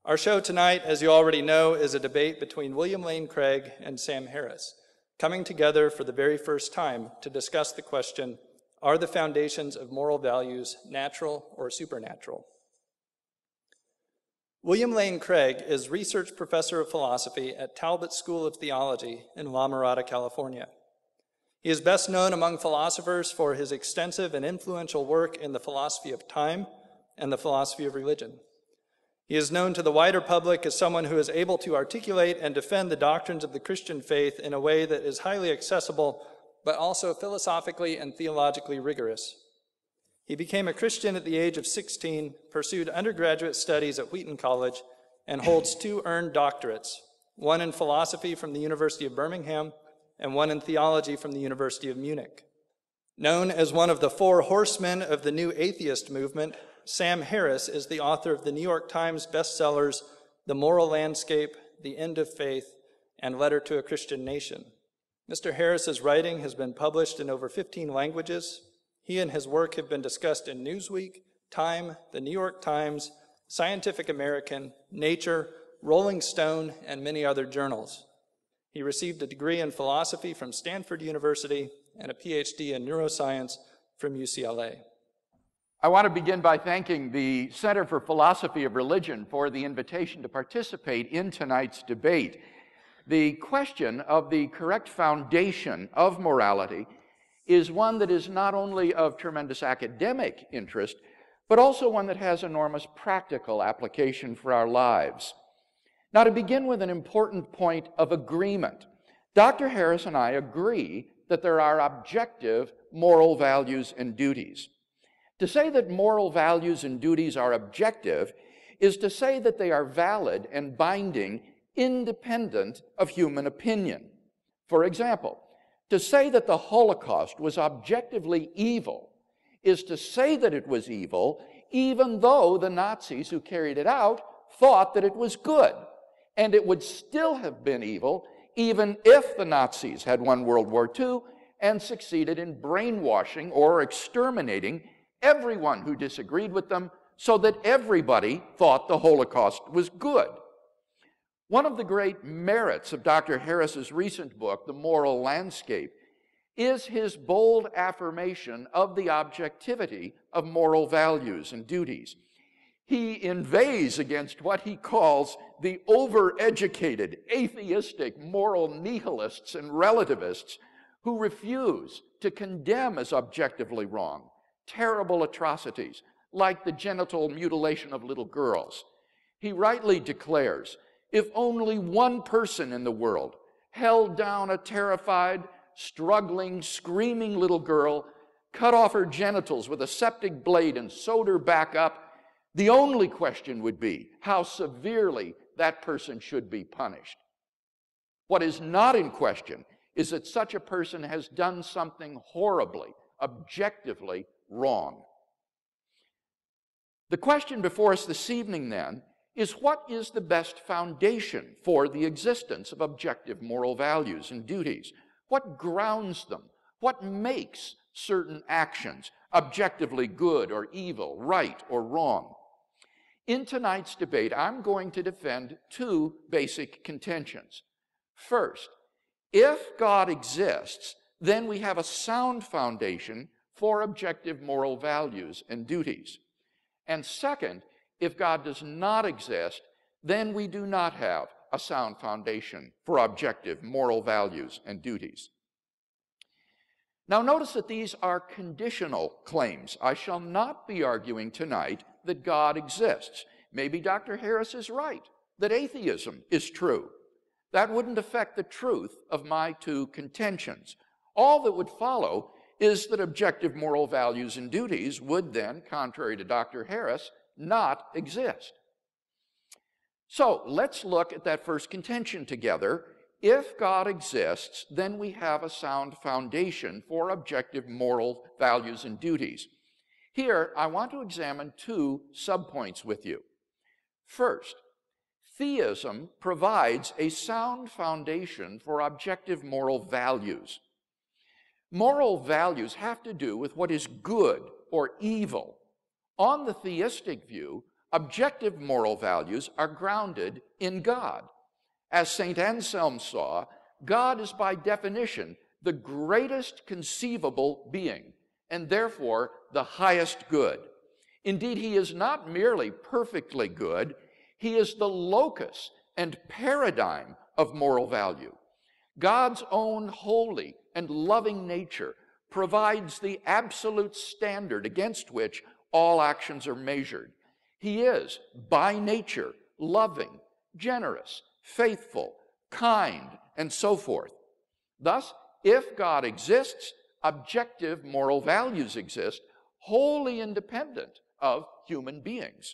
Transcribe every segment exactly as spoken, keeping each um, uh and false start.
Our show tonight, as you already know, is a debate between William Lane Craig and Sam Harris, coming together for the very first time to discuss the question, are the foundations of moral values natural or supernatural? William Lane Craig is Research Professor of Philosophy at Talbot School of Theology in La Mirada, California. He is best known among philosophers for his extensive and influential work in the philosophy of time and the philosophy of religion. He is known to the wider public as someone who is able to articulate and defend the doctrines of the Christian faith in a way that is highly accessible, but also philosophically and theologically rigorous. He became a Christian at the age of sixteen, pursued undergraduate studies at Wheaton College, and holds two earned doctorates, one in philosophy from the University of Birmingham and one in theology from the University of Munich. Known as one of the four horsemen of the new atheist movement, Sam Harris is the author of the New York Times bestsellers The Moral Landscape, The End of Faith, and Letter to a Christian Nation. Mister Harris's writing has been published in over fifteen languages. He and his work have been discussed in Newsweek, Time, the New York Times, Scientific American, Nature, Rolling Stone, and many other journals. He received a degree in philosophy from Stanford University and a P H D in neuroscience from U C L A. I want to begin by thanking the Center for Philosophy of Religion for the invitation to participate in tonight's debate. The question of the correct foundation of morality is one that is not only of tremendous academic interest, but also one that has enormous practical application for our lives. Now, to begin with an important point of agreement, Doctor Harris and I agree that there are objective moral values and duties. To say that moral values and duties are objective is to say that they are valid and binding independent of human opinion. For example, to say that the Holocaust was objectively evil is to say that it was evil even though the Nazis who carried it out thought that it was good. And it would still have been evil even if the Nazis had won World War Two and succeeded in brainwashing or exterminating everyone who disagreed with them so that everybody thought the Holocaust was good. One of the great merits of Doctor Harris's recent book, The Moral Landscape, is his bold affirmation of the objectivity of moral values and duties. He inveighs against what he calls the overeducated, atheistic, moral nihilists and relativists who refuse to condemn as objectively wrong terrible atrocities like the genital mutilation of little girls. He rightly declares, if only one person in the world held down a terrified, struggling, screaming little girl, cut off her genitals with a septic blade and sewed her back up, the only question would be how severely that person should be punished. What is not in question is that such a person has done something horribly, objectively wrong. The question before us this evening, then, is what is the best foundation for the existence of objective moral values and duties? What grounds them? What makes certain actions objectively good or evil, right or wrong? In tonight's debate, I'm going to defend two basic contentions. First, if God exists, then we have a sound foundation for objective moral values and duties. And second, if God does not exist, then we do not have a sound foundation for objective moral values and duties. Now notice that these are conditional claims. I shall not be arguing tonight that God exists. Maybe Doctor Harris is right, that atheism is true. That wouldn't affect the truth of my two contentions. All that would follow is that objective moral values and duties would then, contrary to Doctor Harris, not exist. So let's look at that first contention together. If God exists, then we have a sound foundation for objective moral values and duties. Here, I want to examine two subpoints with you. First, theism provides a sound foundation for objective moral values. Moral values have to do with what is good or evil. On the theistic view, objective moral values are grounded in God. As Saint Anselm saw, God is by definition the greatest conceivable being, and therefore the highest good. Indeed, he is not merely perfectly good, he is the locus and paradigm of moral value. God's own holy and loving nature provides the absolute standard against which all actions are measured. He is, by nature, loving, generous, faithful, kind, and so forth. Thus, if God exists, objective moral values exist, wholly independent of human beings.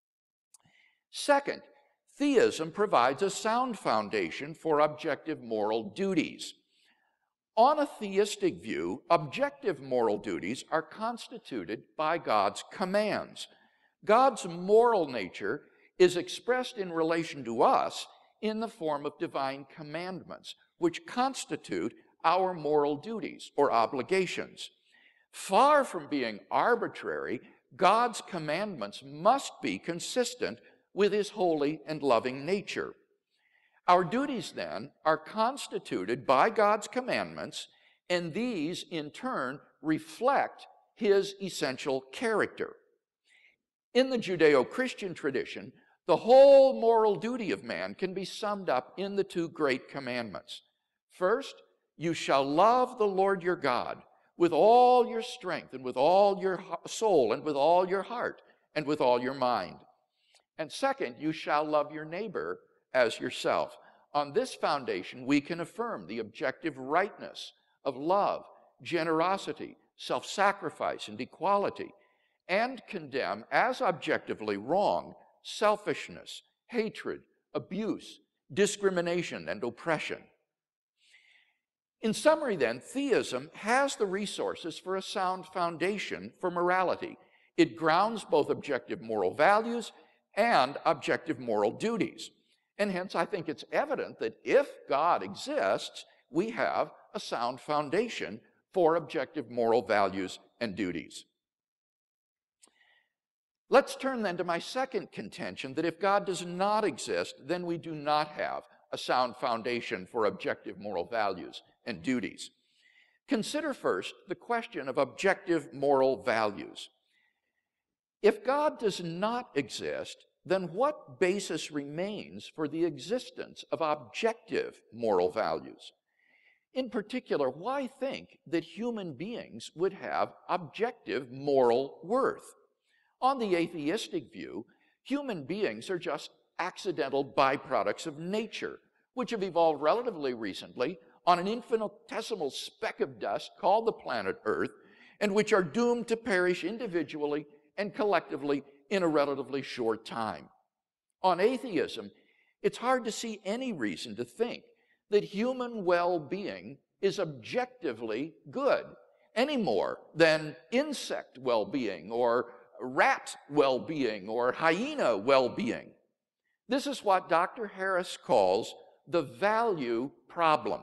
Second, theism provides a sound foundation for objective moral duties. On a theistic view, objective moral duties are constituted by God's commands. God's moral nature is expressed in relation to us in the form of divine commandments, which constitute our moral duties or obligations. Far from being arbitrary, God's commandments must be consistent with his holy and loving nature. Our duties, then, are constituted by God's commandments, and these, in turn, reflect his essential character. In the Judeo-Christian tradition, the whole moral duty of man can be summed up in the two great commandments. First, you shall love the Lord your God with all your strength and with all your soul and with all your heart and with all your mind. And second, you shall love your neighbor as yourself. On this foundation, we can affirm the objective rightness of love, generosity, self-sacrifice, and equality, and condemn as objectively wrong selfishness, hatred, abuse, discrimination, and oppression. In summary, then, theism has the resources for a sound foundation for morality. It grounds both objective moral values and objective moral duties. And hence, I think it's evident that if God exists, we have a sound foundation for objective moral values and duties. Let's turn then to my second contention, that if God does not exist, then we do not have a sound foundation for objective moral values and duties. Consider first the question of objective moral values. If God does not exist, then what basis remains for the existence of objective moral values? In particular, why think that human beings would have objective moral worth? On the atheistic view, human beings are just accidental byproducts of nature, which have evolved relatively recently on an infinitesimal speck of dust called the planet Earth, and which are doomed to perish individually and collectively in a relatively short time. On atheism, it's hard to see any reason to think that human well-being is objectively good, any more than insect well-being or rat well-being or hyena well-being. This is what Doctor Harris calls the value problem.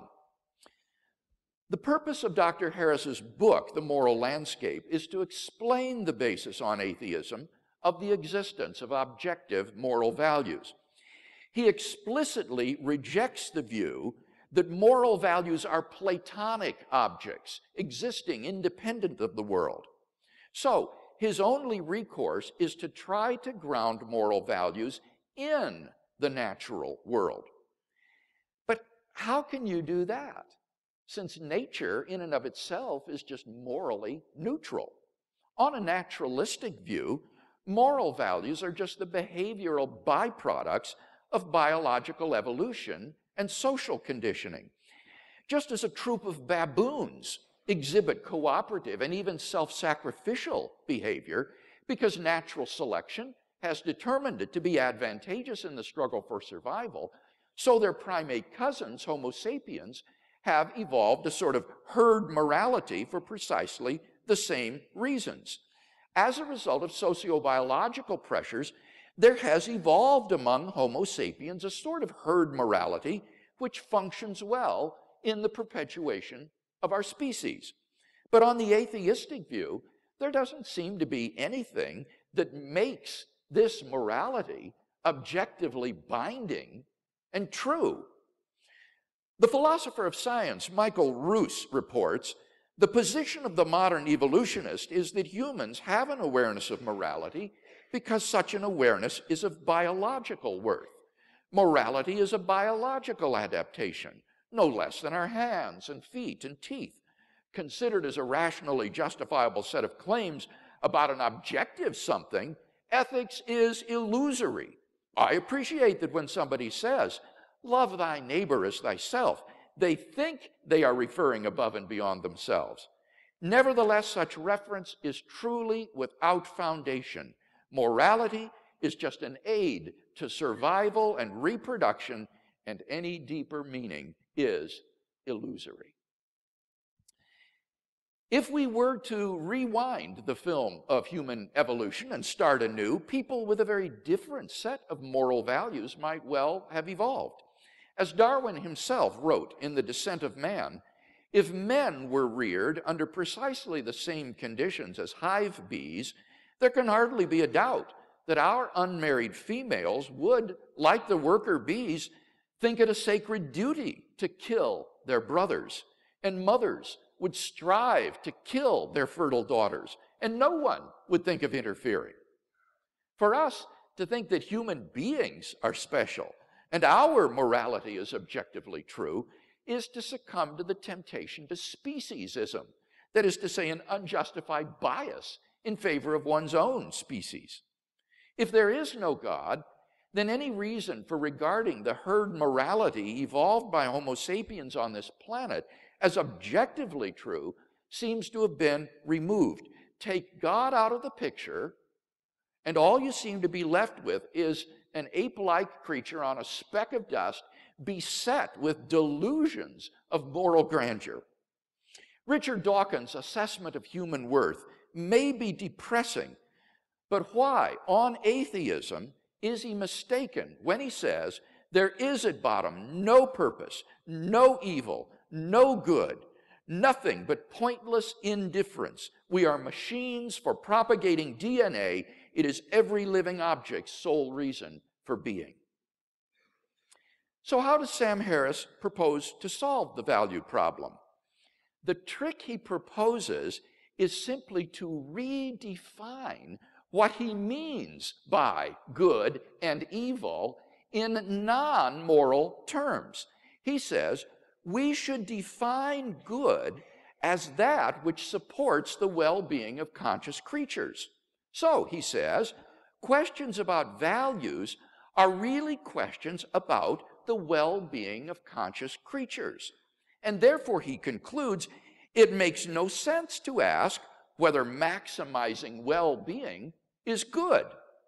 The purpose of Doctor Harris's book, The Moral Landscape, is to explain the basis on atheism of the existence of objective moral values. He explicitly rejects the view that moral values are Platonic objects existing independent of the world. So, his only recourse is to try to ground moral values in the natural world. But how can you do that, since nature in and of itself is just morally neutral? On a naturalistic view, moral values are just the behavioral byproducts of biological evolution and social conditioning. Just as a troop of baboons exhibit cooperative and even self-sacrificial behavior because natural selection has determined it to be advantageous in the struggle for survival, so their primate cousins, Homo sapiens, have evolved a sort of herd morality for precisely the same reasons. As a result of sociobiological pressures, there has evolved among Homo sapiens a sort of herd morality which functions well in the perpetuation of our species. But on the atheistic view, there doesn't seem to be anything that makes this morality objectively binding and true? The philosopher of science, Michael Ruse, reports, the position of the modern evolutionist is that humans have an awareness of morality because such an awareness is of biological worth. Morality is a biological adaptation, no less than our hands and feet and teeth. Considered as a rationally justifiable set of claims about an objective something, ethics is illusory. I appreciate that when somebody says, love thy neighbor as thyself, they think they are referring above and beyond themselves. Nevertheless, such reference is truly without foundation. Morality is just an aid to survival and reproduction, and any deeper meaning is illusory. If we were to rewind the film of human evolution and start anew, people with a very different set of moral values might well have evolved. As Darwin himself wrote in The Descent of Man, if men were reared under precisely the same conditions as hive bees, there can hardly be a doubt that our unmarried females would, like the worker bees, think it a sacred duty to kill their brothers, and mothers would strive to kill their fertile daughters, and no one would think of interfering. For us to think that human beings are special and our morality is objectively true is to succumb to the temptation to speciesism, that is to say, an unjustified bias in favor of one's own species. If there is no God, then any reason for regarding the herd morality evolved by Homo sapiens on this planet as objectively true seems to have been removed. Take God out of the picture, and all you seem to be left with is an ape-like creature on a speck of dust beset with delusions of moral grandeur. Richard Dawkins' assessment of human worth may be depressing, but why, on atheism, is he mistaken when he says there is at bottom no purpose, no evil, no good, nothing but pointless indifference? We are machines for propagating D N A. It is every living object's sole reason for being. So how does Sam Harris propose to solve the value problem? The trick he proposes is simply to redefine what he means by good and evil in non-moral terms. He says, we should define good as that which supports the well-being of conscious creatures. So, he says, questions about values are really questions about the well-being of conscious creatures. And therefore, he concludes, it makes no sense to ask whether maximizing well-being is good.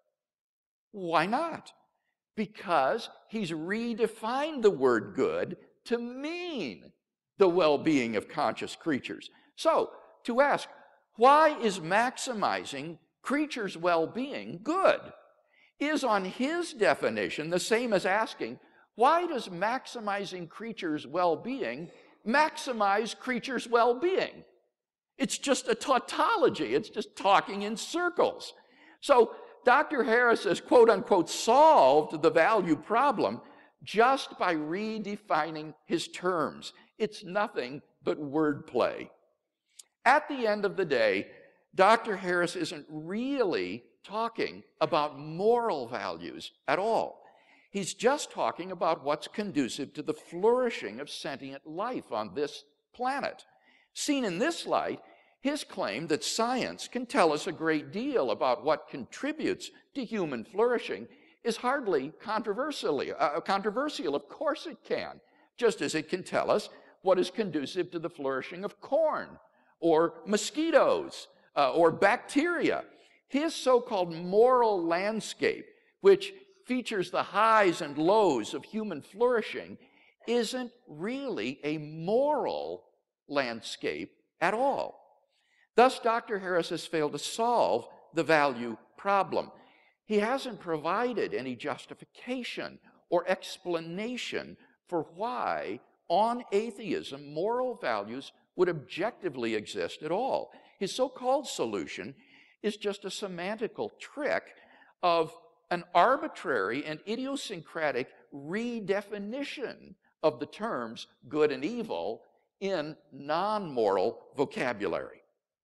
Why not? Because he's redefined the word good to mean the well-being of conscious creatures. So, to ask, why is maximizing creatures' well-being good, is on his definition the same as asking, why does maximizing creatures' well-being maximize creatures' well-being? It's just a tautology. It's just talking in circles. So Doctor Harris has, quote unquote, solved the value problem just by redefining his terms. It's nothing but wordplay. At the end of the day, Doctor Harris isn't really talking about moral values at all. He's just talking about what's conducive to the flourishing of sentient life on this planet. Seen in this light, his claim that science can tell us a great deal about what contributes to human flourishing is hardly controversially, uh, controversial. Of course it can, just as it can tell us what is conducive to the flourishing of corn or mosquitoes uh, or bacteria. His so-called moral landscape, which features the highs and lows of human flourishing, isn't really a moral landscape at all. Thus, Doctor Harris has failed to solve the value problem. He hasn't provided any justification or explanation for why, on atheism, moral values would objectively exist at all. His so-called solution is just a semantical trick of an arbitrary and idiosyncratic redefinition of the terms good and evil in non-moral vocabulary.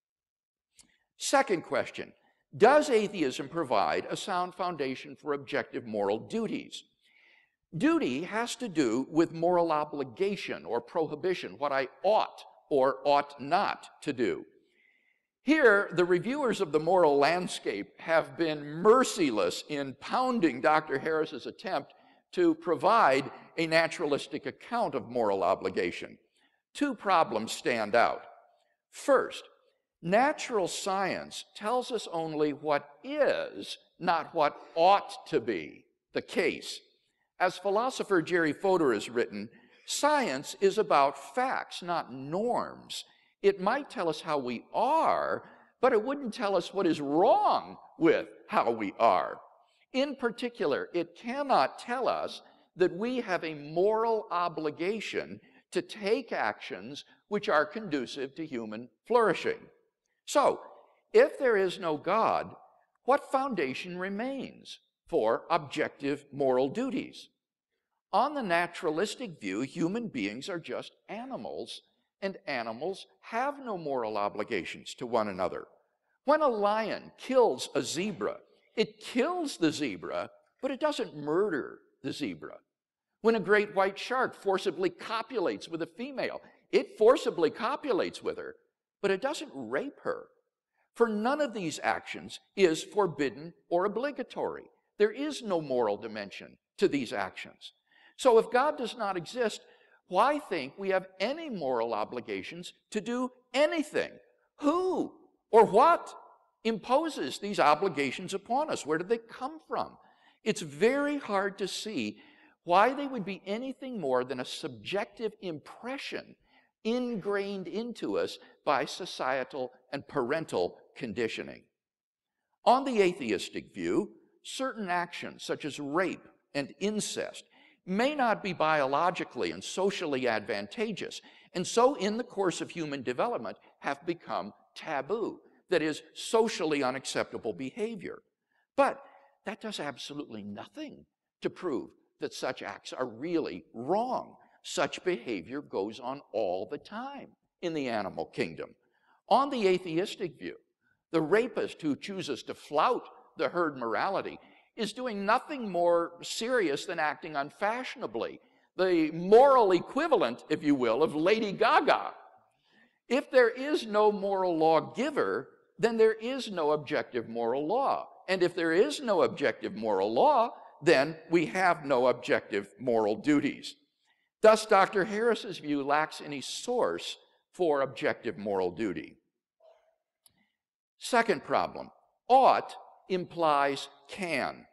Second question, does atheism provide a sound foundation for objective moral duties? Duty has to do with moral obligation or prohibition, what I ought or ought not to do. Here, the reviewers of the moral landscape have been merciless in pounding Doctor Harris's attempt to provide a naturalistic account of moral obligation. Two problems stand out. First, natural science tells us only what is, not what ought to be the case. As philosopher Jerry Fodor has written, science is about facts, not norms. It might tell us how we are, but it wouldn't tell us what is wrong with how we are. In particular, it cannot tell us that we have a moral obligation to take actions which are conducive to human flourishing. So, if there is no God, what foundation remains for objective moral duties? On the naturalistic view, human beings are just animals, and animals have no moral obligations to one another. When a lion kills a zebra, it kills the zebra, but it doesn't murder the zebra. When a great white shark forcibly copulates with a female, it forcibly copulates with her, but it doesn't rape her. For none of these actions is forbidden or obligatory. There is no moral dimension to these actions. So if God does not exist, why think we have any moral obligations to do anything? Who or what imposes these obligations upon us? Where did they come from? It's very hard to see why they would be anything more than a subjective impression ingrained into us by societal and parental conditioning. On the atheistic view, certain actions such as rape and incest may not be biologically and socially advantageous, and so in the course of human development have become taboo, that is, socially unacceptable behavior. But that does absolutely nothing to prove that such acts are really wrong. Such behavior goes on all the time in the animal kingdom. On the atheistic view, the rapist who chooses to flout the herd morality is doing nothing more serious than acting unfashionably, the moral equivalent, if you will, of Lady Gaga. If there is no moral lawgiver, then there is no objective moral law. And if there is no objective moral law, then we have no objective moral duties. Thus, Doctor Harris's view lacks any source for objective moral duty. Second problem, ought implies can.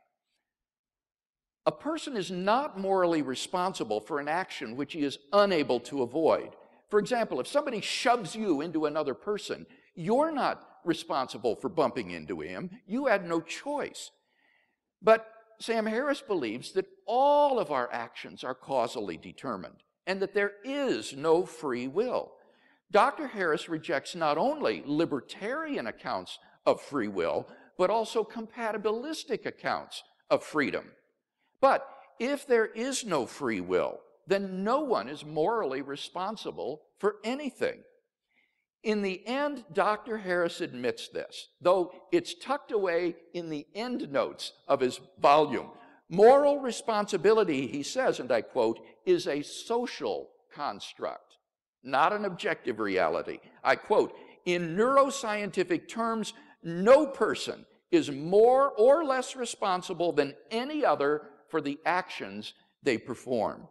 A person is not morally responsible for an action which he is unable to avoid. For example, if somebody shoves you into another person, you're not responsible for bumping into him. You had no choice. But Sam Harris believes that all of our actions are causally determined and that there is no free will. Doctor Harris rejects not only libertarian accounts of free will, but also compatibilistic accounts of freedom. But if there is no free will, then no one is morally responsible for anything. In the end, Doctor Harris admits this, though it's tucked away in the endnotes of his volume. Moral responsibility, he says, and I quote, is a social construct, not an objective reality. I quote, in neuroscientific terms, no person is more or less responsible than any other for the actions they perform.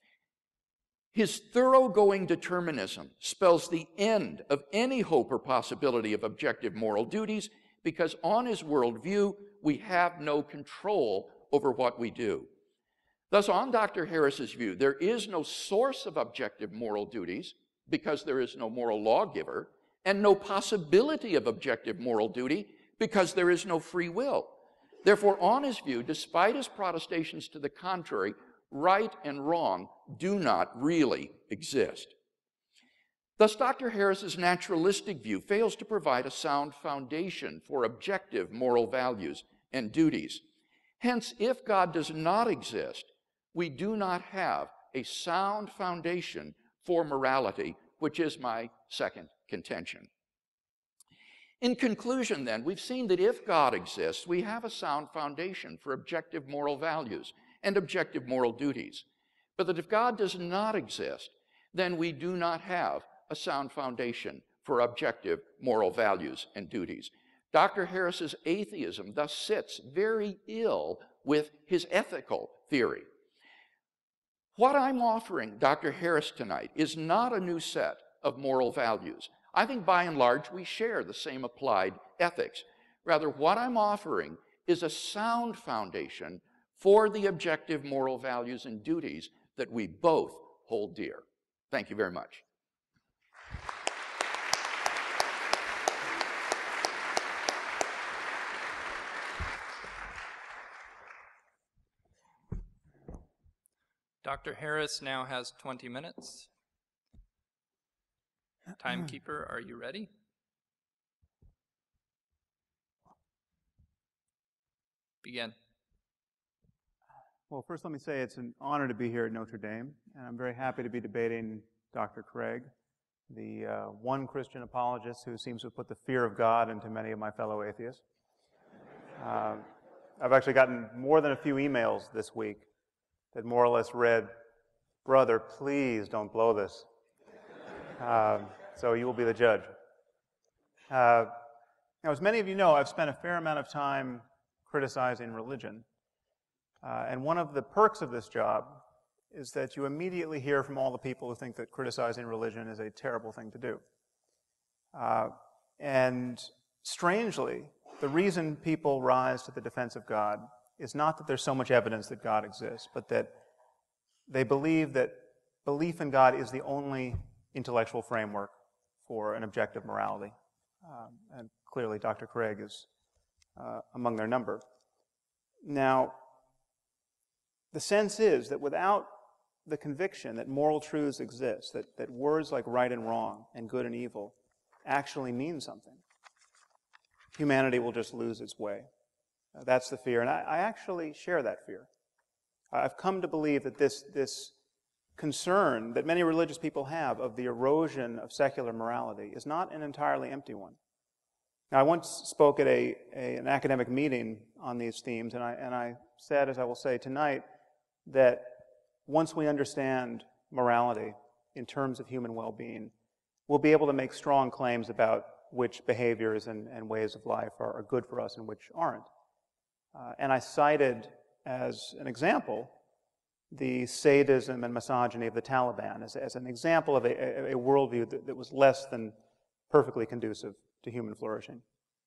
His thoroughgoing determinism spells the end of any hope or possibility of objective moral duties because on his worldview, we have no control over what we do. Thus, on Doctor Harris's view, there is no source of objective moral duties because there is no moral lawgiver, and no possibility of objective moral duty because there is no free will. Therefore, on his view, despite his protestations to the contrary, right and wrong do not really exist. Thus, Doctor Harris's naturalistic view fails to provide a sound foundation for objective moral values and duties. Hence, if God does not exist, we do not have a sound foundation for morality, which is my second contention. In conclusion, then, we've seen that if God exists, we have a sound foundation for objective moral values and objective moral duties. But that if God does not exist, then we do not have a sound foundation for objective moral values and duties. Doctor Harris's atheism thus sits very ill with his ethical theory. What I'm offering Doctor Harris tonight is not a new set of moral values. I think by and large we share the same applied ethics. Rather, what I'm offering is a sound foundation for the objective moral values and duties that we both hold dear. Thank you very much. Doctor Harris now has twenty minutes. Timekeeper, are you ready? Begin. Well, first let me say it's an honor to be here at Notre Dame, and I'm very happy to be debating Doctor Craig, the uh, one Christian apologist who seems to have put the fear of God into many of my fellow atheists. Uh, I've actually gotten more than a few emails this week that more or less read, "Brother, please don't blow this." Uh, so you will be the judge. Uh, now, as many of you know, I've spent a fair amount of time criticizing religion. Uh, and one of the perks of this job is that you immediately hear from all the people who think that criticizing religion is a terrible thing to do. Uh, and strangely, the reason people rise to the defense of God is not that there's so much evidence that God exists, but that they believe that belief in God is the only intellectual framework for an objective morality. Um, and clearly Doctor Craig is uh, among their number. Now, the sense is that without the conviction that moral truths exist, that, that words like right and wrong and good and evil actually mean something, humanity will just lose its way. Uh, that's the fear, and I, I actually share that fear. I've come to believe that this, this concern that many religious people have of the erosion of secular morality is not an entirely empty one. Now, I once spoke at a, a, an academic meeting on these themes, and I, and I said, as I will say tonight, that once we understand morality in terms of human well-being, we'll be able to make strong claims about which behaviors and, and ways of life are, are good for us and which aren't. Uh, and I cited as an example the sadism and misogyny of the Taliban as, as an example of a, a, a worldview that, that was less than perfectly conducive to human flourishing.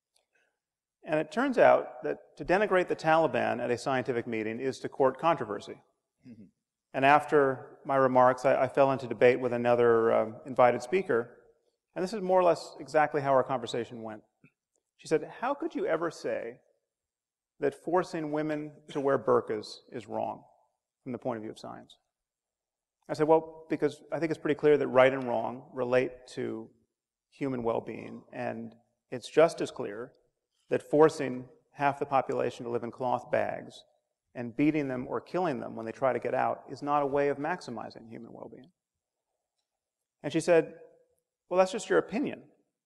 And it turns out that to denigrate the Taliban at a scientific meeting is to court controversy. Mm-hmm. And after my remarks, I, I fell into debate with another um, invited speaker, and this is more or less exactly how our conversation went. She said, "How could you ever say that forcing women to wear burqas is wrong from the point of view of science?" I said, well, because I think it's pretty clear that right and wrong relate to human well-being, and it's just as clear that forcing half the population to live in cloth bags and beating them or killing them when they try to get out is not a way of maximizing human well-being. And she said, well, that's just your opinion.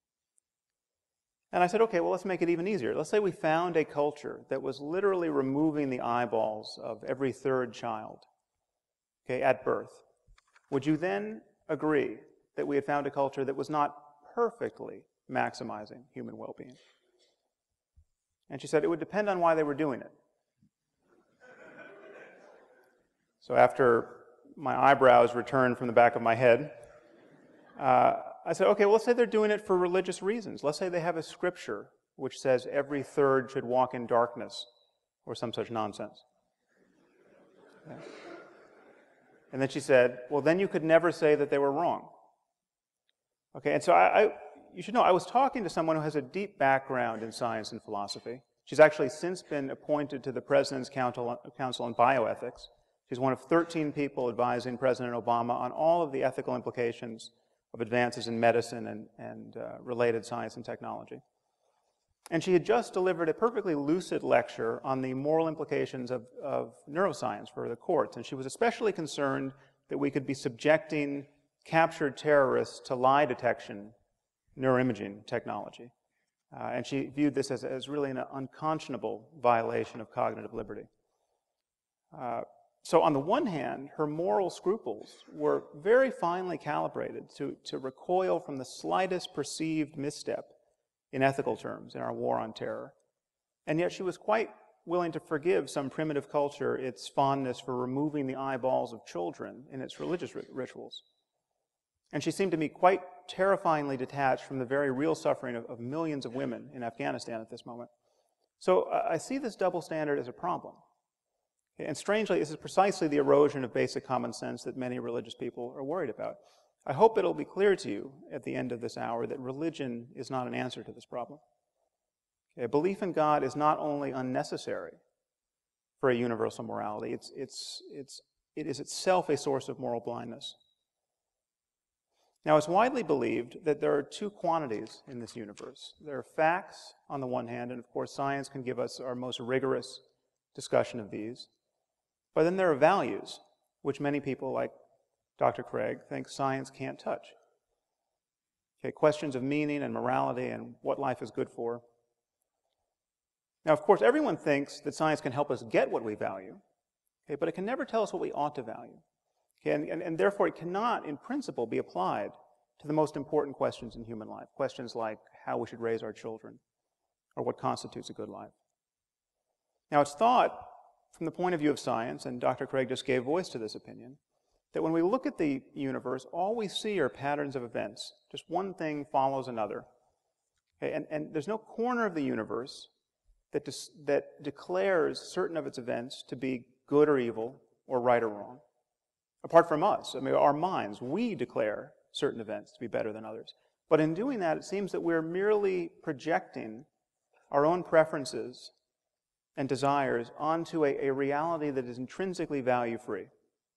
And I said, okay, well, let's make it even easier. Let's say we found a culture that was literally removing the eyeballs of every third child, okay, at birth. Would you then agree that we had found a culture that was not perfectly maximizing human well-being? And she said it would depend on why they were doing it. So after my eyebrows returned from the back of my head, uh, I said, okay, well, let's say they're doing it for religious reasons. Let's say they have a scripture which says every third should walk in darkness, or some such nonsense. Okay. And then she said, well, then you could never say that they were wrong. Okay, and so I, I, you should know, I was talking to someone who has a deep background in science and philosophy. She's actually since been appointed to the President's Council, Council on Bioethics. She's one of thirteen people advising President Obama on all of the ethical implications of advances in medicine and, and uh, related science and technology. And she had just delivered a perfectly lucid lecture on the moral implications of, of neuroscience for the courts. And she was especially concerned that we could be subjecting captured terrorists to lie detection neuroimaging technology. Uh, and she viewed this as, as really an unconscionable violation of cognitive liberty. Uh, so on the one hand, her moral scruples were very finely calibrated to, to recoil from the slightest perceived misstep in ethical terms in our war on terror. And yet she was quite willing to forgive some primitive culture its fondness for removing the eyeballs of children in its religious rit- rituals. And she seemed to me quite terrifyingly detached from the very real suffering of, of millions of women in Afghanistan at this moment. So uh, I see this double standard as a problem. And strangely, this is precisely the erosion of basic common sense that many religious people are worried about. I hope it'll be clear to you at the end of this hour that religion is not an answer to this problem. Okay, belief in God is not only unnecessary for a universal morality, it's, it's, it's, it is itself a source of moral blindness. Now, it's widely believed that there are two quantities in this universe. There are facts on the one hand, and of course science can give us our most rigorous discussion of these. But then there are values, which many people, like Doctor Craig, think science can't touch. Okay, questions of meaning and morality and what life is good for. Now, of course, everyone thinks that science can help us get what we value, okay, but it can never tell us what we ought to value. Okay, and, and, and therefore, it cannot, in principle, be applied to the most important questions in human life, questions like how we should raise our children or what constitutes a good life. Now, it's thought, from the point of view of science, and Doctor Craig just gave voice to this opinion, that when we look at the universe, all we see are patterns of events. Just one thing follows another. Okay, and, and there's no corner of the universe that, dis, that declares certain of its events to be good or evil, or right or wrong. Apart from us, I mean, our minds, we declare certain events to be better than others. But in doing that, it seems that we're merely projecting our own preferences and desires onto a, a reality that is intrinsically value-free.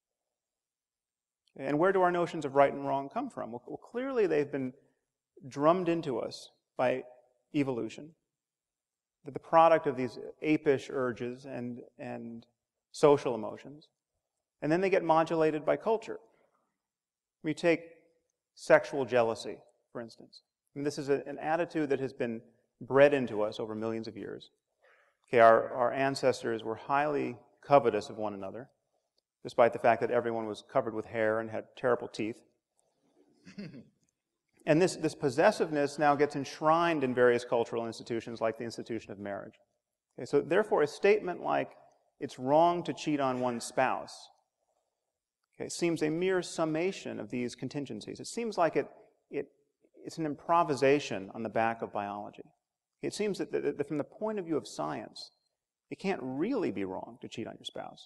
And where do our notions of right and wrong come from? Well, well, clearly they've been drummed into us by evolution. They're the product of these apish urges and, and social emotions. And then they get modulated by culture. We take sexual jealousy, for instance. I mean, this is a, an attitude that has been bred into us over millions of years. Okay, our, our ancestors were highly covetous of one another, despite the fact that everyone was covered with hair and had terrible teeth. And this, this possessiveness now gets enshrined in various cultural institutions like the institution of marriage. Okay, so therefore, a statement like, it's wrong to cheat on one's spouse, okay, seems a mere summation of these contingencies. It seems like it, it, it's an improvisation on the back of biology. It seems that, that, that from the point of view of science, it can't really be wrong to cheat on your spouse.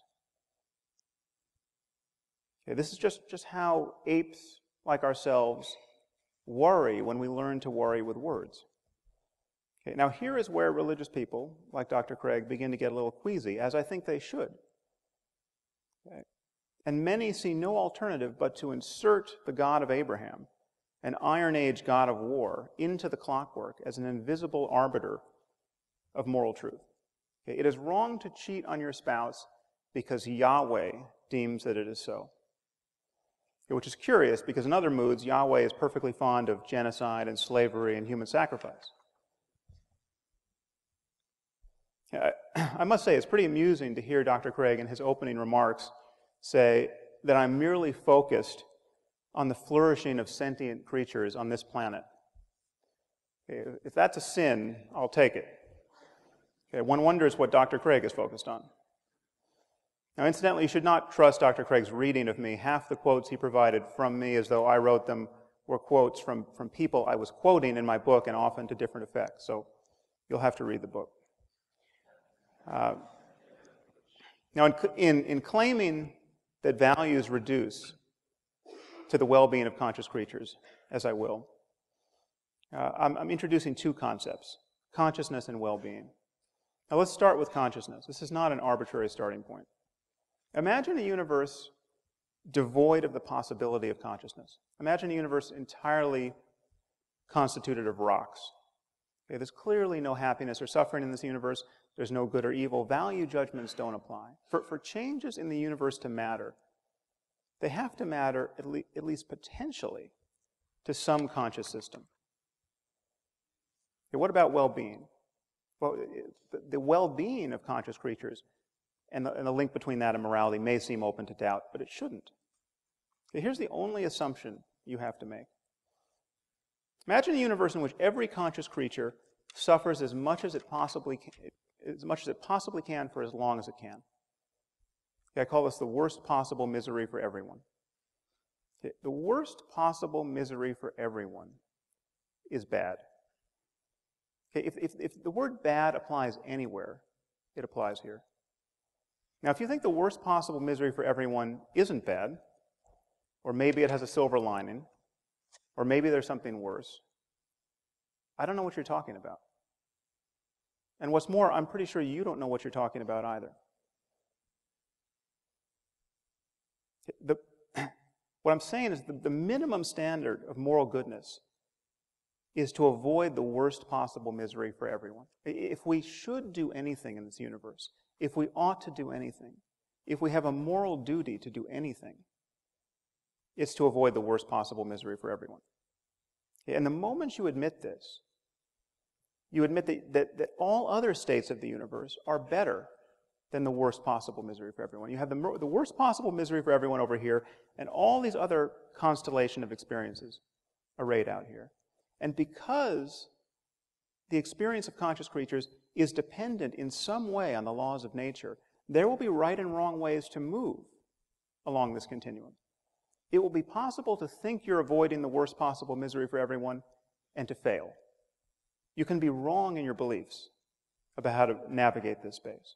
Okay, this is just, just how apes like ourselves worry when we learn to worry with words. Okay, now here is where religious people, like Doctor Craig, begin to get a little queasy, as I think they should. Okay. And many see no alternative but to insert the God of Abraham, an Iron Age God of war, into the clockwork as an invisible arbiter of moral truth. Okay, it is wrong to cheat on your spouse because Yahweh deems that it is so. Which is curious, because in other moods, Yahweh is perfectly fond of genocide and slavery and human sacrifice. I must say, it's pretty amusing to hear Doctor Craig in his opening remarks say that I'm merely focused on the flourishing of sentient creatures on this planet. Okay, if that's a sin, I'll take it. Okay, one wonders what Doctor Craig is focused on. Now, incidentally, you should not trust Doctor Craig's reading of me. Half the quotes he provided from me, as though I wrote them, were quotes from, from people I was quoting in my book, and often to different effects. So you'll have to read the book. Uh, now, in, in, in claiming that values reduce to the well-being of conscious creatures, as I will, uh, I'm, I'm introducing two concepts, consciousness and well-being. Now, let's start with consciousness. This is not an arbitrary starting point. Imagine a universe devoid of the possibility of consciousness. Imagine a universe entirely constituted of rocks. Okay, there's clearly no happiness or suffering in this universe. There's no good or evil. Value judgments don't apply. For, for changes in the universe to matter, they have to matter, at, le at least potentially, to some conscious system. Okay, what about well-being? Well, the, the well-being of conscious creatures and the, and the link between that and morality may seem open to doubt, but it shouldn't. Okay, here's the only assumption you have to make. Imagine a universe in which every conscious creature suffers as much as it possibly can, as much as it possibly can for as long as it can. Okay, I call this the worst possible misery for everyone. Okay, the worst possible misery for everyone is bad. Okay, if, if, if the word bad applies anywhere, it applies here. Now, if you think the worst possible misery for everyone isn't bad, or maybe it has a silver lining, or maybe there's something worse, I don't know what you're talking about. And what's more, I'm pretty sure you don't know what you're talking about either. The, what I'm saying is the, the minimum standard of moral goodness is to avoid the worst possible misery for everyone. If we should do anything in this universe, if we ought to do anything, if we have a moral duty to do anything, it's to avoid the worst possible misery for everyone. And the moment you admit this, you admit that, that, that all other states of the universe are better than the worst possible misery for everyone. You have the, the worst possible misery for everyone over here, and all these other constellation of experiences arrayed out here. And because the experience of conscious creatures is dependent in some way on the laws of nature, there will be right and wrong ways to move along this continuum. It will be possible to think you're avoiding the worst possible misery for everyone and to fail. You can be wrong in your beliefs about how to navigate this space.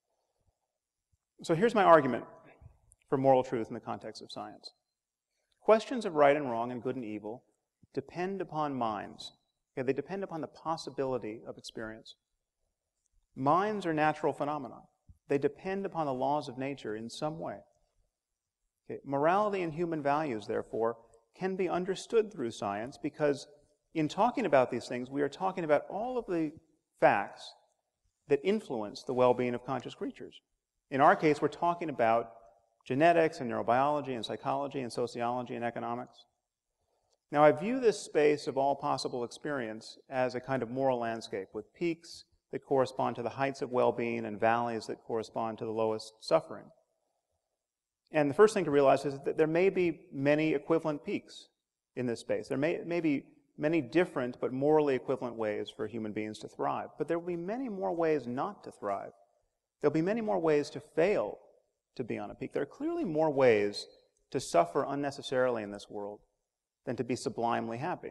So here's my argument for moral truth in the context of science. Questions of right and wrong and good and evil depend upon minds. Okay, they depend upon the possibility of experience. Minds are natural phenomena. They depend upon the laws of nature in some way. Okay, morality and human values, therefore, can be understood through science because in talking about these things, we are talking about all of the facts that influence the well-being of conscious creatures. In our case, we're talking about genetics and neurobiology and psychology and sociology and economics. Now, I view this space of all possible experience as a kind of moral landscape with peaks that correspond to the heights of well-being and valleys that correspond to the lowest suffering. And the first thing to realize is that there may be many equivalent peaks in this space. There may, may be many different but morally equivalent ways for human beings to thrive. But there will be many more ways not to thrive. There'll be many more ways to fail to be on a peak. There are clearly more ways to suffer unnecessarily in this world than to be sublimely happy.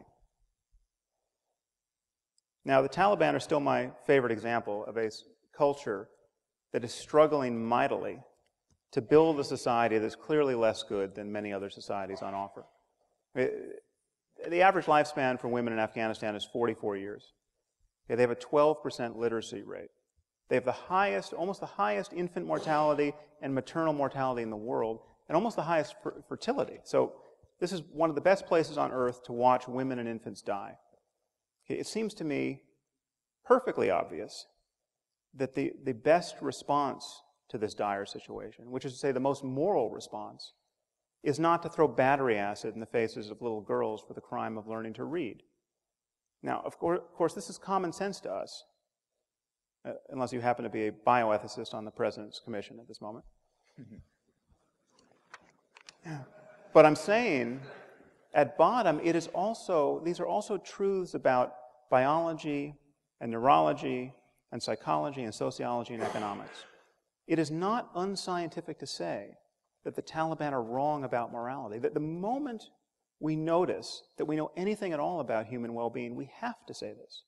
Now, the Taliban are still my favorite example of a culture that is struggling mightily to build a society that's clearly less good than many other societies on offer. The average lifespan for women in Afghanistan is forty-four years. They have a twelve percent literacy rate. They have the highest, almost the highest infant mortality and maternal mortality in the world, and almost the highest fertility. So this is one of the best places on earth to watch women and infants die. It seems to me perfectly obvious that the, the best response to this dire situation, which is to say the most moral response, is not to throw battery acid in the faces of little girls for the crime of learning to read. Now, of course, of course this is common sense to us, uh, unless you happen to be a bioethicist on the President's Commission at this moment. Yeah. But I'm saying, at bottom, it is also, these are also truths about biology and neurology and psychology and sociology and economics. It is not unscientific to say that the Taliban are wrong about morality, that the moment we notice that we know anything at all about human well-being, we have to say this.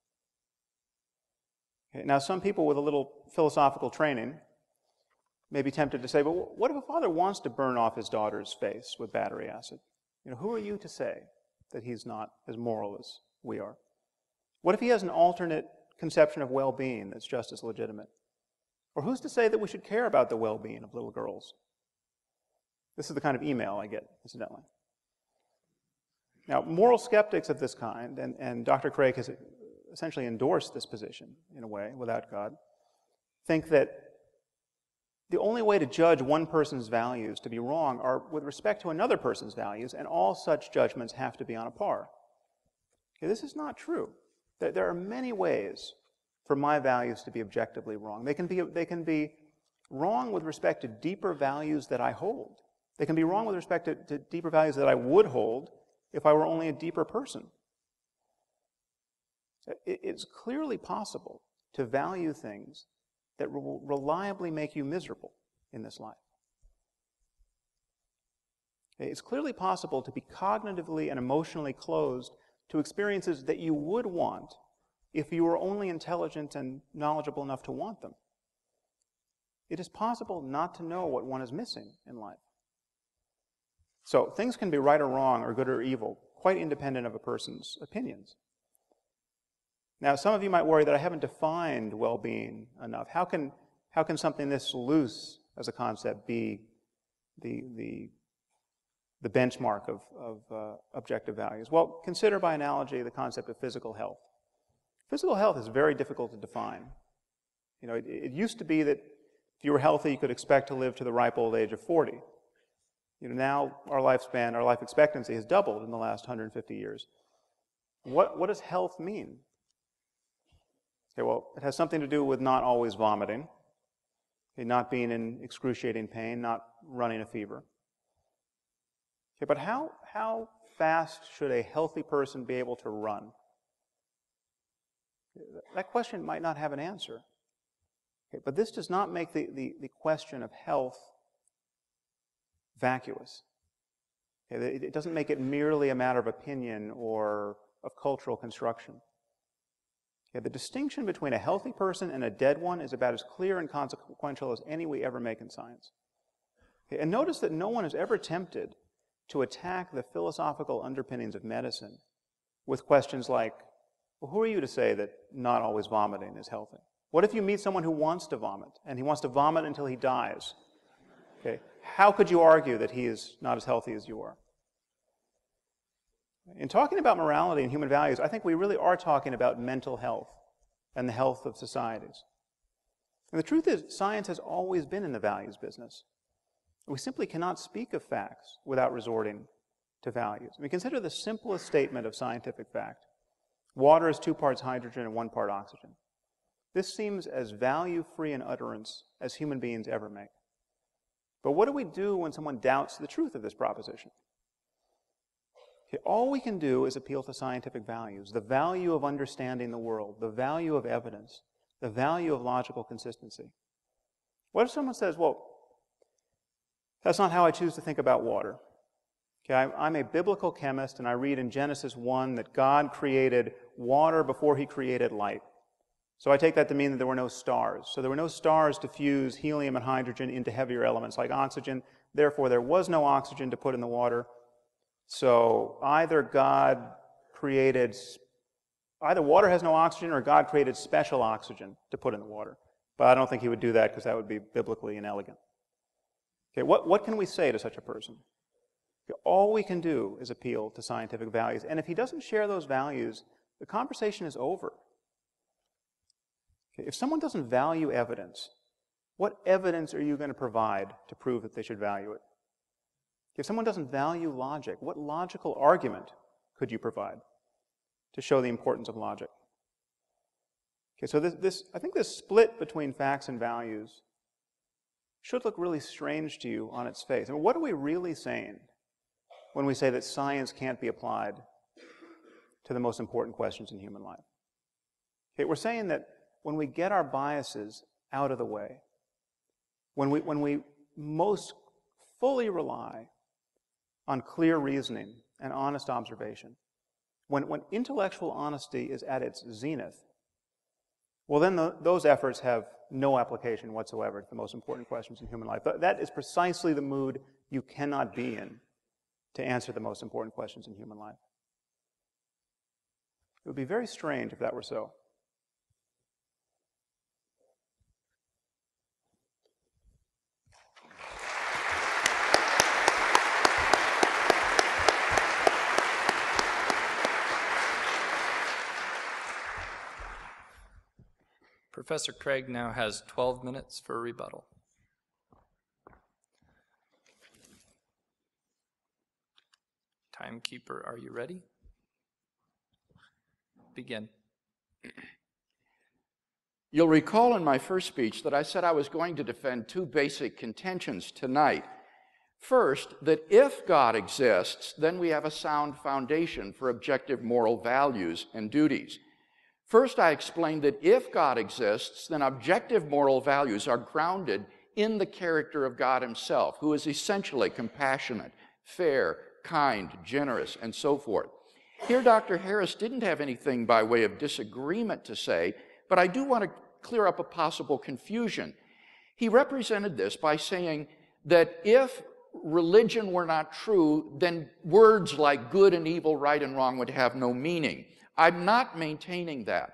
Okay, now, some people with a little philosophical training may be tempted to say, but what if a father wants to burn off his daughter's face with battery acid? You know, who are you to say that he's not as moral as we are? What if he has an alternate conception of well-being that's just as legitimate? Or who's to say that we should care about the well-being of little girls? This is the kind of email I get, incidentally. Now, moral skeptics of this kind, and, and Doctor Craig has essentially endorse this position in a way without God, think that the only way to judge one person's values to be wrong are with respect to another person's values, and all such judgments have to be on a par. Okay, this is not true. There are many ways for my values to be objectively wrong. They can be, they can be wrong with respect to deeper values that I hold. They can be wrong with respect to, to deeper values that I would hold if I were only a deeper person. It, it's clearly possible to value things that will reliably make you miserable in this life. It's clearly possible to be cognitively and emotionally closed to experiences that you would want if you were only intelligent and knowledgeable enough to want them. It is possible not to know what one is missing in life. So things can be right or wrong, or good or evil, quite independent of a person's opinions. Now, some of you might worry that I haven't defined well-being enough. How can, how can something this loose as a concept be the, the, the benchmark of, of uh, objective values? Well, consider by analogy the concept of physical health. Physical health is very difficult to define. You know, it, it used to be that if you were healthy, you could expect to live to the ripe old age of forty. You know, now our lifespan, our life expectancy has doubled in the last one hundred fifty years. What, what does health mean? Okay, well, it has something to do with not always vomiting, okay, not being in excruciating pain, not running a fever. Okay, but how, how fast should a healthy person be able to run? That question might not have an answer. Okay, but this does not make the, the, the question of health vacuous. Okay, it doesn't make it merely a matter of opinion or of cultural construction. Okay, the distinction between a healthy person and a dead one is about as clear and consequential as any we ever make in science. Okay, and notice that no one is ever tempted to attack the philosophical underpinnings of medicine with questions like, well, who are you to say that not always vomiting is healthy? What if you meet someone who wants to vomit, and he wants to vomit until he dies? Okay, how could you argue that he is not as healthy as you are? In talking about morality and human values, I think we really are talking about mental health and the health of societies. And the truth is, science has always been in the values business. We simply cannot speak of facts without resorting to values. I mean, consider the simplest statement of scientific fact. Water is two parts hydrogen and one part oxygen. This seems as value-free an utterance as human beings ever make. But what do we do when someone doubts the truth of this proposition? Okay, all we can do is appeal to scientific values, the value of understanding the world, the value of evidence, the value of logical consistency. What if someone says, well, that's not how I choose to think about water. Okay, I, I'm a biblical chemist, and I read in Genesis one that God created water before he created light. So I take that to mean that there were no stars. So there were no stars to fuse helium and hydrogen into heavier elements like oxygen. Therefore, there was no oxygen to put in the water. So either God created, either water has no oxygen or God created special oxygen to put in the water. But I don't think he would do that because that would be biblically inelegant. Okay, what, what can we say to such a person? Okay, all we can do is appeal to scientific values. And if he doesn't share those values, the conversation is over. Okay, if someone doesn't value evidence, what evidence are you going to provide to prove that they should value it? If someone doesn't value logic, what logical argument could you provide to show the importance of logic? Okay, so this, this, I think this split between facts and values should look really strange to you on its face. I mean, what are we really saying when we say that science can't be applied to the most important questions in human life? Okay, we're saying that when we get our biases out of the way, when we, when we most fully rely on clear reasoning and honest observation, when, when intellectual honesty is at its zenith, well, then the, those efforts have no application whatsoever to the most important questions in human life. Th- that is precisely the mood you cannot be in to answer the most important questions in human life. It would be very strange if that were so. Professor Craig now has twelve minutes for a rebuttal. Timekeeper, are you ready? Begin. You'll recall in my first speech that I said I was going to defend two basic contentions tonight. First, that if God exists, then we have a sound foundation for objective moral values and duties. First, I explained that if God exists, then objective moral values are grounded in the character of God himself, who is essentially compassionate, fair, kind, generous, and so forth. Here, Doctor Harris didn't have anything by way of disagreement to say, but I do want to clear up a possible confusion. He represented this by saying that if religion were not true, then words like good and evil, right and wrong would have no meaning. I'm not maintaining that.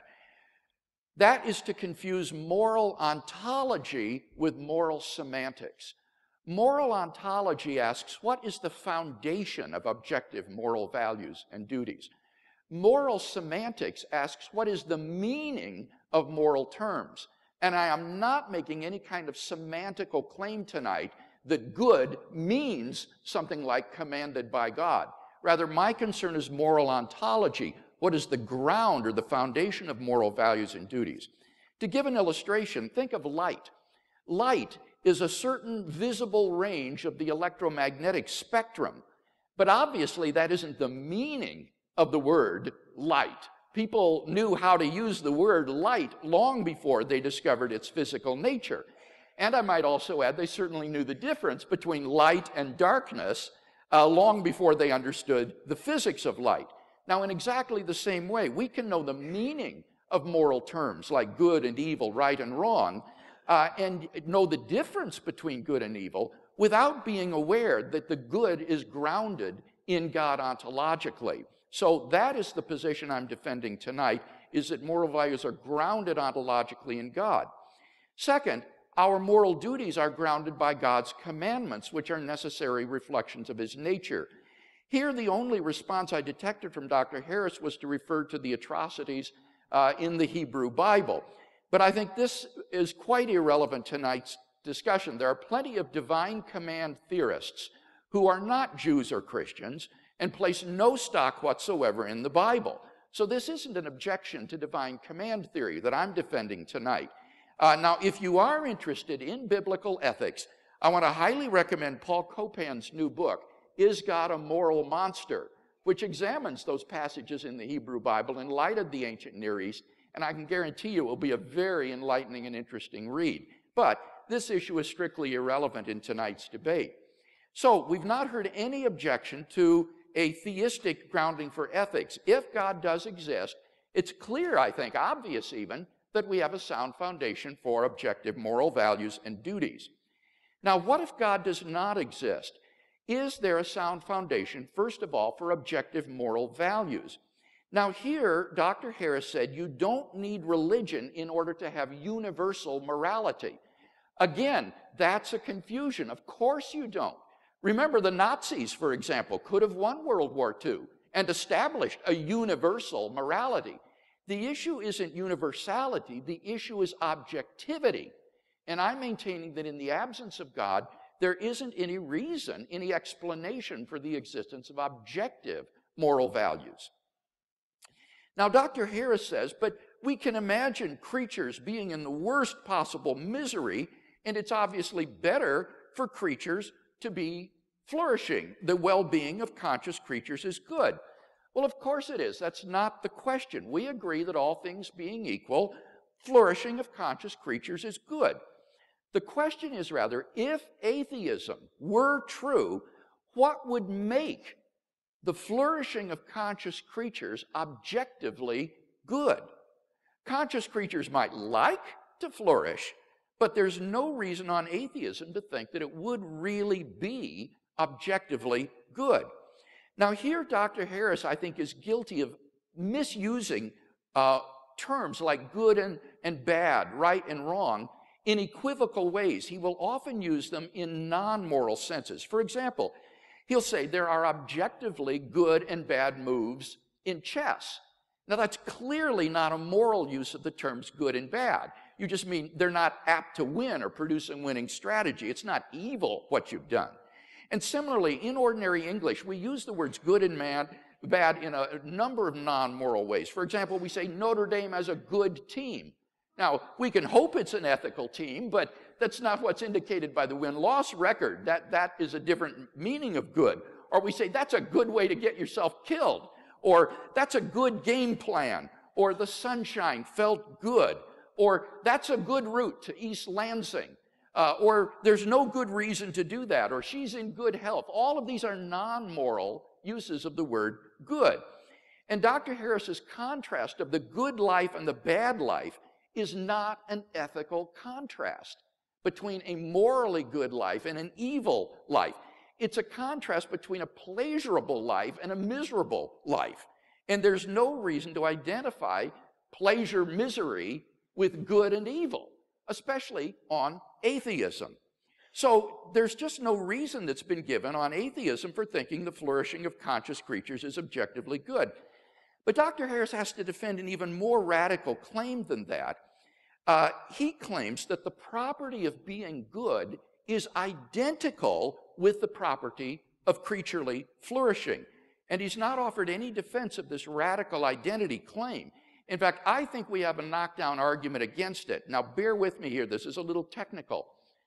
That is to confuse moral ontology with moral semantics. Moral ontology asks, what is the foundation of objective moral values and duties? Moral semantics asks, what is the meaning of moral terms? And I am not making any kind of semantical claim tonight that good means something like commanded by God. Rather, my concern is moral ontology. What is the ground or the foundation of moral values and duties? To give an illustration, think of light. Light is a certain visible range of the electromagnetic spectrum, but obviously that isn't the meaning of the word light. People knew how to use the word light long before they discovered its physical nature. And I might also add, they certainly knew the difference between light and darkness uh, long before they understood the physics of light. Now, in exactly the same way, we can know the meaning of moral terms like good and evil, right and wrong, uh, and know the difference between good and evil without being aware that the good is grounded in God ontologically. So that is the position I'm defending tonight, is that moral values are grounded ontologically in God. Second, our moral duties are grounded by God's commandments, which are necessary reflections of his nature. Here, the only response I detected from Doctor Harris was to refer to the atrocities uh, in the Hebrew Bible. But I think this is quite irrelevant to tonight's discussion. There are plenty of divine command theorists who are not Jews or Christians and place no stock whatsoever in the Bible. So this isn't an objection to divine command theory that I'm defending tonight. Uh, now, if you are interested in biblical ethics, I want to highly recommend Paul Copan's new book, Is God a Moral Monster?, which examines those passages in the Hebrew Bible in light of the ancient Near East, and I can guarantee you it will be a very enlightening and interesting read. But this issue is strictly irrelevant in tonight's debate. So we've not heard any objection to a theistic grounding for ethics. If God does exist, it's clear, I think, obvious even, that we have a sound foundation for objective moral values and duties. Now, what if God does not exist? Is there a sound foundation, first of all, for objective moral values? Now here, Doctor Harris said you don't need religion in order to have universal morality. Again, that's a confusion. Of course you don't. Remember, the Nazis, for example, could have won World War Two and established a universal morality. The issue isn't universality, the issue is objectivity. And I'm maintaining that in the absence of God, there isn't any reason, any explanation for the existence of objective moral values. Now, Doctor Harris says, but we can imagine creatures being in the worst possible misery, and it's obviously better for creatures to be flourishing. The well-being of conscious creatures is good. Well, of course it is. That's not the question. We agree that all things being equal, flourishing of conscious creatures is good. The question is rather, if atheism were true, what would make the flourishing of conscious creatures objectively good? Conscious creatures might like to flourish, but there's no reason on atheism to think that it would really be objectively good. Now here, Doctor Harris, I think, is guilty of misusing uh, terms like good and, and bad, right and wrong, in equivocal ways. He will often use them in non-moral senses. For example, he'll say there are objectively good and bad moves in chess. Now that's clearly not a moral use of the terms good and bad. You just mean they're not apt to win or produce a winning strategy. It's not evil what you've done. And similarly, in ordinary English, we use the words good and bad, bad in a number of non-moral ways. For example, we say Notre Dame has a good team. Now, we can hope it's an ethical team, but that's not what's indicated by the win-loss record. That, that is a different meaning of good. Or we say that's a good way to get yourself killed. Or that's a good game plan. Or the sunshine felt good. Or that's a good route to East Lansing. Uh, or there's no good reason to do that. Or she's in good health. All of these are non-moral uses of the word good. And Doctor Harris's contrast of the good life and the bad life is not an ethical contrast between a morally good life and an evil life. It's a contrast between a pleasurable life and a miserable life. And there's no reason to identify pleasure, misery with good and evil, especially on atheism. So there's just no reason that's been given on atheism for thinking the flourishing of conscious creatures is objectively good. But Doctor Harris has to defend an even more radical claim than that. Uh, he claims that the property of being good is identical with the property of creaturely flourishing. And he's not offered any defense of this radical identity claim. In fact, I think we have a knockdown argument against it. Now, bear with me here. This is a little technical.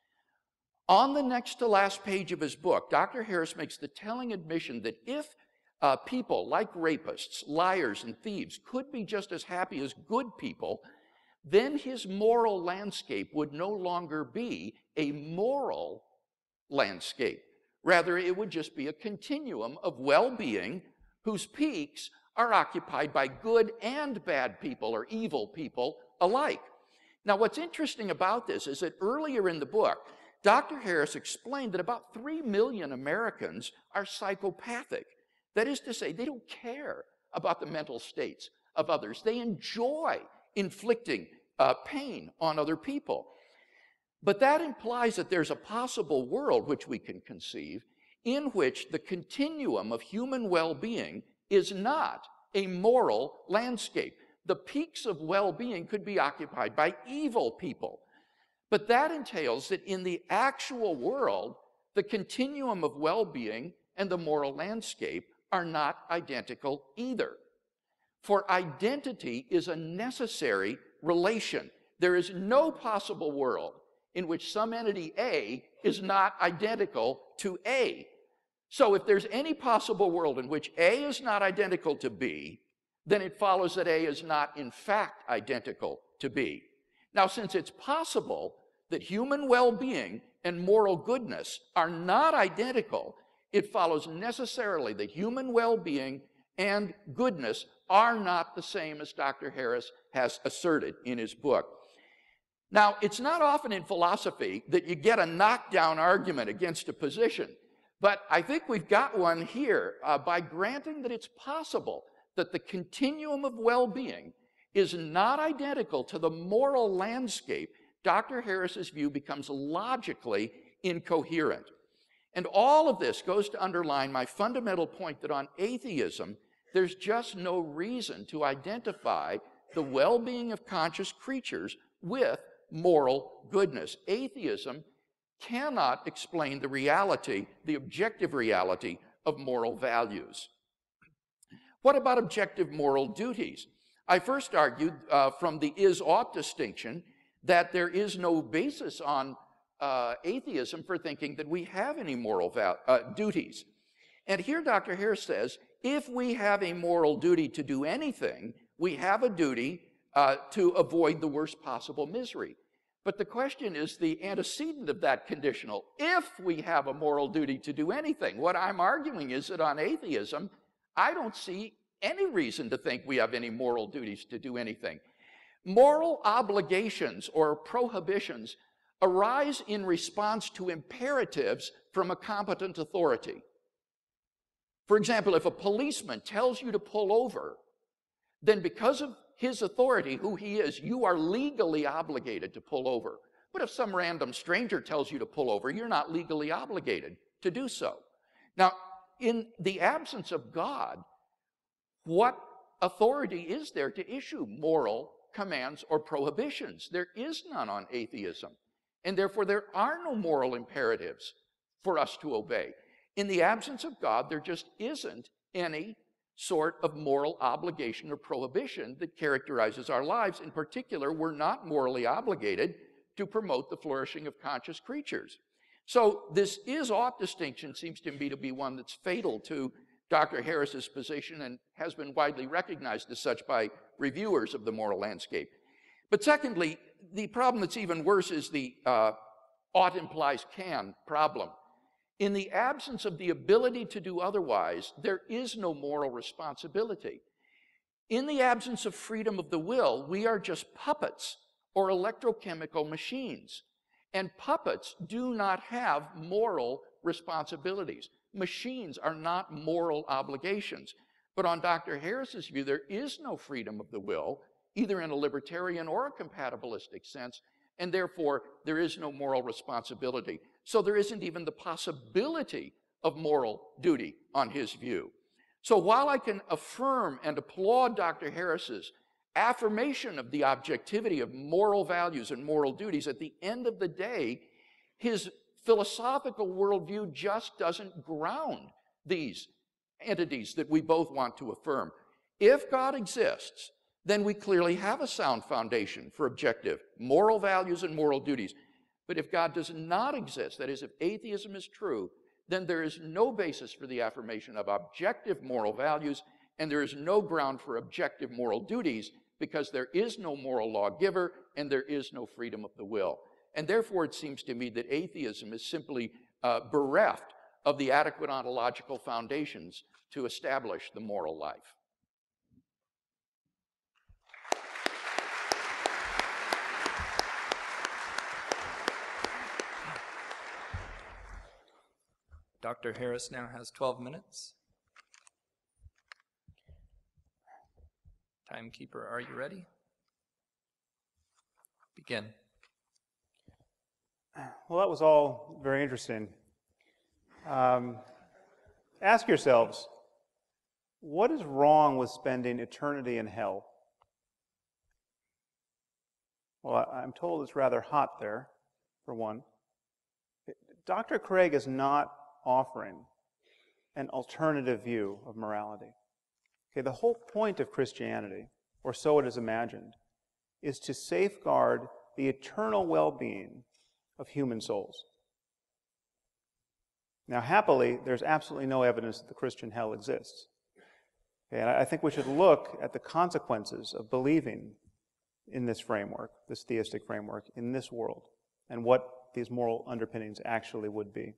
On the next to last page of his book, Doctor Harris makes the telling admission that if uh, people like rapists, liars, and thieves could be just as happy as good people, then his moral landscape would no longer be a moral landscape. Rather, it would just be a continuum of well-being whose peaks are occupied by good and bad people or evil people alike. Now, what's interesting about this is that earlier in the book, Doctor Harris explained that about three million Americans are psychopathic. That is to say, they don't care about the mental states of others. They enjoy inflicting uh, pain on other people. But that implies that there's a possible world which we can conceive in which the continuum of human well-being is not a moral landscape. The peaks of well-being could be occupied by evil people. But that entails that in the actual world, the continuum of well-being and the moral landscape are not identical either. For identity is a necessary relation. There is no possible world in which some entity A is not identical to A. So if there's any possible world in which A is not identical to B, then it follows that A is not in fact identical to B. Now, since it's possible that human well-being and moral goodness are not identical, it follows necessarily that human well-being and goodness are not the same as Doctor Harris has asserted in his book. Now, it's not often in philosophy that you get a knockdown argument against a position, but I think we've got one here uh, by granting that it's possible that the continuum of well-being is not identical to the moral landscape. Doctor Harris's view becomes logically incoherent. And all of this goes to underline my fundamental point that on atheism, there's just no reason to identify the well-being of conscious creatures with moral goodness. Atheism cannot explain the reality, the objective reality of moral values. What about objective moral duties? I first argued uh, from the is-ought distinction that there is no basis on uh, atheism for thinking that we have any moral val- uh, duties. And here Doctor Harris says, if we have a moral duty to do anything, we have a duty uh, to avoid the worst possible misery. But the question is the antecedent of that conditional. If we have a moral duty to do anything, what I'm arguing is that on atheism, I don't see any reason to think we have any moral duties to do anything. Moral obligations or prohibitions arise in response to imperatives from a competent authority. For example, if a policeman tells you to pull over, then because of his authority, who he is, you are legally obligated to pull over. But if some random stranger tells you to pull over, you're not legally obligated to do so. Now, in the absence of God, what authority is there to issue moral commands or prohibitions. There is none on atheism. And therefore, there are no moral imperatives for us to obey. In the absence of God, there just isn't any sort of moral obligation or prohibition that characterizes our lives. In particular, we're not morally obligated to promote the flourishing of conscious creatures. So this is-ought distinction seems to me to be one that's fatal to Doctor Harris's position and has been widely recognized as such by reviewers of the moral landscape. But secondly, the problem that's even worse is the uh, ought implies can problem. In the absence of the ability to do otherwise, there is no moral responsibility. In the absence of freedom of the will, we are just puppets or electrochemical machines. And puppets do not have moral responsibilities. Machines are not moral obligations. But on Doctor Harris's view, there is no freedom of the will, either in a libertarian or a compatibilistic sense, and therefore there is no moral responsibility. So there isn't even the possibility of moral duty on his view. So while I can affirm and applaud Doctor Harris's affirmation of the objectivity of moral values and moral duties, at the end of the day, his philosophical worldview just doesn't ground these entities that we both want to affirm. If God exists, then we clearly have a sound foundation for objective moral values and moral duties. But if God does not exist, that is, if atheism is true, then there is no basis for the affirmation of objective moral values, and there is no ground for objective moral duties, because there is no moral lawgiver and there is no freedom of the will. And therefore, it seems to me that atheism is simply uh, bereft of the adequate ontological foundations to establish the moral life. Doctor Harris now has twelve minutes. Timekeeper, are you ready? Begin. Well, that was all very interesting. Um, ask yourselves, what is wrong with spending eternity in hell? Well, I'm told it's rather hot there, for one. Doctor Craig is not offering an alternative view of morality. Okay, the whole point of Christianity, or so it is imagined, is to safeguard the eternal well-being of human souls. Now, happily, there's absolutely no evidence that the Christian hell exists. Okay, and I think we should look at the consequences of believing in this framework, this theistic framework, in this world, and what these moral underpinnings actually would be.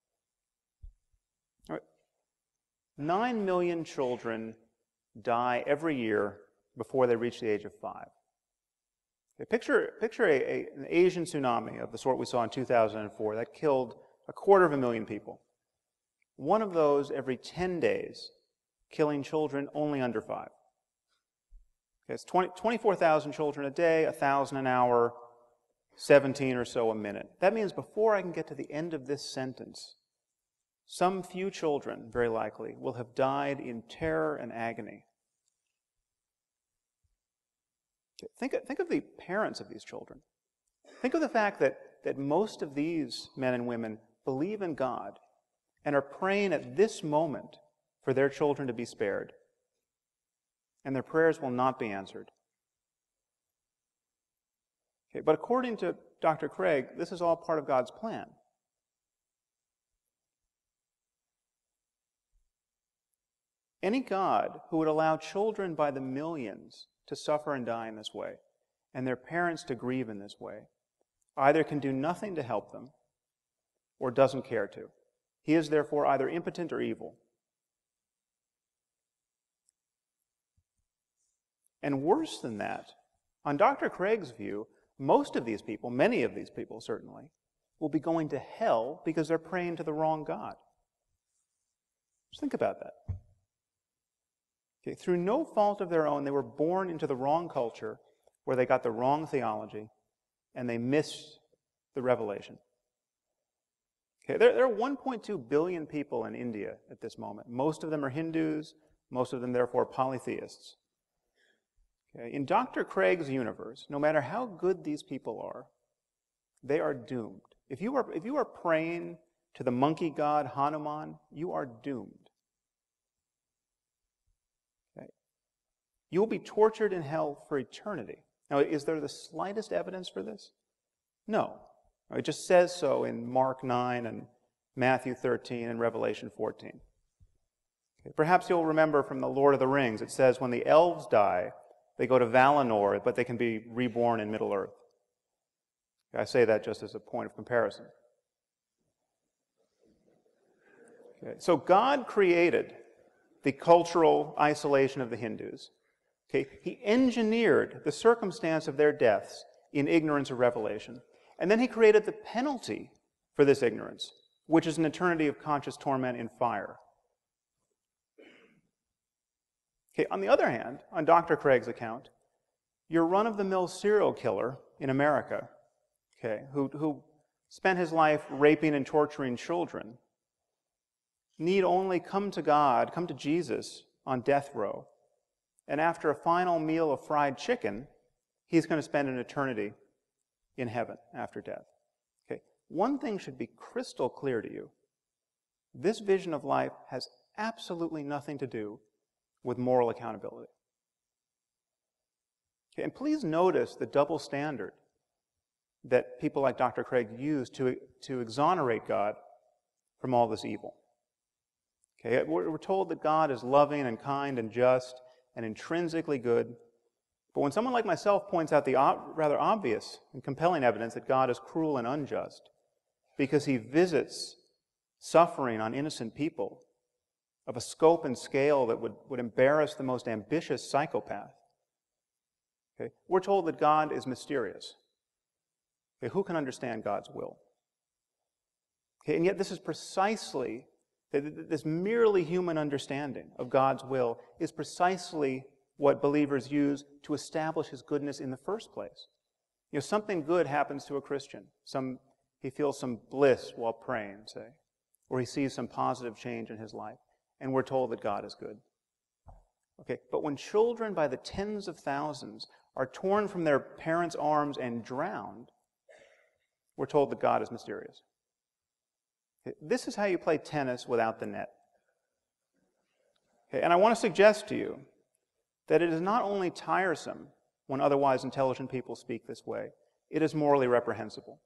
All right. Nine million children die every year before they reach the age of five. Okay, picture picture a, a, an Asian tsunami of the sort we saw in two thousand four that killed a quarter of a million people. One of those every ten days, killing children only under five. Okay, it's twenty, twenty-four thousand children a day, one thousand an hour, seventeen or so a minute. That means before I can get to the end of this sentence, some few children, very likely, will have died in terror and agony. Think, think of the parents of these children. Think of the fact that, that most of these men and women believe in God and are praying at this moment for their children to be spared. And their prayers will not be answered. Okay, but according to Doctor Craig, this is all part of God's plan. Any God who would allow children by the millions to suffer and die in this way, and their parents to grieve in this way, either can do nothing to help them or doesn't care to. He is therefore either impotent or evil. And worse than that, on Doctor Craig's view, most of these people, many of these people certainly, will be going to hell because they're praying to the wrong God. Just think about that. Okay, through no fault of their own, they were born into the wrong culture where they got the wrong theology and they missed the revelation. Okay, there, there are one point two billion people in India at this moment. Most of them are Hindus, most of them therefore polytheists. Okay? In Doctor Craig's universe, no matter how good these people are, they are doomed. If you are, if you are praying to the monkey god Hanuman, you are doomed. Okay? You will be tortured in hell for eternity. Now, is there the slightest evidence for this? No. It just says so in Mark nine and Matthew thirteen and Revelation fourteen. Okay. Perhaps you'll remember from the Lord of the Rings, it says when the elves die, they go to Valinor, but they can be reborn in Middle-earth. I say that just as a point of comparison. Okay. So God created the cultural isolation of the Hindus. Okay. He engineered the circumstance of their deaths in ignorance of revelation. And then he created the penalty for this ignorance, which is an eternity of conscious torment in fire. Okay, on the other hand, on Doctor Craig's account, your run-of-the-mill serial killer in America, okay, who, who spent his life raping and torturing children, need only come to God, come to Jesus on death row, and after a final meal of fried chicken, he's going to spend an eternity in heaven after death. Okay. One thing should be crystal clear to you. This vision of life has absolutely nothing to do with moral accountability. Okay. And please notice the double standard that people like Doctor Craig use to, to exonerate God from all this evil. Okay. We're, we're told that God is loving and kind and just and intrinsically good. But when someone like myself points out the ob- rather obvious and compelling evidence that God is cruel and unjust because he visits suffering on innocent people of a scope and scale that would, would embarrass the most ambitious psychopath, okay, we're told that God is mysterious. Okay, who can understand God's will? Okay, and yet this is precisely, this merely human understanding of God's will is precisely what believers use to establish his goodness in the first place. You know, something good happens to a Christian. Some, he feels some bliss while praying, say, or he sees some positive change in his life, and we're told that God is good. Okay, but when children by the tens of thousands are torn from their parents' arms and drowned, we're told that God is mysterious. Okay, this is how you play tennis without the net. Okay, and I want to suggest to you that it is not only tiresome when otherwise intelligent people speak this way, it is morally reprehensible.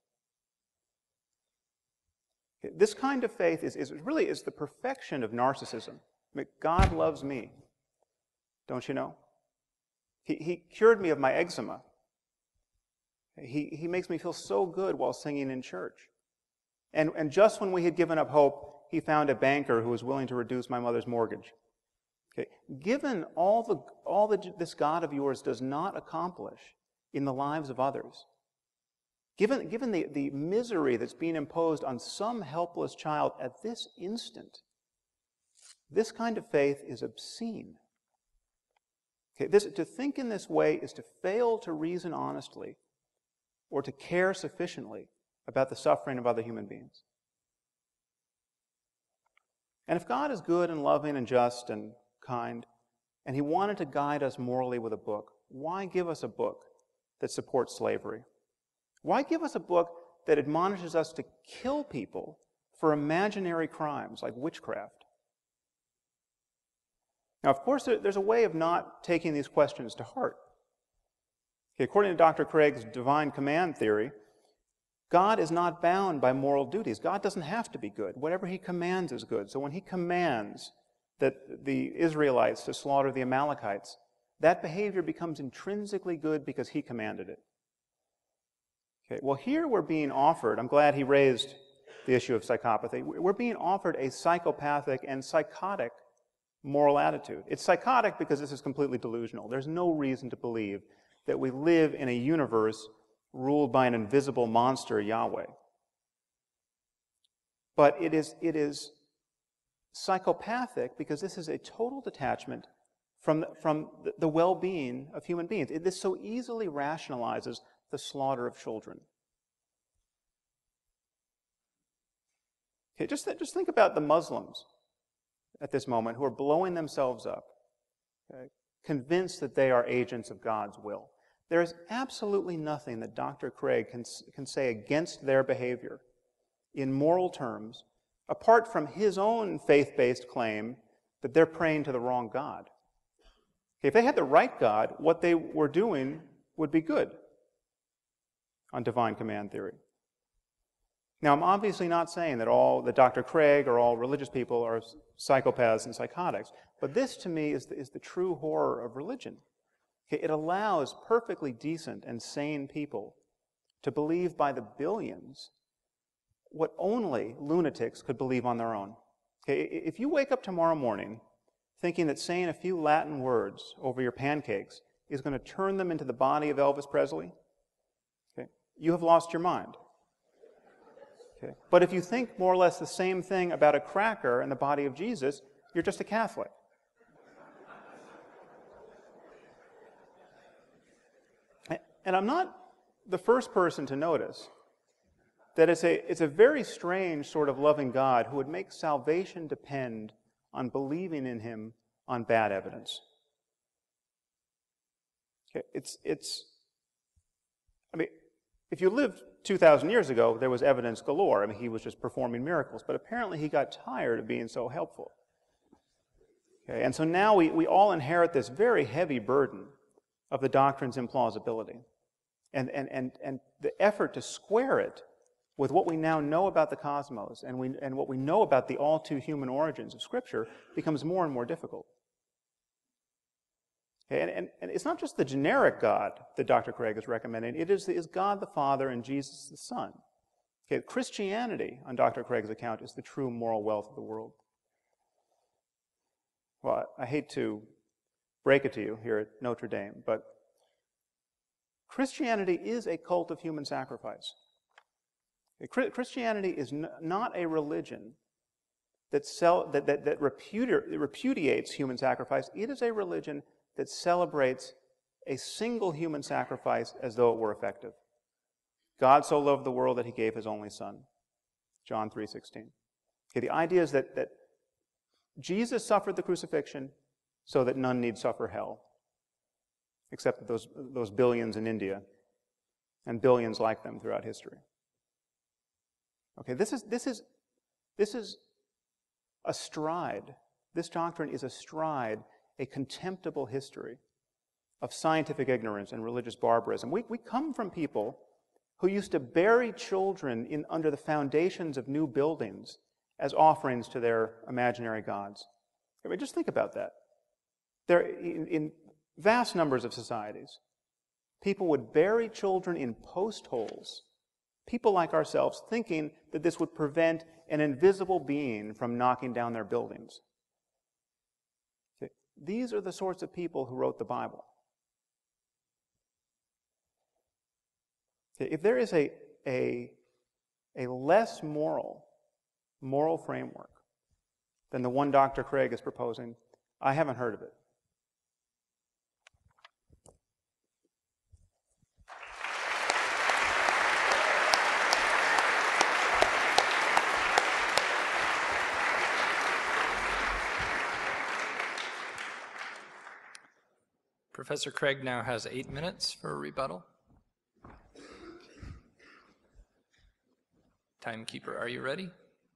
This kind of faith is, is really is the perfection of narcissism. I mean, God loves me, don't you know? He, he cured me of my eczema. He, he makes me feel so good while singing in church. And, and just when we had given up hope, he found a banker who was willing to reduce my mother's mortgage. Okay. Given all, the, all that this God of yours does not accomplish in the lives of others, given, given the, the misery that's being imposed on some helpless child at this instant, this kind of faith is obscene. Okay. This, to think in this way is to fail to reason honestly or to care sufficiently about the suffering of other human beings. And if God is good and loving and just and kind, and he wanted to guide us morally with a book, why give us a book that supports slavery? Why give us a book that admonishes us to kill people for imaginary crimes like witchcraft? Now, of course, there's a way of not taking these questions to heart. Okay, according to Doctor Craig's divine command theory, God is not bound by moral duties. God doesn't have to be good. Whatever he commands is good. So when he commands that the Israelites to slaughter the Amalekites, that behavior becomes intrinsically good because he commanded it. Okay, well, here we're being offered, I'm glad he raised the issue of psychopathy, we're being offered a psychopathic and psychotic moral attitude. It's psychotic because this is completely delusional. There's no reason to believe that we live in a universe ruled by an invisible monster, Yahweh. But it is, it is psychopathic because this is a total detachment from, from the, the well-being of human beings. It, this so easily rationalizes the slaughter of children. Okay, just, th- just think about the Muslims at this moment who are blowing themselves up. Okay? convinced that they are agents of God's will. There is absolutely nothing that Doctor Craig can, can say against their behavior in moral terms, apart from his own faith-based claim that they're praying to the wrong God. If they had the right God, what they were doing would be good on divine command theory. Now, I'm obviously not saying that all that Doctor Craig or all religious people are psychopaths and psychotics, but this to me is the, is the true horror of religion. Okay, it allows perfectly decent and sane people to believe by the billions what only lunatics could believe on their own. Okay, if you wake up tomorrow morning thinking that saying a few Latin words over your pancakes is going to turn them into the body of Elvis Presley, okay, you have lost your mind. Okay. But if you think more or less the same thing about a cracker and the body of Jesus, you're just a Catholic. And I'm not the first person to notice that it's a, it's a very strange sort of loving God who would make salvation depend on believing in him on bad evidence. Okay, it's, it's, I mean, if you lived two thousand years ago, there was evidence galore. I mean, he was just performing miracles, but apparently he got tired of being so helpful. Okay, and so now we, we all inherit this very heavy burden of the doctrine's implausibility. And, and, and, and the effort to square it with what we now know about the cosmos and, we, and what we know about the all-too-human origins of Scripture becomes more and more difficult. Okay, and, and, and it's not just the generic God that Doctor Craig is recommending. It is, is God the Father and Jesus the Son. Okay, Christianity, on Doctor Craig's account, is the true moral wealth of the world. Well, I hate to break it to you here at Notre Dame, but Christianity is a cult of human sacrifice. Christianity is not a religion that, sell, that, that, that repudi- repudiates human sacrifice. It is a religion that celebrates a single human sacrifice as though it were effective. God so loved the world that he gave his only Son. John three sixteen. Okay, the idea is that, that Jesus suffered the crucifixion so that none need suffer hell, except those, those billions in India and billions like them throughout history. Okay, this is, this is, this is astride. This doctrine is astride a contemptible history of scientific ignorance and religious barbarism. We, we come from people who used to bury children in, under the foundations of new buildings as offerings to their imaginary gods. I mean, just think about that. There, in, in vast numbers of societies, people would bury children in post holes, people like ourselves thinking that this would prevent an invisible being from knocking down their buildings. Okay. These are the sorts of people who wrote the Bible. Okay. If there is a, a, a less moral, moral framework than the one Doctor Craig is proposing, I haven't heard of it. Professor Craig now has eight minutes for a rebuttal. Timekeeper, are you ready?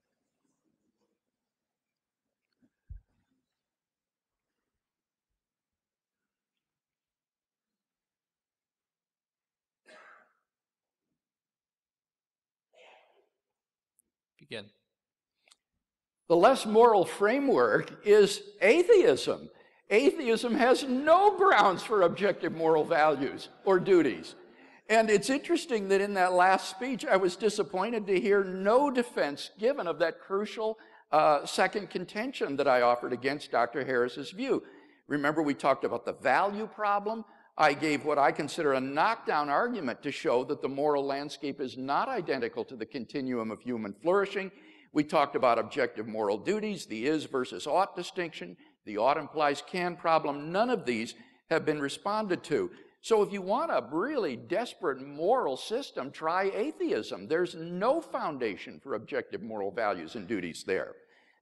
Begin. The less moral framework is atheism. Atheism has no grounds for objective moral values or duties. And it's interesting that in that last speech, I was disappointed to hear no defense given of that crucial uh, second contention that I offered against Doctor Harris's view. Remember, we talked about the value problem. I gave what I consider a knockdown argument to show that the moral landscape is not identical to the continuum of human flourishing. We talked about objective moral duties, the is versus ought distinction, the ought implies can problem. None of these have been responded to. So if you want a really desperate moral system, try atheism. There's no foundation for objective moral values and duties there.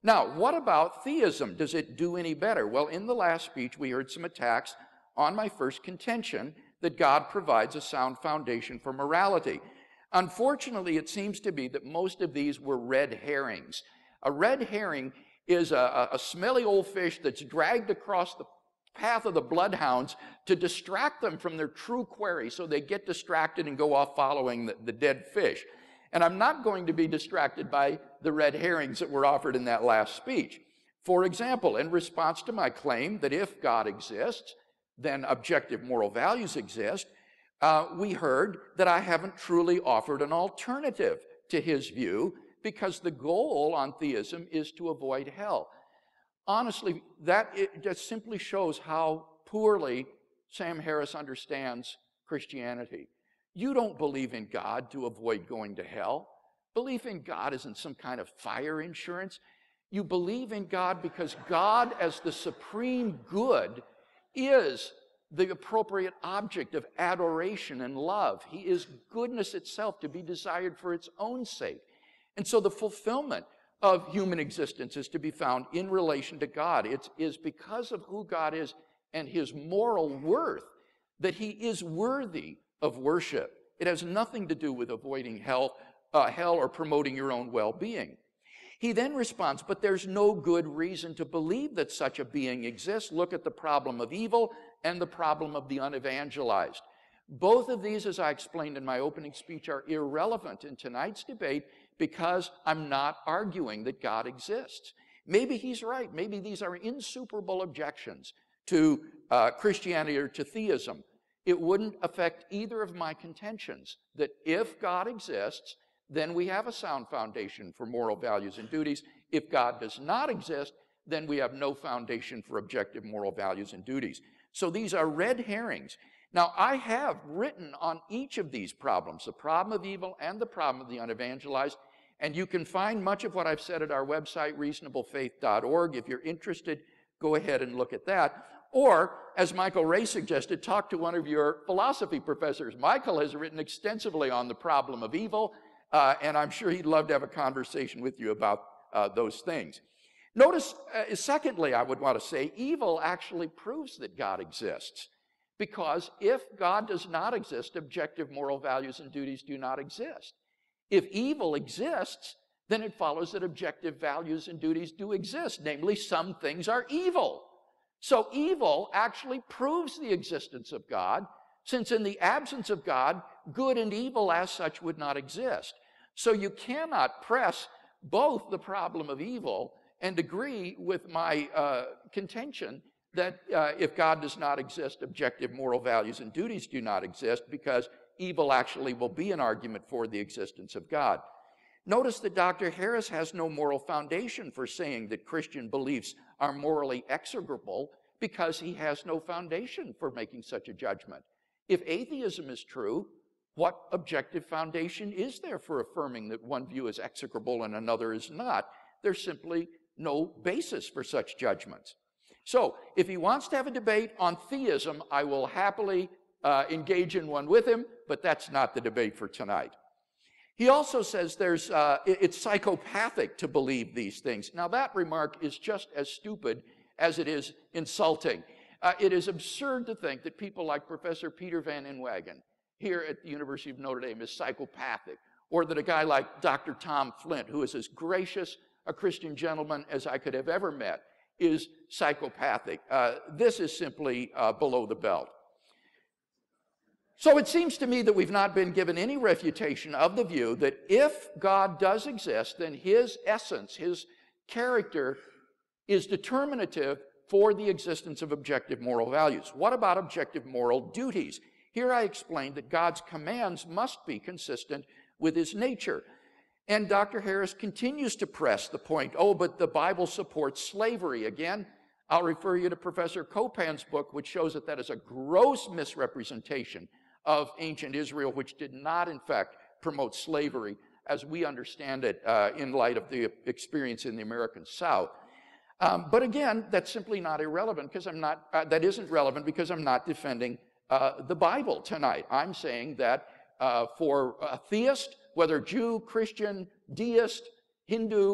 Now, what about theism? Does it do any better? Well, in the last speech, we heard some attacks on my first contention that God provides a sound foundation for morality. Unfortunately, it seems to be that most of these were red herrings. A red herring is a, a smelly old fish that's dragged across the path of the bloodhounds to distract them from their true quarry, so they get distracted and go off following the, the dead fish. And I'm not going to be distracted by the red herrings that were offered in that last speech. For example, in response to my claim that if God exists, then objective moral values exist, uh, we heard that I haven't truly offered an alternative to his view, because the goal on theism is to avoid hell. Honestly, that it just simply shows how poorly Sam Harris understands Christianity. You don't believe in God to avoid going to hell. Belief in God isn't some kind of fire insurance. You believe in God because God, as the supreme good, is the appropriate object of adoration and love. He is goodness itself, to be desired for its own sake. And so the fulfillment of human existence is to be found in relation to God. It is because of who God is and his moral worth that he is worthy of worship. It has nothing to do with avoiding hell, uh, hell or promoting your own well-being. He then responds, but there's no good reason to believe that such a being exists. Look at the problem of evil and the problem of the unevangelized. Both of these, as I explained in my opening speech, are irrelevant in tonight's debate because I'm not arguing that God exists. Maybe he's right. Maybe these are insuperable objections to uh, Christianity or to theism. It wouldn't affect either of my contentions that if God exists, then we have a sound foundation for moral values and duties. If God does not exist, then we have no foundation for objective moral values and duties. So these are red herrings. Now, I have written on each of these problems, the problem of evil and the problem of the unevangelized, and you can find much of what I've said at our website, reasonable faith dot org. If you're interested, go ahead and look at that. Or, as Michael Ray suggested, talk to one of your philosophy professors. Michael has written extensively on the problem of evil, uh, and I'm sure he'd love to have a conversation with you about uh, those things. Notice, uh, secondly, I would want to say, evil actually proves that God exists. Because if God does not exist, objective moral values and duties do not exist. If evil exists, then it follows that objective values and duties do exist. Namely, some things are evil. So evil actually proves the existence of God, since in the absence of God, good and evil as such would not exist. So you cannot press both the problem of evil and agree with my uh, contention that uh, if God does not exist, objective moral values and duties do not exist, because evil actually will be an argument for the existence of God. Notice that Doctor Harris has no moral foundation for saying that Christian beliefs are morally execrable, because he has no foundation for making such a judgment. If atheism is true, what objective foundation is there for affirming that one view is execrable and another is not? There's simply no basis for such judgments. So, if he wants to have a debate on theism, I will happily uh, engage in one with him, but that's not the debate for tonight. He also says there's, uh, it's psychopathic to believe these things. Now, that remark is just as stupid as it is insulting. Uh, it is absurd to think that people like Professor Peter Van Inwagen here at the University of Notre Dame is psychopathic, or that a guy like Doctor Tom Flint, who is as gracious a Christian gentleman as I could have ever met, is psychopathic. Uh, this is simply uh, below the belt. So it seems to me that we've not been given any refutation of the view that if God does exist, then his essence, his character, is determinative for the existence of objective moral values. What about objective moral duties? Here I explained that God's commands must be consistent with his nature. And Doctor Harris continues to press the point, oh, but the Bible supports slavery. Again, I'll refer you to Professor Copan's book, which shows that that is a gross misrepresentation of ancient Israel, which did not, in fact, promote slavery as we understand it uh, in light of the experience in the American South. Um, but again, that's simply not irrelevant because I'm not, uh, that isn't relevant because I'm not defending uh, the Bible tonight. I'm saying that uh, for a theist, whether Jew, Christian, deist, Hindu,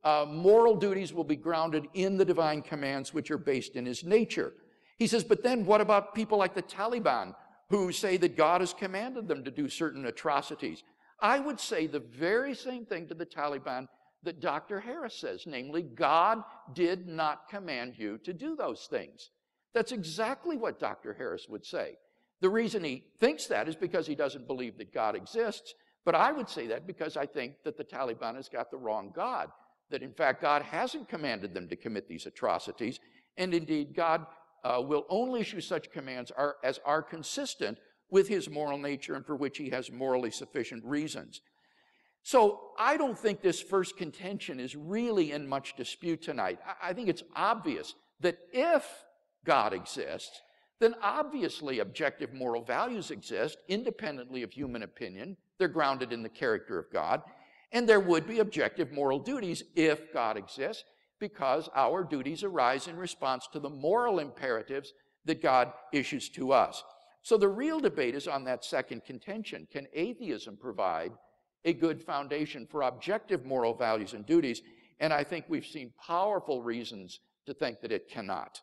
uh, moral duties will be grounded in the divine commands which are based in his nature. He says, but then what about people like the Taliban who say that God has commanded them to do certain atrocities? I would say the very same thing to the Taliban that Doctor Harris says, namely, God did not command you to do those things. That's exactly what Doctor Harris would say. The reason he thinks that is because he doesn't believe that God exists, but I would say that because I think that the Taliban has got the wrong God, that in fact God hasn't commanded them to commit these atrocities, and indeed God uh, will only issue such commands are, as are consistent with his moral nature and for which he has morally sufficient reasons. So I don't think this first contention is really in much dispute tonight. I, I think it's obvious that if God exists, then obviously objective moral values exist independently of human opinion. They're grounded in the character of God. And there would be objective moral duties if God exists, because our duties arise in response to the moral imperatives that God issues to us. So the real debate is on that second contention. Can atheism provide a good foundation for objective moral values and duties? And I think we've seen powerful reasons to think that it cannot.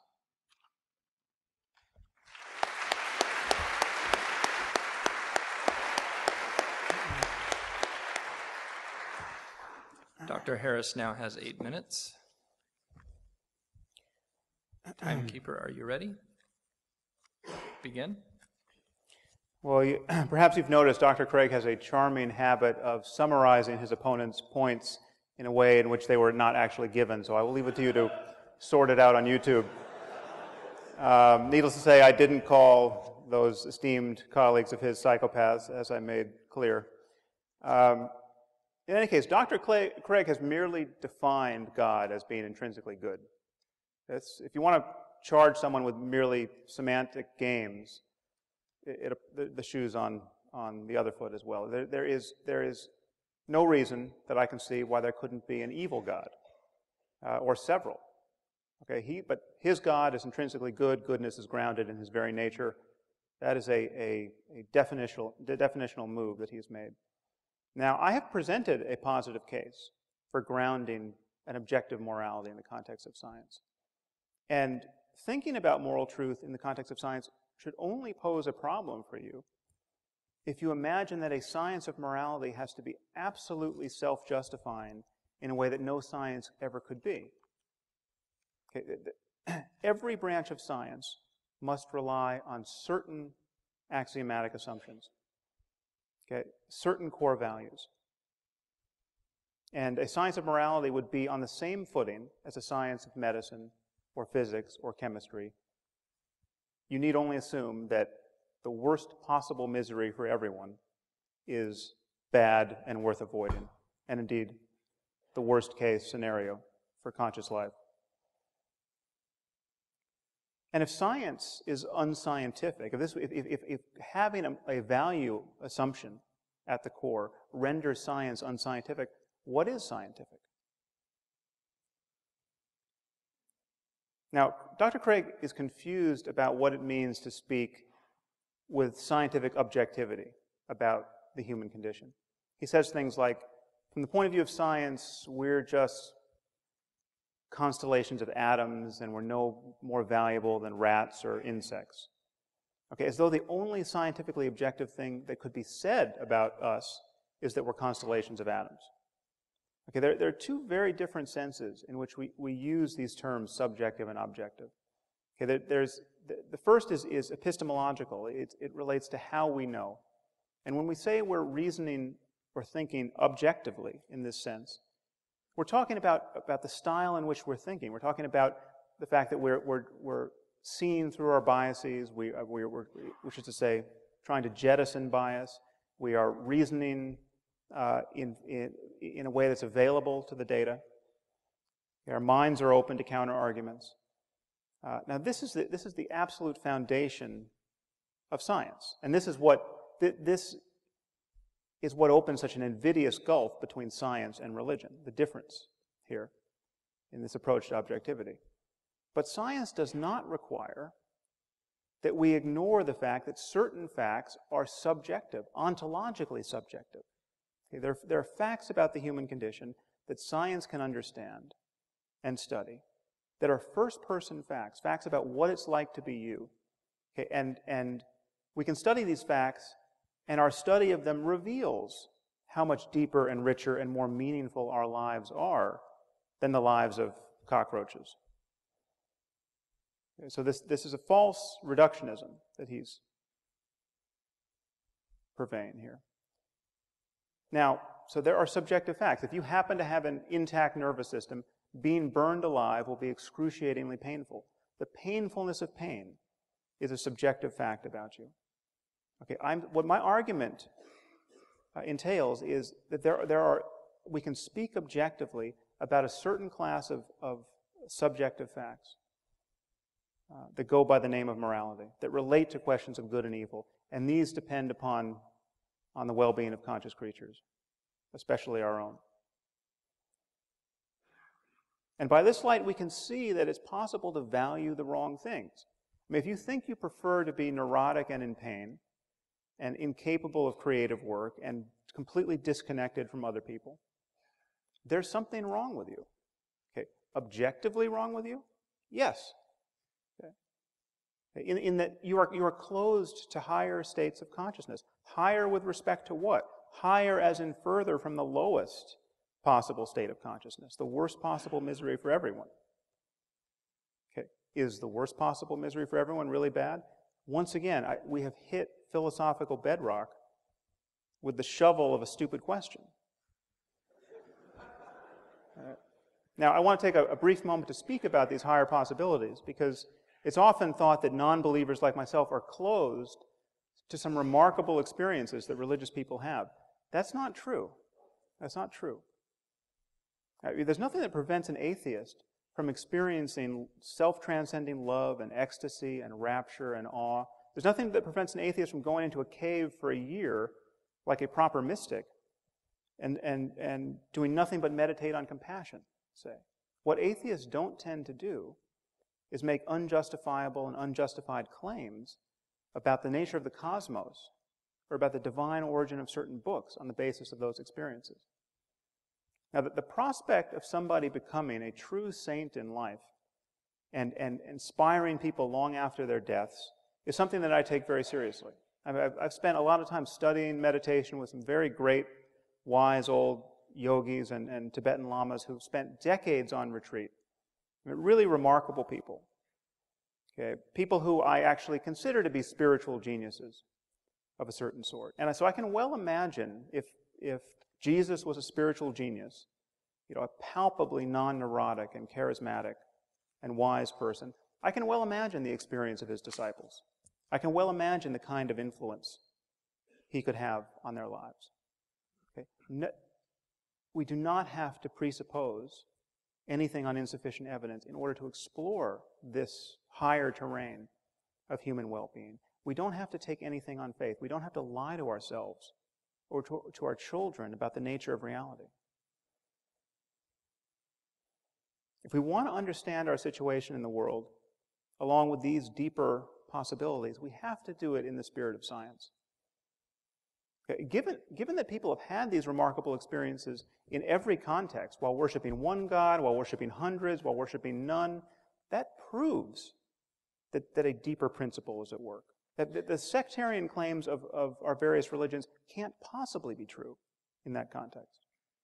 Doctor Harris now has eight minutes. Timekeeper, are you ready? Begin. Well, you, perhaps you've noticed Doctor Craig has a charming habit of summarizing his opponent's points in a way in which they were not actually given, so I will leave it to you to sort it out on YouTube. Um, needless to say, I didn't call those esteemed colleagues of his psychopaths, as I made clear. Um, in any case, Doctor Craig has merely defined God as being intrinsically good. It's, if you want to charge someone with merely semantic games, it, it, the, the shoe's on, on the other foot as well. There, there, is, there is no reason that I can see why there couldn't be an evil God, uh, or several. Okay, he, but his God is intrinsically good. Goodness is grounded in his very nature. That is a, a, a definitional, definitional move that he's made. Now, I have presented a positive case for grounding an objective morality in the context of science. And thinking about moral truth in the context of science should only pose a problem for you if you imagine that a science of morality has to be absolutely self-justifying in a way that no science ever could be. Okay, every branch of science must rely on certain axiomatic assumptions, okay, certain core values. And a science of morality would be on the same footing as a science of medicine or physics or chemistry. You need only assume that the worst possible misery for everyone is bad and worth avoiding, and indeed the worst case scenario for conscious life. And if science is unscientific, if, this, if, if, if having a, a value assumption at the core renders science unscientific, what is scientific? Now, Doctor Craig is confused about what it means to speak with scientific objectivity about the human condition. He says things like, from the point of view of science, we're just constellations of atoms and we're no more valuable than rats or insects. Okay, as though the only scientifically objective thing that could be said about us is that we're constellations of atoms. Okay, there, there are two very different senses in which we, we use these terms, subjective and objective. Okay, there, there's, the, the first is, is epistemological. It, it relates to how we know. And when we say we're reasoning or thinking objectively in this sense, we're talking about, about the style in which we're thinking. We're talking about the fact that we're, we're, we're seeing through our biases, we, we're, we're, which is to say, trying to jettison bias. We are reasoning uh, in, in, in a way that's available to the data. Our minds are open to counter-arguments. Uh, now, this is, the, this is the absolute foundation of science. And this is what, th this is what opens such an invidious gulf between science and religion, the difference here in this approach to objectivity. But science does not require that we ignore the fact that certain facts are subjective, ontologically subjective. Okay, there, there are facts about the human condition that science can understand and study, that are first-person facts, facts about what it's like to be you. Okay, and, and we can study these facts, and our study of them reveals how much deeper and richer and more meaningful our lives are than the lives of cockroaches. Okay, so this, this is a false reductionism that he's purveying here. Now, so there are subjective facts. If you happen to have an intact nervous system, being burned alive will be excruciatingly painful. The painfulness of pain is a subjective fact about you. Okay, I'm, what my argument uh, entails is that there, there are, we can speak objectively about a certain class of, of subjective facts uh, that go by the name of morality, that relate to questions of good and evil, and these depend upon on the well-being of conscious creatures, especially our own. And by this light, we can see that it's possible to value the wrong things. I mean, if you think you prefer to be neurotic and in pain, and incapable of creative work, and completely disconnected from other people, there's something wrong with you. Okay, objectively wrong with you? Yes. Okay. In, in that you are, you are closed to higher states of consciousness. Higher with respect to what? Higher as in further from the lowest possible state of consciousness, the worst possible misery for everyone. Okay, is the worst possible misery for everyone really bad? Once again, I, we have hit philosophical bedrock with the shovel of a stupid question. Uh, now, I want to take a, a brief moment to speak about these higher possibilities, because it's often thought that non-believers like myself are closed to some remarkable experiences that religious people have. That's not true. That's not true. Uh, there's nothing that prevents an atheist from experiencing self-transcending love and ecstasy and rapture and awe. There's nothing that prevents an atheist from going into a cave for a year like a proper mystic and, and, and doing nothing but meditate on compassion, say. What atheists don't tend to do is make unjustifiable and unjustified claims about the nature of the cosmos or about the divine origin of certain books on the basis of those experiences. Now, the, the prospect of somebody becoming a true saint in life and, and inspiring people long after their deaths is something that I take very seriously. I've, I've spent a lot of time studying meditation with some very great, wise old yogis and, and Tibetan lamas who've spent decades on retreat. I mean, really remarkable people. Okay, people who I actually consider to be spiritual geniuses of a certain sort. And so I can well imagine if, if Jesus was a spiritual genius, you know, a palpably non-neurotic and charismatic and wise person, I can well imagine the experience of his disciples. I can well imagine the kind of influence he could have on their lives. Okay? No, we do not have to presuppose anything on insufficient evidence in order to explore this higher terrain of human well-being. We don't have to take anything on faith. We don't have to lie to ourselves or to, to our children about the nature of reality. If we want to understand our situation in the world, along with these deeper possibilities, we have to do it in the spirit of science. Okay, given, given that people have had these remarkable experiences in every context, while worshiping one God, while worshiping hundreds, while worshiping none, that proves that, that a deeper principle is at work. That, that the sectarian claims of, of our various religions can't possibly be true in that context.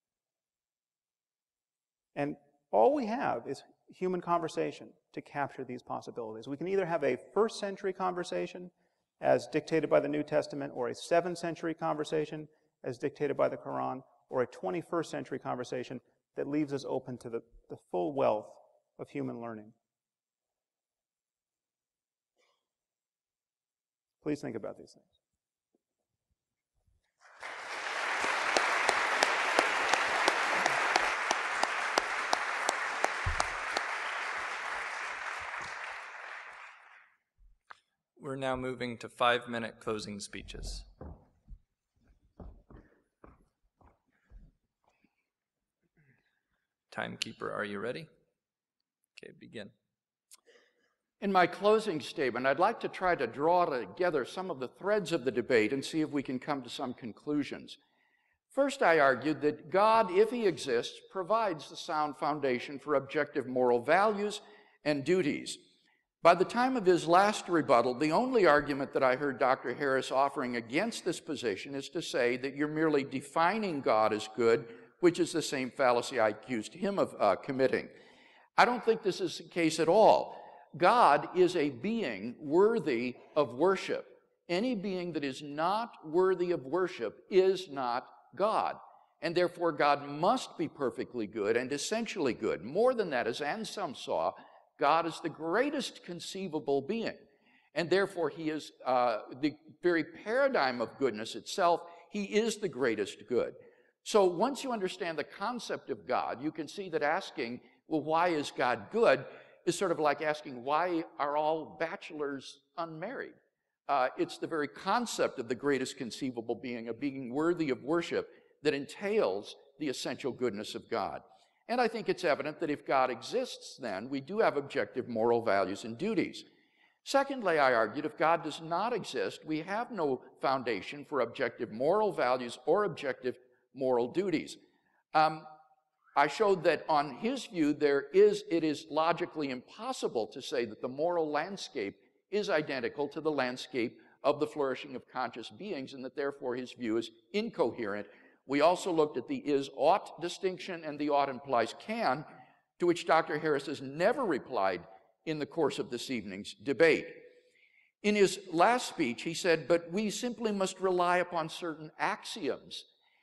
And all we have is human conversation to capture these possibilities. We can either have a first century conversation as dictated by the New Testament, or a seventh century conversation as dictated by the Quran, or a twenty-first century conversation that leaves us open to the, the full wealth of human learning. Please think about these things. We're now moving to five-minute closing speeches. Timekeeper, are you ready? Okay, begin. In my closing statement, I'd like to try to draw together some of the threads of the debate and see if we can come to some conclusions. First, I argued that God, if he exists, provides the sound foundation for objective moral values and duties. By the time of his last rebuttal, the only argument that I heard Doctor Harris offering against this position is to say that you're merely defining God as good, which is the same fallacy I accused him of uh, committing. I don't think this is the case at all. God is a being worthy of worship. Any being that is not worthy of worship is not God, and therefore God must be perfectly good and essentially good. More than that, as Anselm saw, God is the greatest conceivable being, and therefore he is uh, the very paradigm of goodness itself. He is the greatest good. So once you understand the concept of God, you can see that asking, well, why is God good, is sort of like asking, why are all bachelors unmarried? Uh, it's the very concept of the greatest conceivable being, a being worthy of worship, that entails the essential goodness of God. And I think it's evident that if God exists, then we do have objective moral values and duties. Secondly, I argued, if God does not exist, we have no foundation for objective moral values or objective moral duties. Um, I showed that on his view, there is, it is logically impossible to say that the moral landscape is identical to the landscape of the flourishing of conscious beings, and that therefore his view is incoherent. We also looked at the is-ought distinction, and the ought implies can, to which Doctor Harris has never replied in the course of this evening's debate. In his last speech, he said, but we simply must rely upon certain axioms.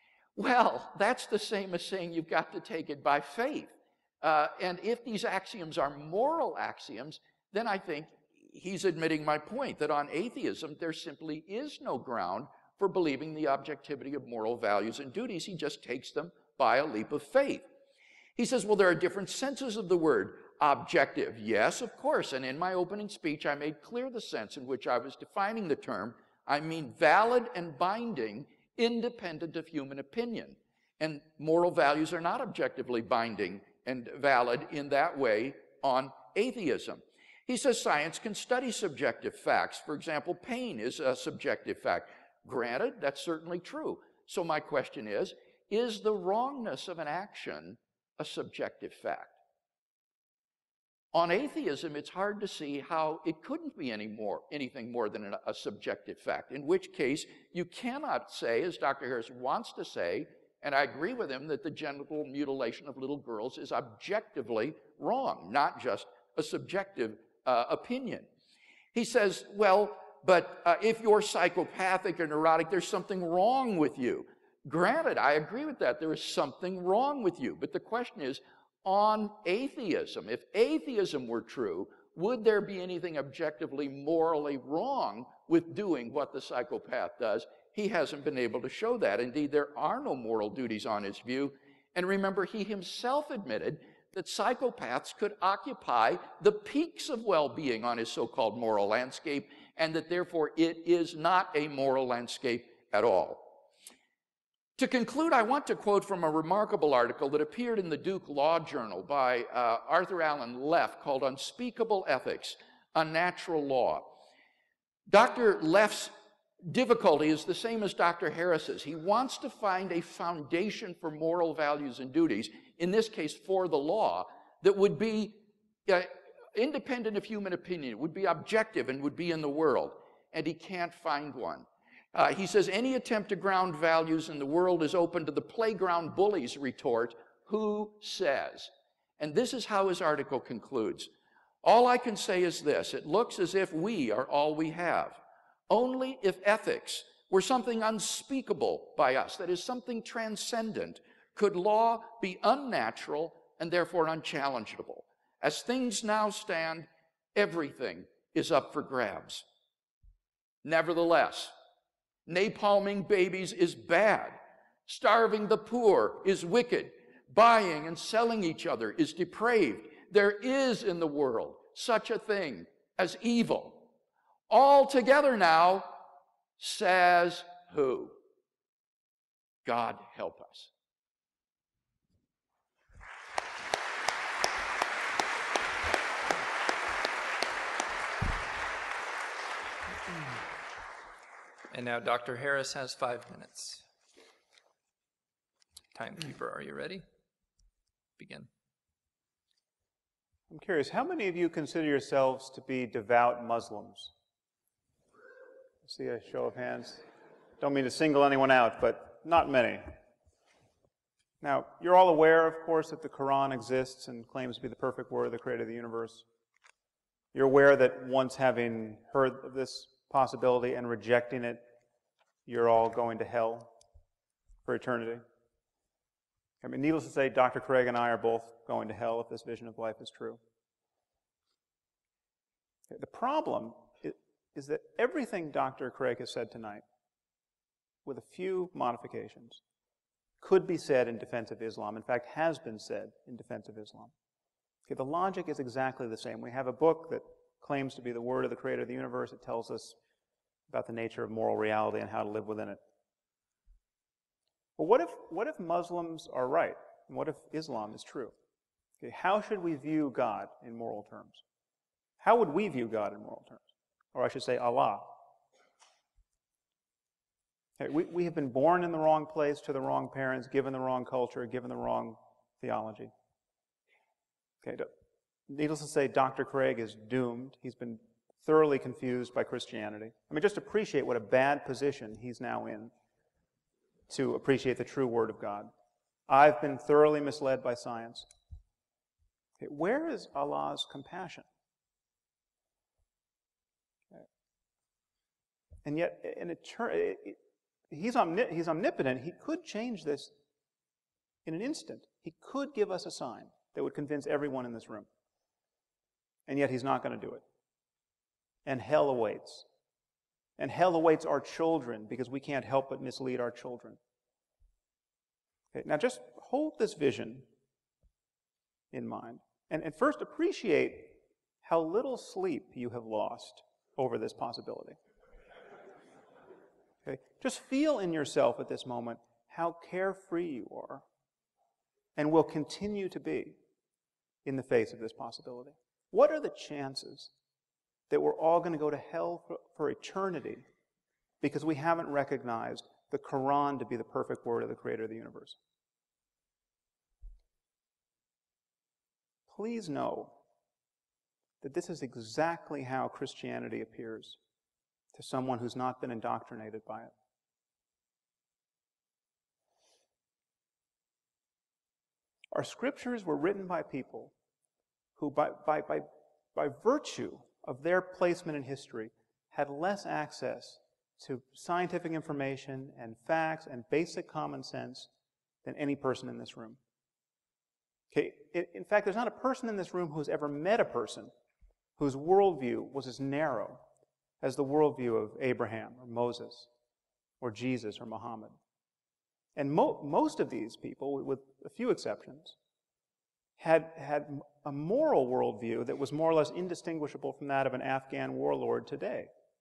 Well, that's the same as saying you've got to take it by faith. Uh, and if these axioms are moral axioms, then I think he's admitting my point, that on atheism, there simply is no ground for believing the objectivity of moral values and duties. He just takes them by a leap of faith. He says, well, there are different senses of the word objective. Yes, of course, and in my opening speech, I made clear the sense in which I was defining the term. I mean valid and binding, independent of human opinion. And moral values are not objectively binding and valid in that way on atheism. He says science can study subjective facts. For example, pain is a subjective fact. Granted, that's certainly true. So my question is, is the wrongness of an action a subjective fact? On atheism, it's hard to see how it couldn't be any more, anything more than a, a subjective fact, in which case you cannot say, as Doctor Harris wants to say, and I agree with him, that the genital mutilation of little girls is objectively wrong, not just a subjective uh, opinion. He says, well, but uh, if you're psychopathic or neurotic, there's something wrong with you. Granted, I agree with that. There is something wrong with you. But the question is, on atheism, if atheism were true, would there be anything objectively morally wrong with doing what the psychopath does? He hasn't been able to show that. Indeed, there are no moral duties on his view. And remember, he himself admitted that psychopaths could occupy the peaks of well-being on his so-called moral landscape, and that therefore it is not a moral landscape at all. To conclude, I want to quote from a remarkable article that appeared in the Duke Law Journal by uh, Arthur Allen Leff called Unspeakable Ethics, Unnatural Law. Doctor Leff's difficulty is the same as Doctor Harris's. He wants to find a foundation for moral values and duties, in this case for the law, that would be uh, independent of human opinion, would be objective and would be in the world, and he can't find one. Uh, he says, any attempt to ground values in the world is open to the playground bully's retort, who says? And this is how his article concludes. All I can say is this, it looks as if we are all we have. Only if ethics were something unspeakable by us, that is, something transcendent, could law be unnatural and therefore unchallengeable. As things now stand, everything is up for grabs. Nevertheless, napalming babies is bad. Starving the poor is wicked. Buying and selling each other is depraved. There is in the world such a thing as evil. All together now, says who? God help us. And now Doctor Harris has five minutes. Timekeeper, are you ready? Begin. I'm curious, how many of you consider yourselves to be devout Muslims? I see a show of hands. Don't mean to single anyone out, but not many. Now, you're all aware, of course, that the Quran exists and claims to be the perfect word of the creator of the universe. You're aware that once having heard of this possibility and rejecting it, you're all going to hell for eternity. I mean, needless to say, Doctor Craig and I are both going to hell if this vision of life is true. The problem is that everything Doctor Craig has said tonight, with a few modifications, could be said in defense of Islam. In fact, has been said in defense of Islam. Okay, the logic is exactly the same. We have a book that claims to be the word of the creator of the universe. It tells us about the nature of moral reality and how to live within it. But what if, what if Muslims are right? And what if Islam is true? Okay, how should we view God in moral terms? How would we view God in moral terms? Or I should say Allah. Okay, we, we have been born in the wrong place to the wrong parents, given the wrong culture, given the wrong theology. Okay, needless to say, Doctor Craig is doomed. He's been thoroughly confused by Christianity. I mean, just appreciate what a bad position he's now in to appreciate the true Word of God. I've been thoroughly misled by science. Okay, where is Allah's compassion? Okay. And yet, in etern- he's, omni- he's omnipotent. He could change this in an instant. He could give us a sign that would convince everyone in this room. And yet he's not going to do it. And hell awaits. And hell awaits our children because we can't help but mislead our children. Okay, now just hold this vision in mind. And, and first appreciate how little sleep you have lost over this possibility. Okay, just feel in yourself at this moment how carefree you are and will continue to be in the face of this possibility. What are the chances that we're all going to go to hell for, for eternity because we haven't recognized the Quran to be the perfect word of the creator of the universe? Please know that this is exactly how Christianity appears to someone who's not been indoctrinated by it. Our scriptures were written by people who, by, by, by, by virtue of their placement in history, had less access to scientific information and facts and basic common sense than any person in this room. Okay, in fact, there's not a person in this room who's ever met a person whose worldview was as narrow as the worldview of Abraham or Moses or Jesus or Muhammad. And mo- most of these people, with a few exceptions, had, had a moral worldview that was more or less indistinguishable from that of an Afghan warlord today.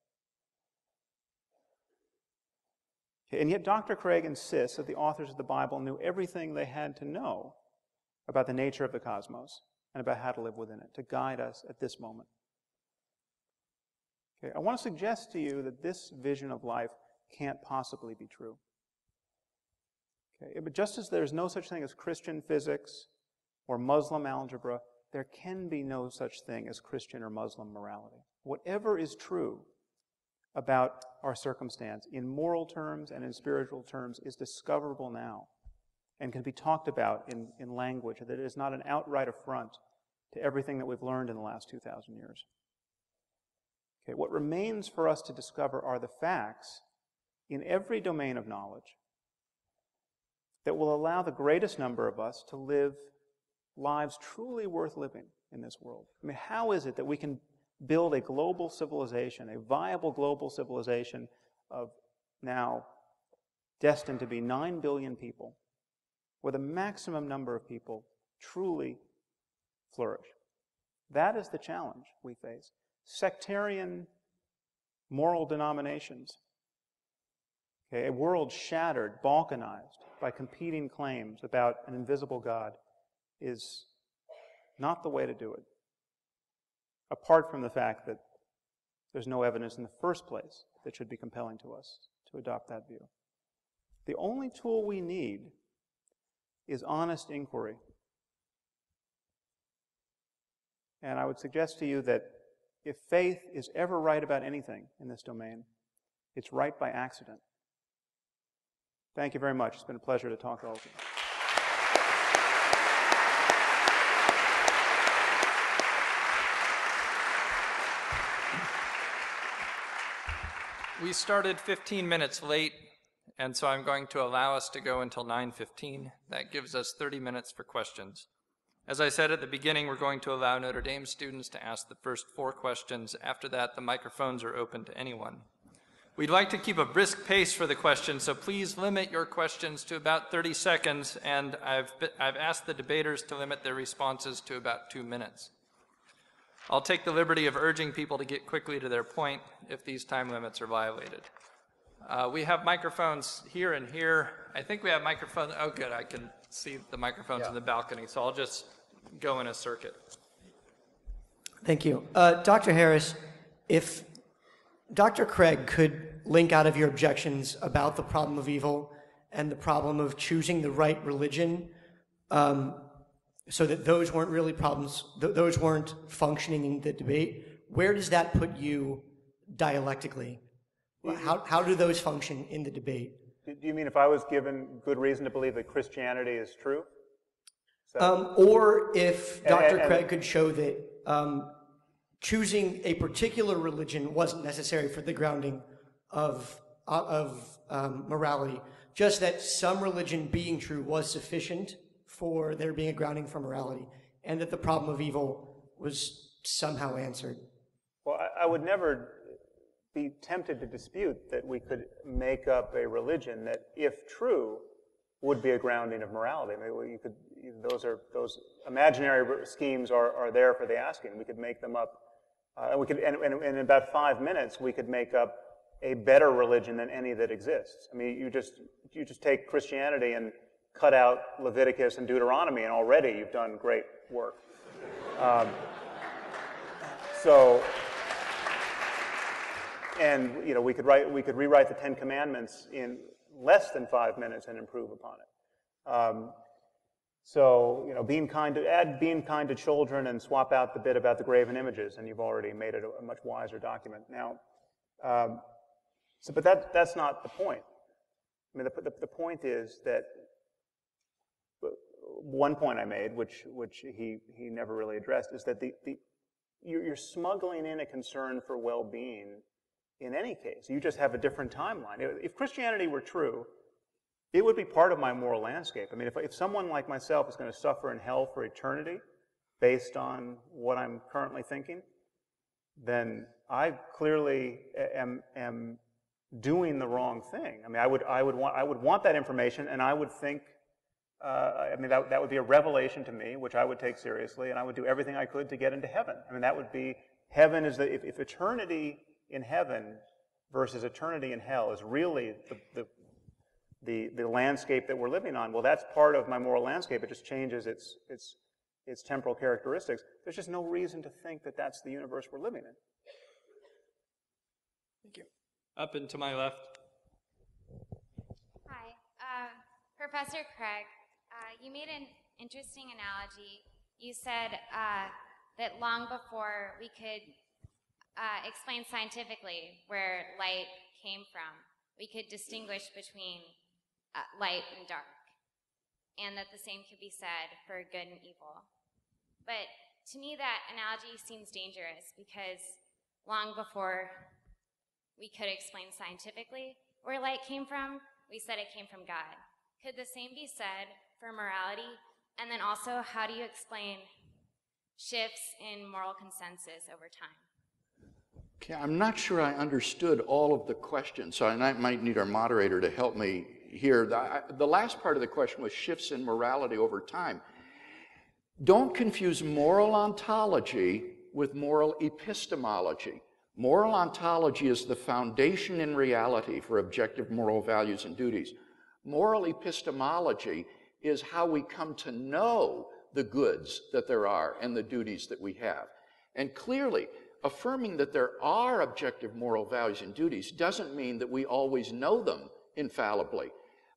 Okay, and yet Doctor Craig insists that the authors of the Bible knew everything they had to know about the nature of the cosmos and about how to live within it, to guide us at this moment. Okay, I want to suggest to you that this vision of life can't possibly be true. Okay, but just as there's no such thing as Christian physics or Muslim algebra, there can be no such thing as Christian or Muslim morality. Whatever is true about our circumstance in moral terms and in spiritual terms is discoverable now and can be talked about in, in language that is not an outright affront to everything that we've learned in the last two thousand years. Okay, what remains for us to discover are the facts in every domain of knowledge that will allow the greatest number of us to live lives truly worth living in this world. I mean, how is it that we can build a global civilization, a viable global civilization of now destined to be nine billion people, where the maximum number of people truly flourish? That is the challenge we face. Sectarian moral denominations, okay, a world shattered, balkanized by competing claims about an invisible God, is not the way to do it, apart from the fact that there's no evidence in the first place that should be compelling to us to adopt that view. The only tool we need is honest inquiry. And I would suggest to you that if faith is ever right about anything in this domain, it's right by accident. Thank you very much. It's been a pleasure to talk to all of you. We started fifteen minutes late, and so I'm going to allow us to go until nine fifteen. That gives us thirty minutes for questions. As I said at the beginning, we're going to allow Notre Dame students to ask the first four questions. After that, the microphones are open to anyone. We'd like to keep a brisk pace for the questions, so please limit your questions to about thirty seconds, and I've, I've asked the debaters to limit their responses to about two minutes. I'll take the liberty of urging people to get quickly to their point if these time limits are violated. Uh, we have microphones here and here. I think we have microphones. Oh, good. I can see the microphones yeah. in the balcony, so I'll just go in a circuit. Thank you. Uh, Doctor Harris, if Doctor Craig could link out of your objections about the problem of evil and the problem of choosing the right religion, um, so that those weren't really problems, th- those weren't functioning in the debate, where does that put you dialectically? How, how do those function in the debate? Do you mean if I was given good reason to believe that Christianity is true? So, um, or if Doctor and, and, Craig could show that um, choosing a particular religion wasn't necessary for the grounding of, of um, morality, just that some religion being true was sufficient for there being a grounding for morality, and that the problem of evil was somehow answered. Well, I, I would never be tempted to dispute that we could make up a religion that, if true, would be a grounding of morality. I mean, you could, those are those imaginary schemes are, are there for the asking. We could make them up, uh, and we could, and, and, and in about five minutes, we could make up a better religion than any that exists. I mean, you just you just take Christianity and cut out Leviticus and Deuteronomy, and already you've done great work. Um, so, and you know, we could write, we could rewrite the Ten Commandments in less than five minutes and improve upon it. Um, so, you know, being kind to add being kind to children and swap out the bit about the graven images, and you've already made it a, a much wiser document. Now, um, so, but that that's not the point. I mean, the the, the point is that. One point I made, which which he he never really addressed, is that the the you're, you're smuggling in a concern for well-being. In any case, you just have a different timeline. If Christianity were true, it would be part of my moral landscape. I mean, if if someone like myself is going to suffer in hell for eternity, based on what I'm currently thinking, then I clearly am am doing the wrong thing. I mean, I would I would want I would want that information, and I would think. Uh, I mean, that, that would be a revelation to me, which I would take seriously, and I would do everything I could to get into heaven. I mean, that would be, heaven is the, if, if eternity in heaven versus eternity in hell is really the, the, the, the landscape that we're living on, well, that's part of my moral landscape. It just changes its, its, its temporal characteristics. There's just no reason to think that that's the universe we're living in. Thank you. Up and to my left. Hi. Uh, Professor Craig. Uh, you made an interesting analogy. You said uh, that long before we could uh, explain scientifically where light came from, we could distinguish between uh, light and dark, and that the same could be said for good and evil. But to me, that analogy seems dangerous because long before we could explain scientifically where light came from, we said it came from God. Could the same be said for morality? And then also, how do you explain shifts in moral consensus over time? Okay, I'm not sure I understood all of the questions, so I might need our moderator to help me here. The, the last part of the question was shifts in morality over time. Don't confuse moral ontology with moral epistemology. Moral ontology is the foundation in reality for objective moral values and duties. Moral epistemology is how we come to know the goods that there are and the duties that we have. And clearly, affirming that there are objective moral values and duties doesn't mean that we always know them infallibly.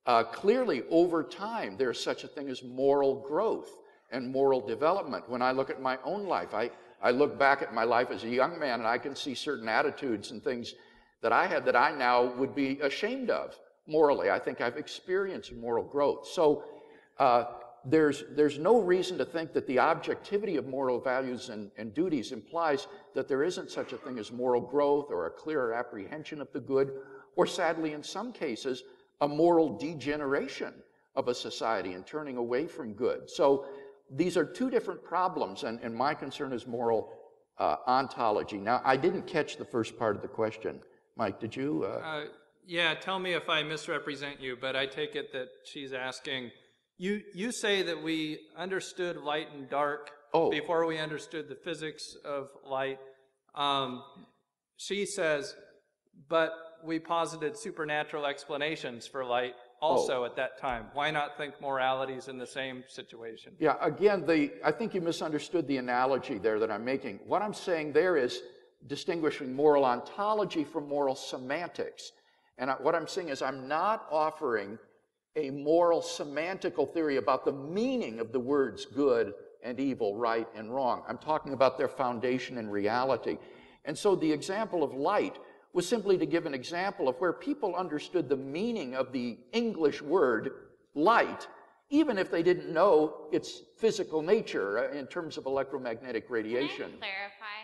Uh, clearly, over time, there's such a thing as moral growth and moral development. When I look at my own life, I, I look back at my life as a young man, and I can see certain attitudes and things that I had that I now would be ashamed of morally. I think I've experienced moral growth. So uh, there's, there's no reason to think that the objectivity of moral values and, and duties implies that there isn't such a thing as moral growth or a clearer apprehension of the good, or sadly, in some cases, a moral degeneration of a society and turning away from good. So these are two different problems, and, and my concern is moral uh, ontology. Now, I didn't catch the first part of the question. Mike, did you? Uh... Uh, yeah, tell me if I misrepresent you, but I take it that she's asking, you, you say that we understood light and dark oh. before we understood the physics of light. Um, she says, but we posited supernatural explanations for light also oh. at that time. Why not think morality's in the same situation? Yeah, again, the, I think you misunderstood the analogy there that I'm making. What I'm saying there is distinguishing moral ontology from moral semantics. And I, what I'm saying is I'm not offering a moral semantical theory about the meaning of the words good and evil, right and wrong. I'm talking about their foundation in reality. And so the example of light was simply to give an example of where people understood the meaning of the English word light, even if they didn't know its physical nature in terms of electromagnetic radiation. Can I clarify?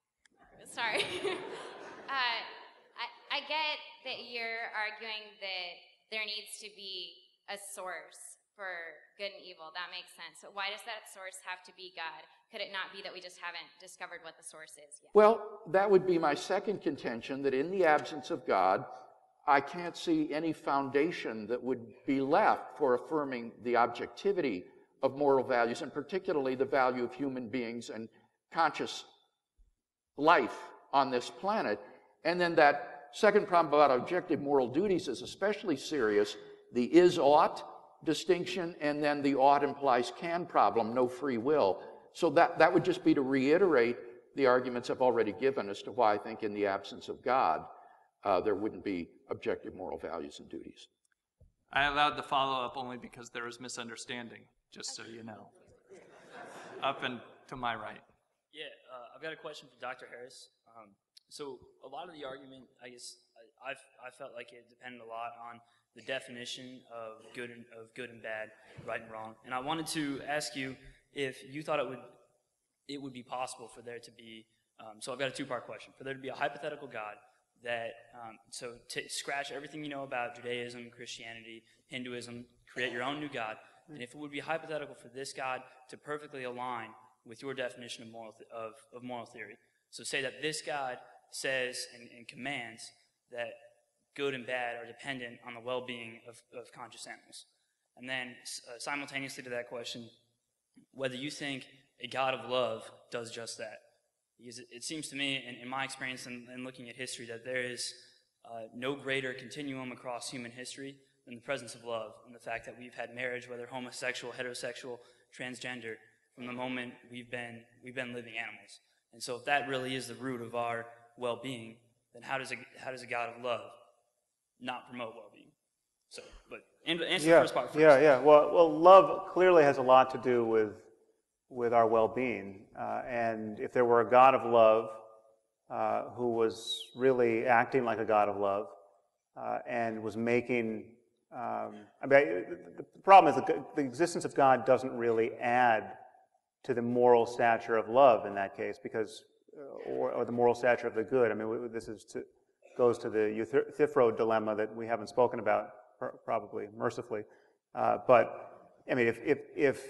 Sorry. uh, I, I get that you're arguing that there needs to be a source for good and evil. That makes sense. But why does that source have to be God? Could it not be that we just haven't discovered what the source is yet? Well, that would be my second contention, that in the absence of God, I can't see any foundation that would be left for affirming the objectivity of moral values, and particularly the value of human beings and conscious life on this planet. And then that second problem about objective moral duties is especially serious, the is-ought distinction, and then the ought implies can problem, no free will. So that, that would just be to reiterate the arguments I've already given as to why I think in the absence of God, uh, there wouldn't be objective moral values and duties. I allowed the follow-up only because there was misunderstanding, just so you know. Up and to my right. Yeah, uh, I've got a question for Doctor Harris. Um, so a lot of the argument, I guess, I, I've, I felt like it depended a lot on the definition of good and of good and bad, right and wrong. And I wanted to ask you if you thought it would it would be possible for there to be. Um, so I've got a two-part question: for there to be a hypothetical God that um, so to scratch everything you know about Judaism, Christianity, Hinduism, create your own new God, and if it would be hypothetical for this God to perfectly align with your definition of moral th- of, of moral theory. So say that this God says and, and commands that good and bad are dependent on the well-being of, of conscious animals. And then uh, simultaneously to that question, whether you think a God of love does just that. Because it, it seems to me, in, in my experience and in, in looking at history, that there is uh, no greater continuum across human history than the presence of love, and the fact that we've had marriage, whether homosexual, heterosexual, transgender, from the moment we've been we've been living animals. And so if that really is the root of our well-being, then how does a, how does a God of love not promote well-being? So, but answer yeah, the first part first. Yeah, yeah. Well, well, love clearly has a lot to do with with our well-being. Uh, and if there were a God of love uh, who was really acting like a God of love uh, and was making, um, I mean, the problem is the, the existence of God doesn't really add to the moral stature of love in that case, because, uh, or, or the moral stature of the good. I mean, this is to, goes to the Euthyphro dilemma that we haven't spoken about, probably mercifully. Uh, but I mean, if if if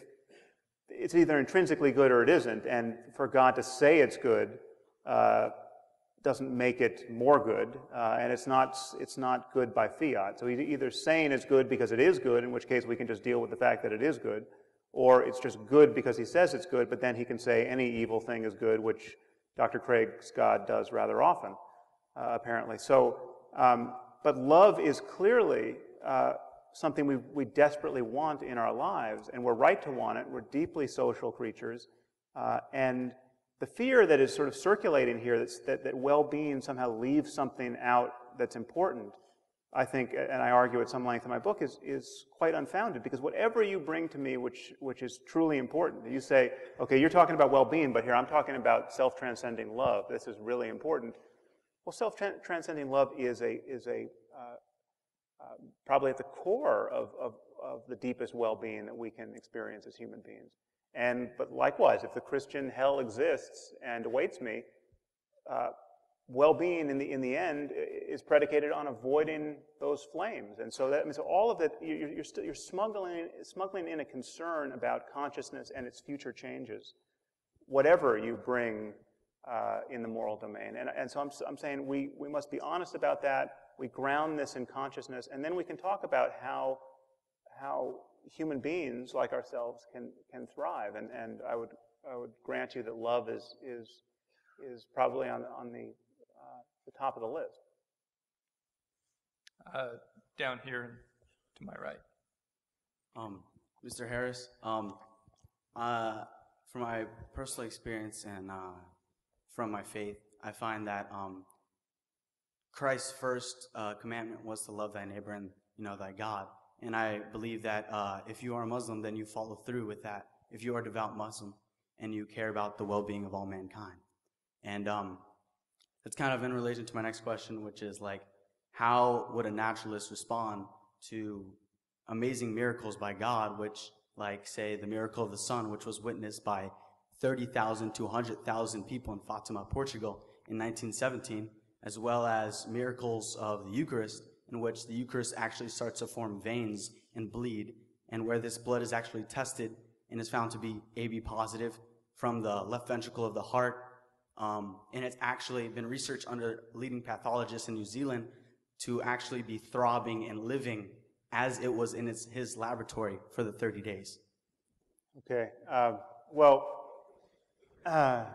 it's either intrinsically good or it isn't, and for God to say it's good uh, doesn't make it more good, uh, and it's not it's not good by fiat. So he's either saying it's good because it is good, in which case we can just deal with the fact that it is good, or it's just good because he says it's good, but then he can say any evil thing is good, which Doctor Craig's God does rather often, uh, apparently. So, um, but love is clearly uh, something we, we desperately want in our lives, and we're right to want it. We're deeply social creatures, uh, and the fear that is sort of circulating here that's, that, that well-being somehow leaves something out that's important I think, and I argue at some length in my book, is, is quite unfounded, because whatever you bring to me which, which is truly important, you say, okay, you're talking about well-being, but here I'm talking about self-transcending love. This is really important. Well, self-transcending love is a, is a uh, uh, probably at the core of, of, of the deepest well-being that we can experience as human beings. And, but likewise, if the Christian hell exists and awaits me, uh, well-being in the in the end is predicated on avoiding those flames, and so that means all of that you're you're, still, you're smuggling smuggling in a concern about consciousness and its future changes, whatever you bring uh, in the moral domain. And and so I'm I'm saying we we must be honest about that. We ground this in consciousness, and then we can talk about how how human beings like ourselves can can thrive. And and I would I would grant you that love is is is probably on on the the top of the list. Uh, down here to my right. Um, Mister Harris, um, uh, from my personal experience and uh, from my faith, I find that um, Christ's first uh, commandment was to love thy neighbor and, you know, thy God. And I believe that uh, if you are a Muslim, then you follow through with that. If you are a devout Muslim and you care about the well-being of all mankind. And um, it's kind of in relation to my next question, which is like, how would a naturalist respond to amazing miracles by God, which, like, say, the miracle of the sun, which was witnessed by thirty thousand to one hundred thousand people in Fatima, Portugal in nineteen seventeen, as well as miracles of the Eucharist, in which the Eucharist actually starts to form veins and bleed, and where this blood is actually tested and is found to be A B positive from the left ventricle of the heart. Um, and it's actually been researched under leading pathologists in New Zealand to actually be throbbing and living as it was in its, his laboratory for the thirty days. Okay. Uh, well, uh,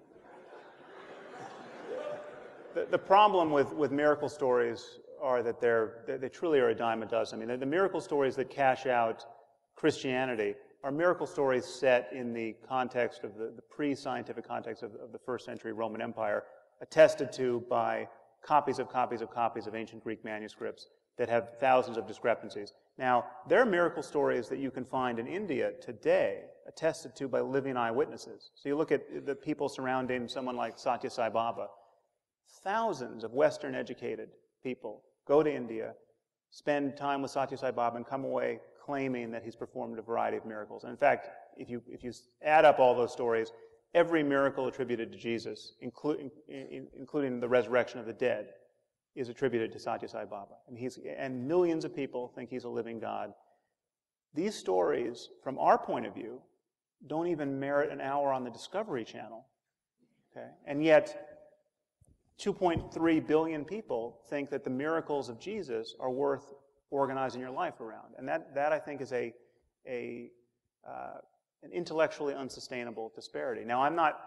the, the problem with, with miracle stories are that they're, they, they truly are a dime a dozen. I mean, the, the miracle stories that cash out Christianity are miracle stories set in the context of the, the pre-scientific context of, of the first century Roman Empire, attested to by copies of copies of copies of ancient Greek manuscripts that have thousands of discrepancies. Now, there are miracle stories that you can find in India today, attested to by living eyewitnesses. So you look at the people surrounding someone like Satya Sai Baba. Thousands of Western-educated people go to India, spend time with Satya Sai Baba, and come away claiming that he's performed a variety of miracles. And in fact, if you if you add up all those stories, every miracle attributed to Jesus, including in, including the resurrection of the dead, is attributed to Satya Sai Baba. And he's and millions of people think he's a living God. These stories, from our point of view, don't even merit an hour on the Discovery Channel. Okay, and yet two point three billion people think that the miracles of Jesus are worth organizing your life around. And that, that I think, is a, a, uh, an intellectually unsustainable disparity. Now, I'm not,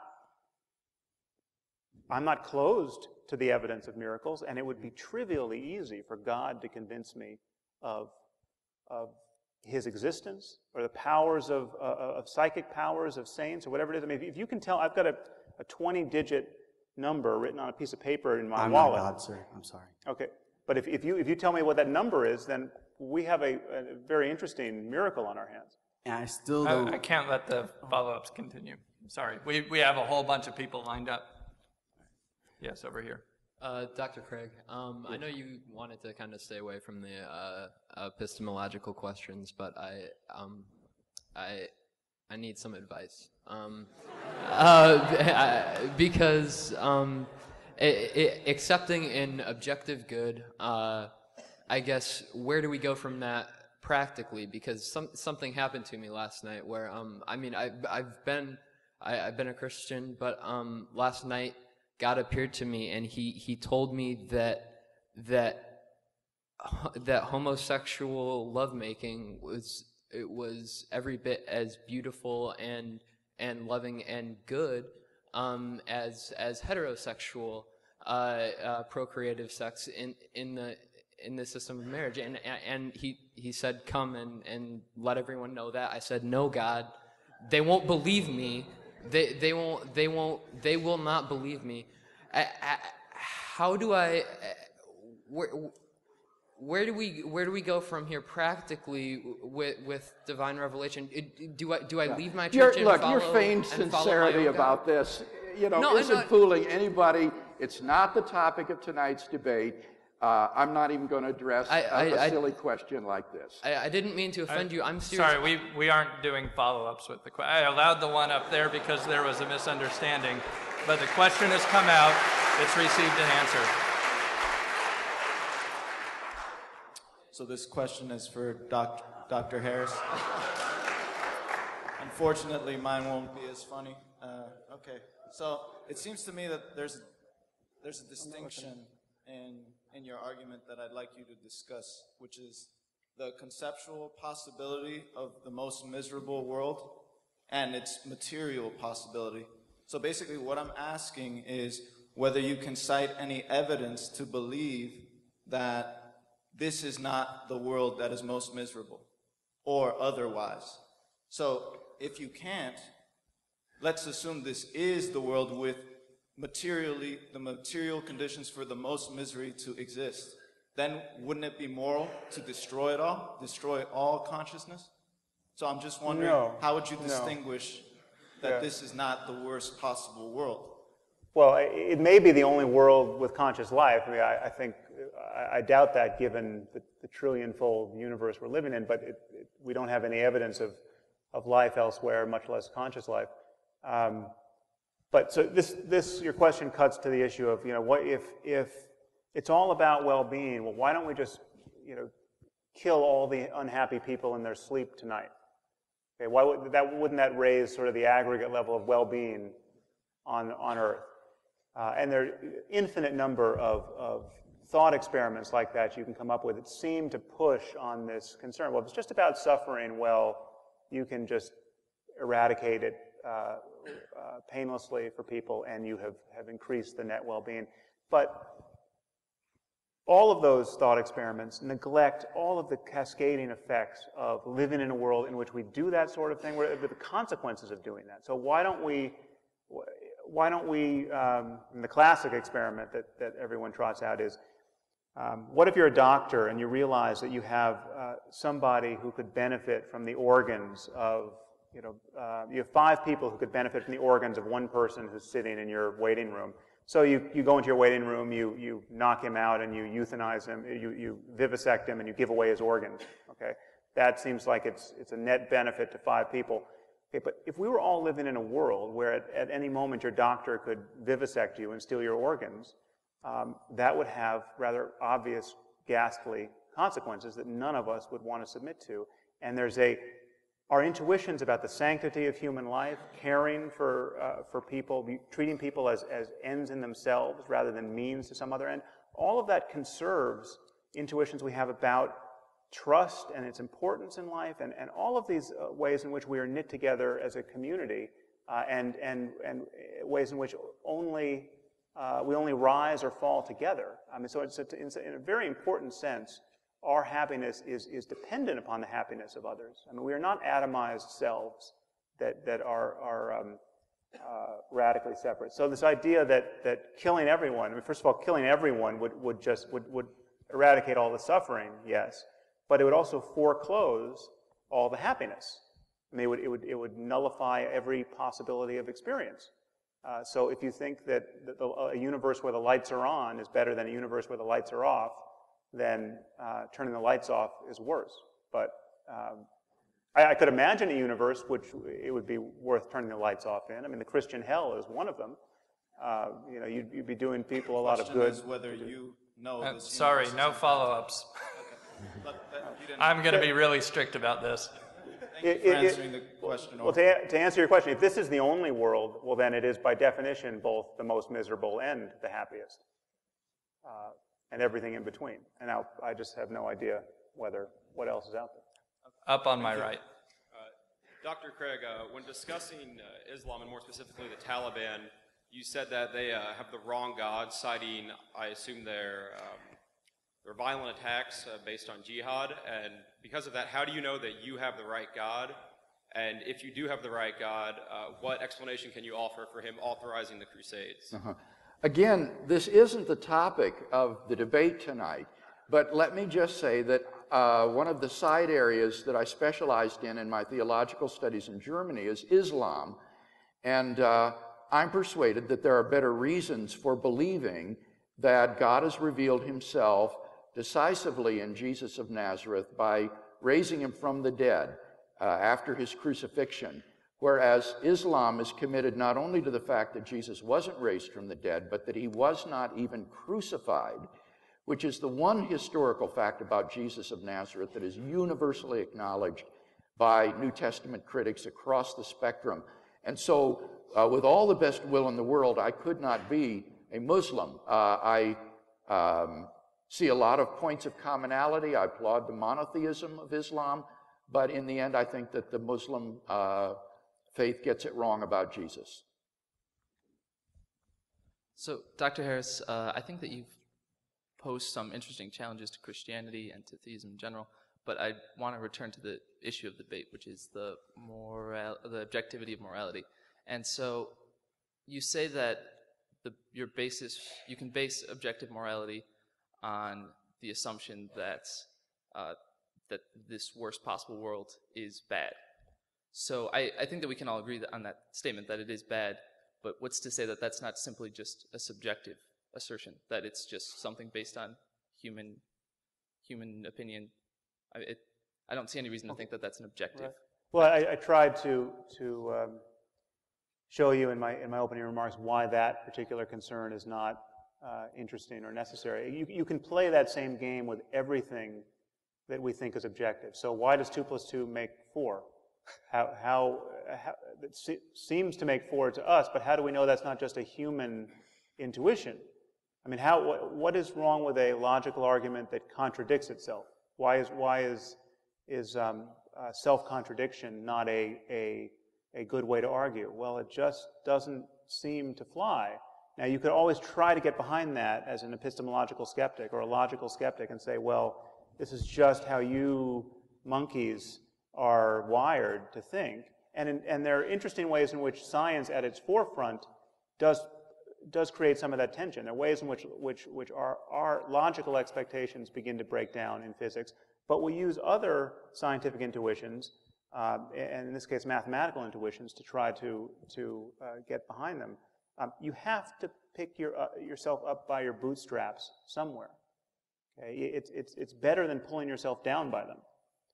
I'm not closed to the evidence of miracles, and it would be trivially easy for God to convince me of, of his existence, or the powers of, uh, of psychic powers of saints, or whatever it is. I mean, if you can tell, I've got a twenty-digit number written on a piece of paper in my I'm wallet. I'm not God, sir. I'm sorry. Okay. But if, if, you, if you tell me what that number is, then we have a, a very interesting miracle on our hands. And I still don't... I, I can't let the follow-ups continue. Sorry. We, we have a whole bunch of people lined up. Yes, over here. Uh, Doctor Craig, um, I know you wanted to kind of stay away from the uh, epistemological questions, but I, um, I, I need some advice. Um, uh, because... Um, It, it, accepting an objective good, uh, I guess, where do we go from that practically? Because some, something happened to me last night where, um, I mean, I, I've been, I, I've been a Christian, but um, last night God appeared to me and he, he told me that that that homosexual lovemaking was it was every bit as beautiful and and loving and good. Um, as as heterosexual uh, uh, procreative sex in in the in the system of marriage, and and he he said, come and and let everyone know that. I said, no, God, they won't believe me. They they won't they won't they will not believe me. I, I, how do I? Where, where do we where do we go from here practically with with divine revelation? It, do I do I leave my You're, church and look, follow, your feigned and follow my sincerity own about God? this, you know, No, isn't no. fooling anybody. It's not the topic of tonight's debate. Uh, I'm not even going to address I- a I- a I- silly question like this. I, I didn't mean to offend you. I'm serious. Sorry, we, we aren't doing follow-ups with the question. I allowed the one up there because there was a misunderstanding, but the question has come out. It's received an answer. So this question is for Doc, Doctor Harris. Unfortunately, mine won't be as funny. Uh, okay, so it seems to me that there's there's a distinction in in your argument that I'd like you to discuss, which is the conceptual possibility of the most miserable world and its material possibility. So basically, what I'm asking is whether you can cite any evidence to believe that this is not the world that is most miserable, or otherwise. So if you can't, let's assume this is the world with materially, the material conditions for the most misery to exist. Then wouldn't it be moral to destroy it all, destroy all consciousness? So I'm just wondering, No, how would you no. distinguish that Yeah. this is not the worst possible world? Well, i- it may be the only world with conscious life. I mean, I, I think, I, I doubt that given the, the trillion-fold universe we're living in, but it, it, we don't have any evidence of, of life elsewhere, much less conscious life. Um, but so this, this, your question cuts to the issue of, you know, what if, if it's all about well-being, well, why don't we just, you know, kill all the unhappy people in their sleep tonight? Okay, why would that, wouldn't that raise sort of the aggregate level of well-being on, on Earth? Uh, and there are infinite number of, of thought experiments like that you can come up with that seem to push on this concern. Well, if it's just about suffering, well, you can just eradicate it uh, uh, painlessly for people, and you have, have increased the net well-being. But all of those thought experiments neglect all of the cascading effects of living in a world in which we do that sort of thing, where the consequences of doing that. So why don't we, why don't we, um, and the classic experiment that, that everyone trots out is, um, what if you're a doctor and you realize that you have uh, somebody who could benefit from the organs of, you know, uh, you have five people who could benefit from the organs of one person who's sitting in your waiting room. So you, you go into your waiting room, you, you knock him out, and you euthanize him, you, you vivisect him, and you give away his organs, okay? That seems like it's, it's a net benefit to five people. Okay, but if we were all living in a world where at, at any moment your doctor could vivisect you and steal your organs, um, that would have rather obvious, ghastly consequences that none of us would want to submit to. And there's a Our intuitions about the sanctity of human life, caring for, uh, for people, treating people as, as ends in themselves rather than means to some other end, all of that conserves intuitions we have about trust and its importance in life, and, and all of these uh, ways in which we are knit together as a community, uh, and, and, and ways in which only, uh, we only rise or fall together. I mean, so it's, a, it's a, in a very important sense, our happiness is, is dependent upon the happiness of others. I mean, we are not atomized selves that, that are, are um, uh, radically separate. So this idea that, that killing everyone, I mean, first of all, killing everyone would, would just, would, would eradicate all the suffering, yes, but it would also foreclose all the happiness. I mean, it would, it would, it would nullify every possibility of experience. Uh, so if you think that, that the, a universe where the lights are on is better than a universe where the lights are off, then uh, turning the lights off is worse. But um, I, I could imagine a universe which it would be worth turning the lights off in. I mean, the Christian hell is one of them. Uh, you know, you'd, you'd be doing people a lot of good. The question is whether you know Uh, this sorry, universe no is- follow-ups. Okay. But, but you didn't- I'm going to be really strict about this. Thank you It- for it- it- answering the question. Well, to, to answer your question, if this is the only world, well, then it is by definition both the most miserable and the happiest, uh, and everything in between. And now I just have no idea whether what else is out there. Up on my right. Doctor Craig, uh, when discussing uh, Islam, and more specifically the Taliban, you said that they uh, have the wrong God, citing, I assume, their, um, their violent attacks uh, based on jihad. And because of that, how do you know that you have the right God? And if you do have the right God, uh, what explanation can you offer for him authorizing the Crusades? Uh-huh. Again, this isn't the topic of the debate tonight. But let me just say that uh, one of the side areas that I specialized in in my theological studies in Germany is Islam. And uh, I'm persuaded that there are better reasons for believing that God has revealed himself decisively in Jesus of Nazareth by raising him from the dead uh, after his crucifixion, whereas Islam is committed not only to the fact that Jesus wasn't raised from the dead, but that he was not even crucified, which is the one historical fact about Jesus of Nazareth that is universally acknowledged by New Testament critics across the spectrum. And so, uh, with all the best will in the world, I could not be a Muslim. Uh, I um, see a lot of points of commonality. I applaud the monotheism of Islam, but in the end, I think that the Muslim uh, faith gets it wrong about Jesus. So, Doctor Harris, uh, I think that you've posed some interesting challenges to Christianity and to theism in general, but I want to return to the issue of debate, which is the moral, the objectivity of morality. And so, you say that the, your basis, you can base objective morality on the assumption that uh, that this worst possible world is bad. So I, I think that we can all agree that on that statement that it is bad, but what's to say that that's not simply just a subjective assertion, that it's just something based on human human opinion? I, it, I don't see any reason to think that that's an objective. Right. Well, I, I tried to to um, show you in my in my opening remarks why that particular concern is not uh, interesting or necessary. You you can play that same game with everything that we think is objective. So why does two plus two make four? How how, how it se- seems to make four to us, but how do we know that's not just a human intuition? I mean, how what, what is wrong with a logical argument that contradicts itself? Why is why is is um, uh, self-contradiction not a a a good way to argue? Well, it just doesn't seem to fly. Now, you could always try to get behind that as an epistemological skeptic or a logical skeptic and say, well, this is just how you monkeys are wired to think. And, in, and there are interesting ways in which science at its forefront does, does create some of that tension. There are ways in which, which, which our, our logical expectations begin to break down in physics, but we use other scientific intuitions, uh, and in this case mathematical intuitions, to try to, to uh, get behind them. Um, you have to pick your, uh, yourself up by your bootstraps somewhere. Okay? It's, it's, it's better than pulling yourself down by them.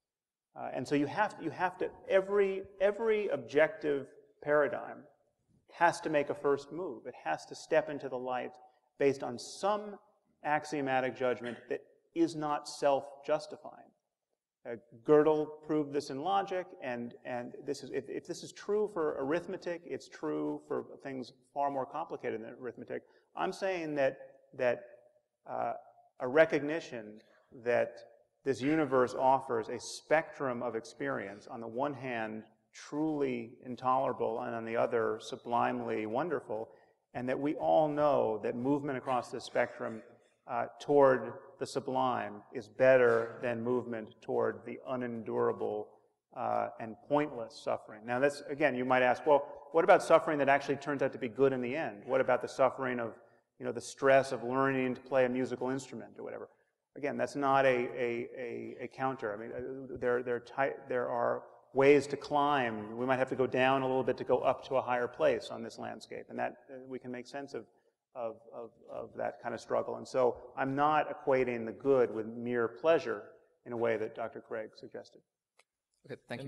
Uh, and so you have, you have to, every, every objective paradigm has to make a first move. It has to step into the light based on some axiomatic judgment that is not self-justifying. Uh, Gödel proved this in logic, and, and this is, if, if this is true for arithmetic, it's true for things far more complicated than arithmetic. I'm saying that, that uh, a recognition that this universe offers a spectrum of experience, on the one hand, truly intolerable, and on the other, sublimely wonderful, and that we all know that movement across this spectrum uh, toward the sublime is better than movement toward the unendurable uh, and pointless suffering. Now, that's, again, you might ask, well, what about suffering that actually turns out to be good in the end? What about the suffering of, you know, the stress of learning to play a musical instrument or whatever? Again, that's not a, a, a, a counter. I mean, there, there, ty- there are ways to climb. We might have to go down a little bit to go up to a higher place on this landscape, and that uh, we can make sense of, of, of, of that kind of struggle. And so I'm not equating the good with mere pleasure in a way that Doctor Craig suggested. Okay, thank you.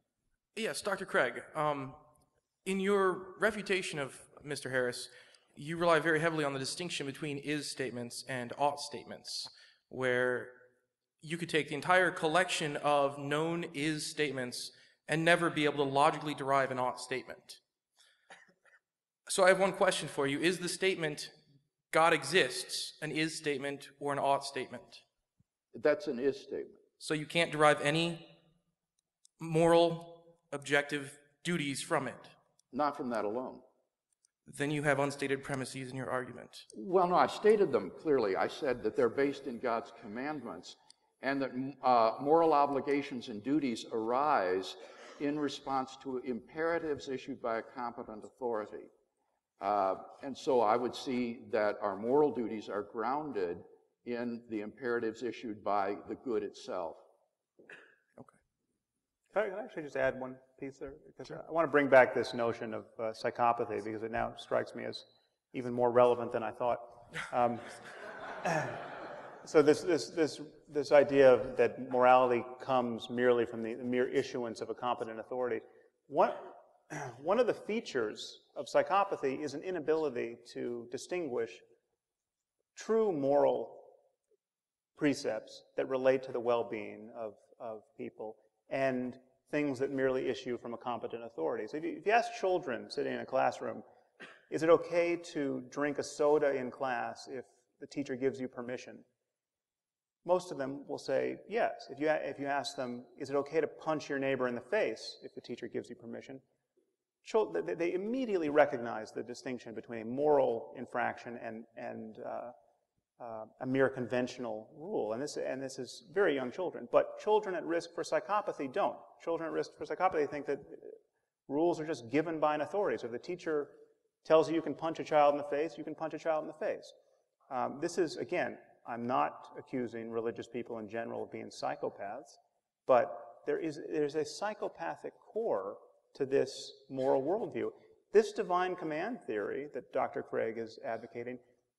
Yes, Doctor Craig, um, in your refutation of Mister Harris, you rely very heavily on the distinction between is statements and ought statements, where you could take the entire collection of known is statements and never be able to logically derive an ought statement. So I have one question for you. Is the statement, God exists, an is statement or an ought statement? That's an is statement. So you can't derive any moral, objective duties from it? Not from that alone. Then you have unstated premises in your argument. Well, no, I stated them clearly. I said that they're based in God's commandments, and that uh, moral obligations and duties arise in response to imperatives issued by a competent authority. Uh, and so I would see that our moral duties are grounded in the imperatives issued by the good itself. Can I, can I actually just add one piece there? Because sure. I want to bring back this notion of uh, psychopathy, because it now strikes me as even more relevant than I thought. Um, so this, this, this, this idea of, that morality comes merely from the, the mere issuance of a competent authority. One, one of the features of psychopathy is an inability to distinguish true moral precepts that relate to the well-being of, of people and things that merely issue from a competent authority. So if you, if you ask children sitting in a classroom, is it okay to drink a soda in class if the teacher gives you permission? Most of them will say yes. If you, if you ask them, is it okay to punch your neighbor in the face if the teacher gives you permission? Children, they immediately recognize the distinction between a moral infraction and, and uh, Uh, a mere conventional rule, and this, and this is very young children. But children at risk for psychopathy don't. Children at risk for psychopathy think that rules are just given by an authority. So if the teacher tells you you can punch a child in the face, you can punch a child in the face. Um, this is, again, I'm not accusing religious people in general of being psychopaths, but there is there's a psychopathic core to this moral worldview. This divine command theory that Doctor Craig is advocating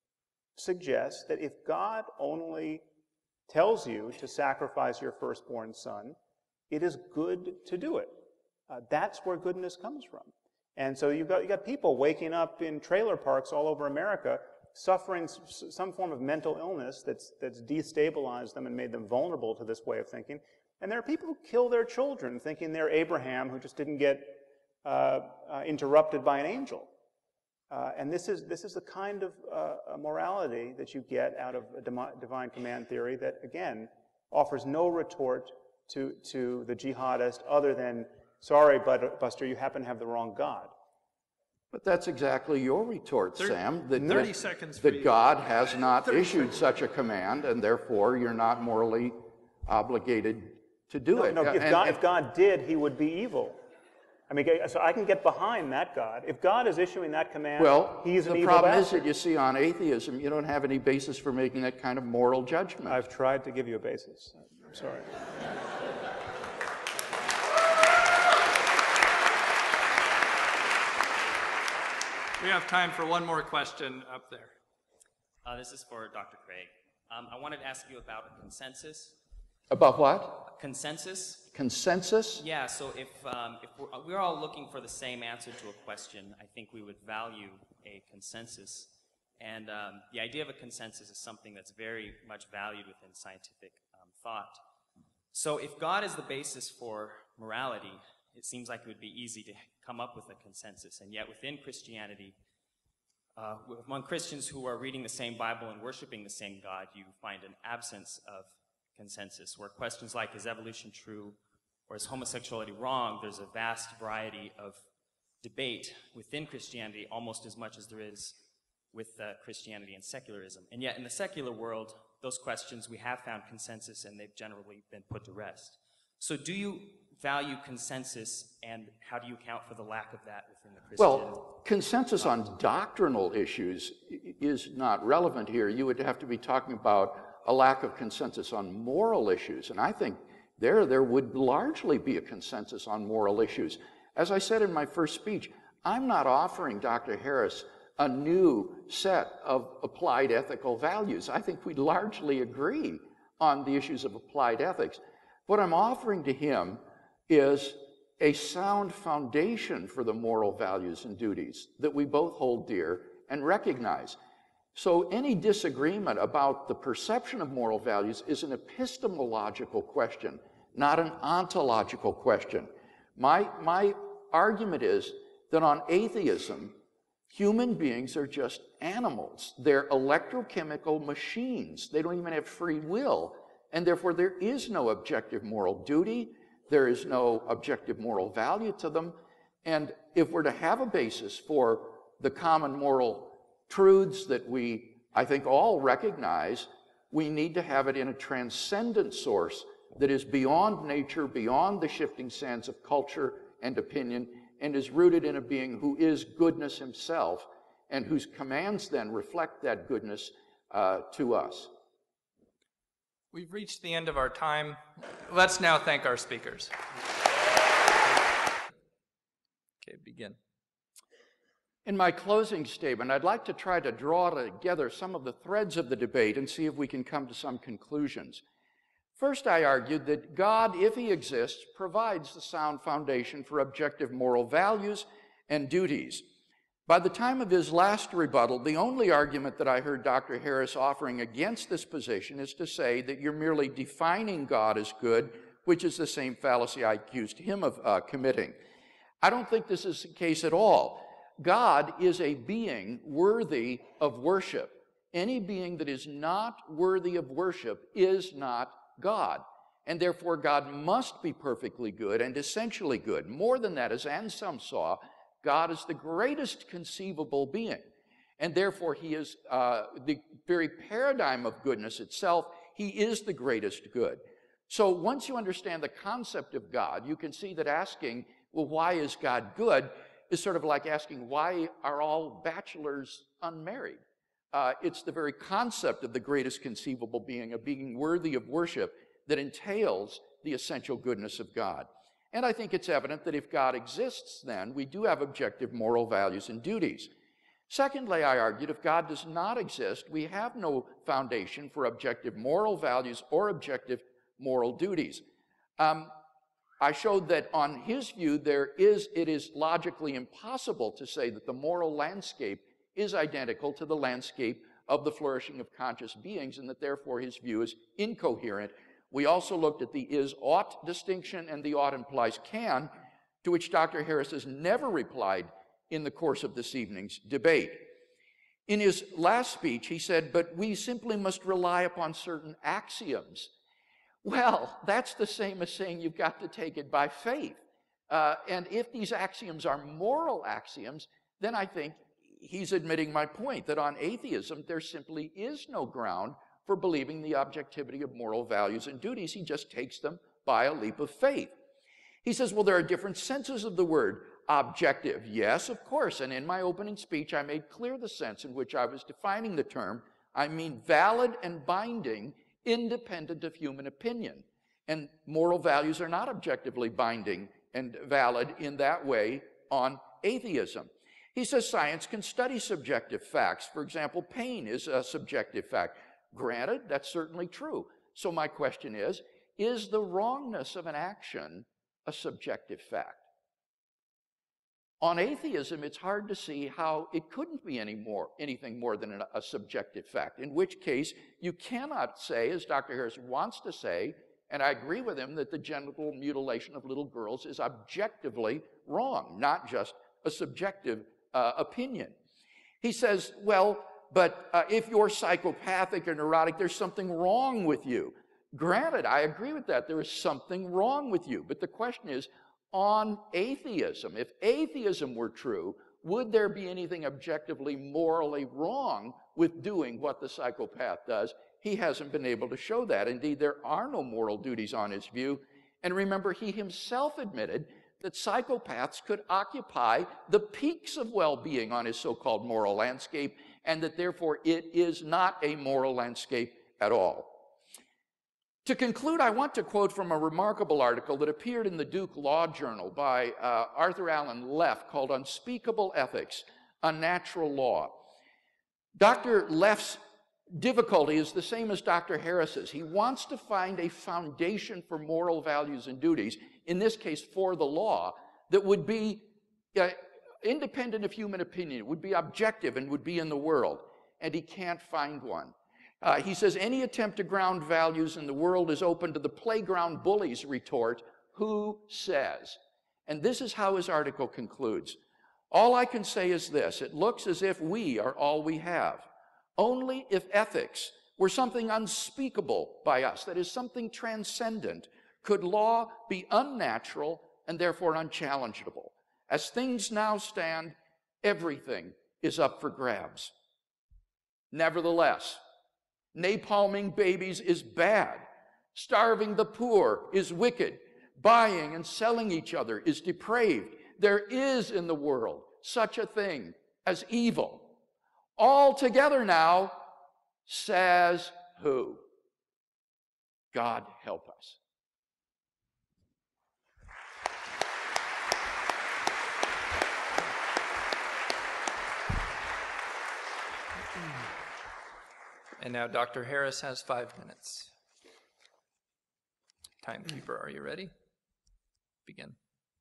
suggests that if God only tells you to sacrifice your firstborn son, it is good to do it. Uh, that's where goodness comes from. And so you've got, you've got people waking up in trailer parks all over America suffering s some form of mental illness that's, that's destabilized them and made them vulnerable to this way of thinking. And there are people who kill their children thinking they're Abraham who just didn't get uh, uh, interrupted by an angel. Uh, and this is, this is the kind of uh, morality that you get out of a divine command theory that, again, offers no retort to, to the jihadist other than, sorry, Buster, you happen to have the wrong God. But that's exactly your retort, thirty, Sam, that, thirty that, seconds for that you. God has not issued seconds. such a command, and therefore you're not morally obligated to do no, it. No, if, and, God, and, if God did, he would be evil. I mean, so I can get behind that God. If God is issuing that command, well, he's an the evil problem bastard. is that you see on atheism, you don't have any basis for making that kind of moral judgment. I've tried to give you a basis. I'm sorry. We have time for one more question up there. Uh, this is for Doctor Craig. Um, I wanted to ask you about a consensus. About what? Consensus. Consensus? Yeah, so if, um, if we're, we're all looking for the same answer to a question, I think we would value a consensus. And um, the idea of a consensus is something that's very much valued within scientific um, thought. So if God is the basis for morality, it seems like it would be easy to come up with a consensus. And yet within Christianity, uh, among Christians who are reading the same Bible and worshiping the same God, you find an absence of consensus, where questions like, is evolution true, or is homosexuality wrong, there's a vast variety of debate within Christianity, almost as much as there is with uh, Christianity and secularism. And yet in the secular world, those questions, we have found consensus, and they've generally been put to rest. So do you value consensus, and how do you account for the lack of that within the Christian? Well, consensus on doctrinal issues is not relevant here. You would have to be talking about a lack of consensus on moral issues, and I think there, there would largely be a consensus on moral issues. As I said in my first speech, I'm not offering Doctor Harris a new set of applied ethical values. I think we largely agree on the issues of applied ethics. What I'm offering to him is a sound foundation for the moral values and duties that we both hold dear and recognize. So any disagreement about the perception of moral values is an epistemological question, not an ontological question. My, my argument is that on atheism, human beings are just animals. They're electrochemical machines. They don't even have free will, and therefore there is no objective moral duty. There is no objective moral value to them. And if we're to have a basis for the common moral truths that we, I think, all recognize, we need to have it in a transcendent source that is beyond nature, beyond the shifting sands of culture and opinion, and is rooted in a being who is goodness himself, and whose commands then reflect that goodness uh, to us. We've reached the end of our time. Let's now thank our speakers. Okay, begin. In my closing statement, I'd like to try to draw together some of the threads of the debate and see if we can come to some conclusions. First, I argued that God, if he exists, provides the sound foundation for objective moral values and duties. By the time of his last rebuttal, the only argument that I heard Doctor Harris offering against this position is to say that you're merely defining God as good, which is the same fallacy I accused him of uh, committing. I don't think this is the case at all. God is a being worthy of worship. Any being that is not worthy of worship is not God. And therefore, God must be perfectly good and essentially good. More than that, as Anselm saw, God is the greatest conceivable being. And therefore, he is uh, the very paradigm of goodness itself. He is the greatest good. So once you understand the concept of God, you can see that asking, well, why is God good, is sort of like asking, why are all bachelors unmarried? Uh, it's the very concept of the greatest conceivable being, a being worthy of worship, that entails the essential goodness of God. And I think it's evident that if God exists, then we do have objective moral values and duties. Secondly, I argued, if God does not exist, we have no foundation for objective moral values or objective moral duties. Um, I showed that on his view, there is, it is logically impossible to say that the moral landscape is identical to the landscape of the flourishing of conscious beings, and that therefore his view is incoherent. We also looked at the is-ought distinction and the ought implies can, to which Doctor Harris has never replied in the course of this evening's debate. In his last speech, he said, but we simply must rely upon certain axioms. Well, that's the same as saying you've got to take it by faith. Uh, and if these axioms are moral axioms, then I think he's admitting my point, that on atheism, there simply is no ground for believing the objectivity of moral values and duties. He just takes them by a leap of faith. He says, well, there are different senses of the word objective. Yes, of course, and in my opening speech, I made clear the sense in which I was defining the term. I mean valid and binding, independent of human opinion. And moral values are not objectively binding and valid in that way on atheism. He says science can study subjective facts. For example, pain is a subjective fact. Granted, that's certainly true. So my question is, is the wrongness of an action a subjective fact? On atheism, it's hard to see how it couldn't be any more, anything more than a, a subjective fact, in which case you cannot say, as Doctor Harris wants to say, and I agree with him, that the genital mutilation of little girls is objectively wrong, not just a subjective uh, opinion. He says, well, but uh, if you're psychopathic or neurotic, there's something wrong with you. Granted, I agree with that. There is something wrong with you. But the question is, on atheism, if atheism were true, would there be anything objectively morally wrong with doing what the psychopath does? He hasn't been able to show that. Indeed, there are no moral duties on his view. And remember, he himself admitted that psychopaths could occupy the peaks of well-being on his so-called moral landscape, and that therefore it is not a moral landscape at all. To conclude, I want to quote from a remarkable article that appeared in the Duke Law Journal by uh, Arthur Allen Leff called Unspeakable Ethics, Unnatural Law. Doctor Leff's difficulty is the same as Doctor Harris's. He wants to find a foundation for moral values and duties, in this case for the law, that would be uh, independent of human opinion, it would be objective and would be in the world, and he can't find one. Uh, he says, any attempt to ground values in the world is open to the playground bully's retort, who says? And this is how his article concludes. All I can say is this, it looks as if we are all we have. Only if ethics were something unspeakable by us, that is something transcendent, could law be unnatural and therefore unchallengeable. As things now stand, everything is up for grabs. Nevertheless, napalming babies is bad. Starving the poor is wicked. Buying and selling each other is depraved. There is in the world such a thing as evil. All together now, says who? God help us. And now Doctor Harris has five minutes. Timekeeper, are you ready? Begin.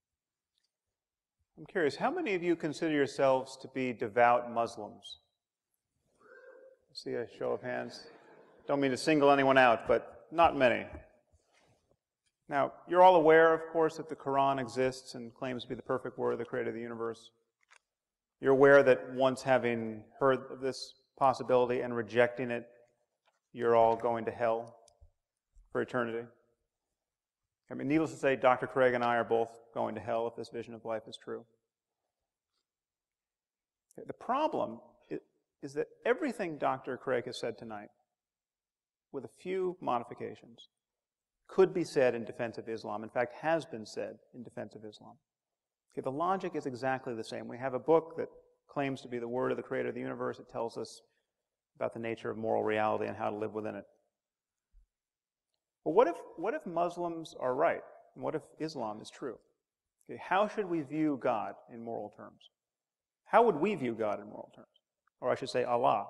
I'm curious, how many of you consider yourselves to be devout Muslims? I see a show of hands. Don't mean to single anyone out, but not many. Now, you're all aware, of course, that the Quran exists and claims to be the perfect word of the creator of the universe. You're aware that once having heard of this possibility and rejecting it, you're all going to hell for eternity. I mean, needless to say, Doctor Craig and I are both going to hell if this vision of life is true. The problem is that everything Doctor Craig has said tonight, with a few modifications, could be said in defense of Islam. In fact, has been said in defense of Islam. Okay, the logic is exactly the same. We have a book that claims to be the word of the creator of the universe. It tells us about the nature of moral reality and how to live within it. But what if, what if Muslims are right? And what if Islam is true? Okay, how should we view God in moral terms? How would we view God in moral terms? Or I should say Allah.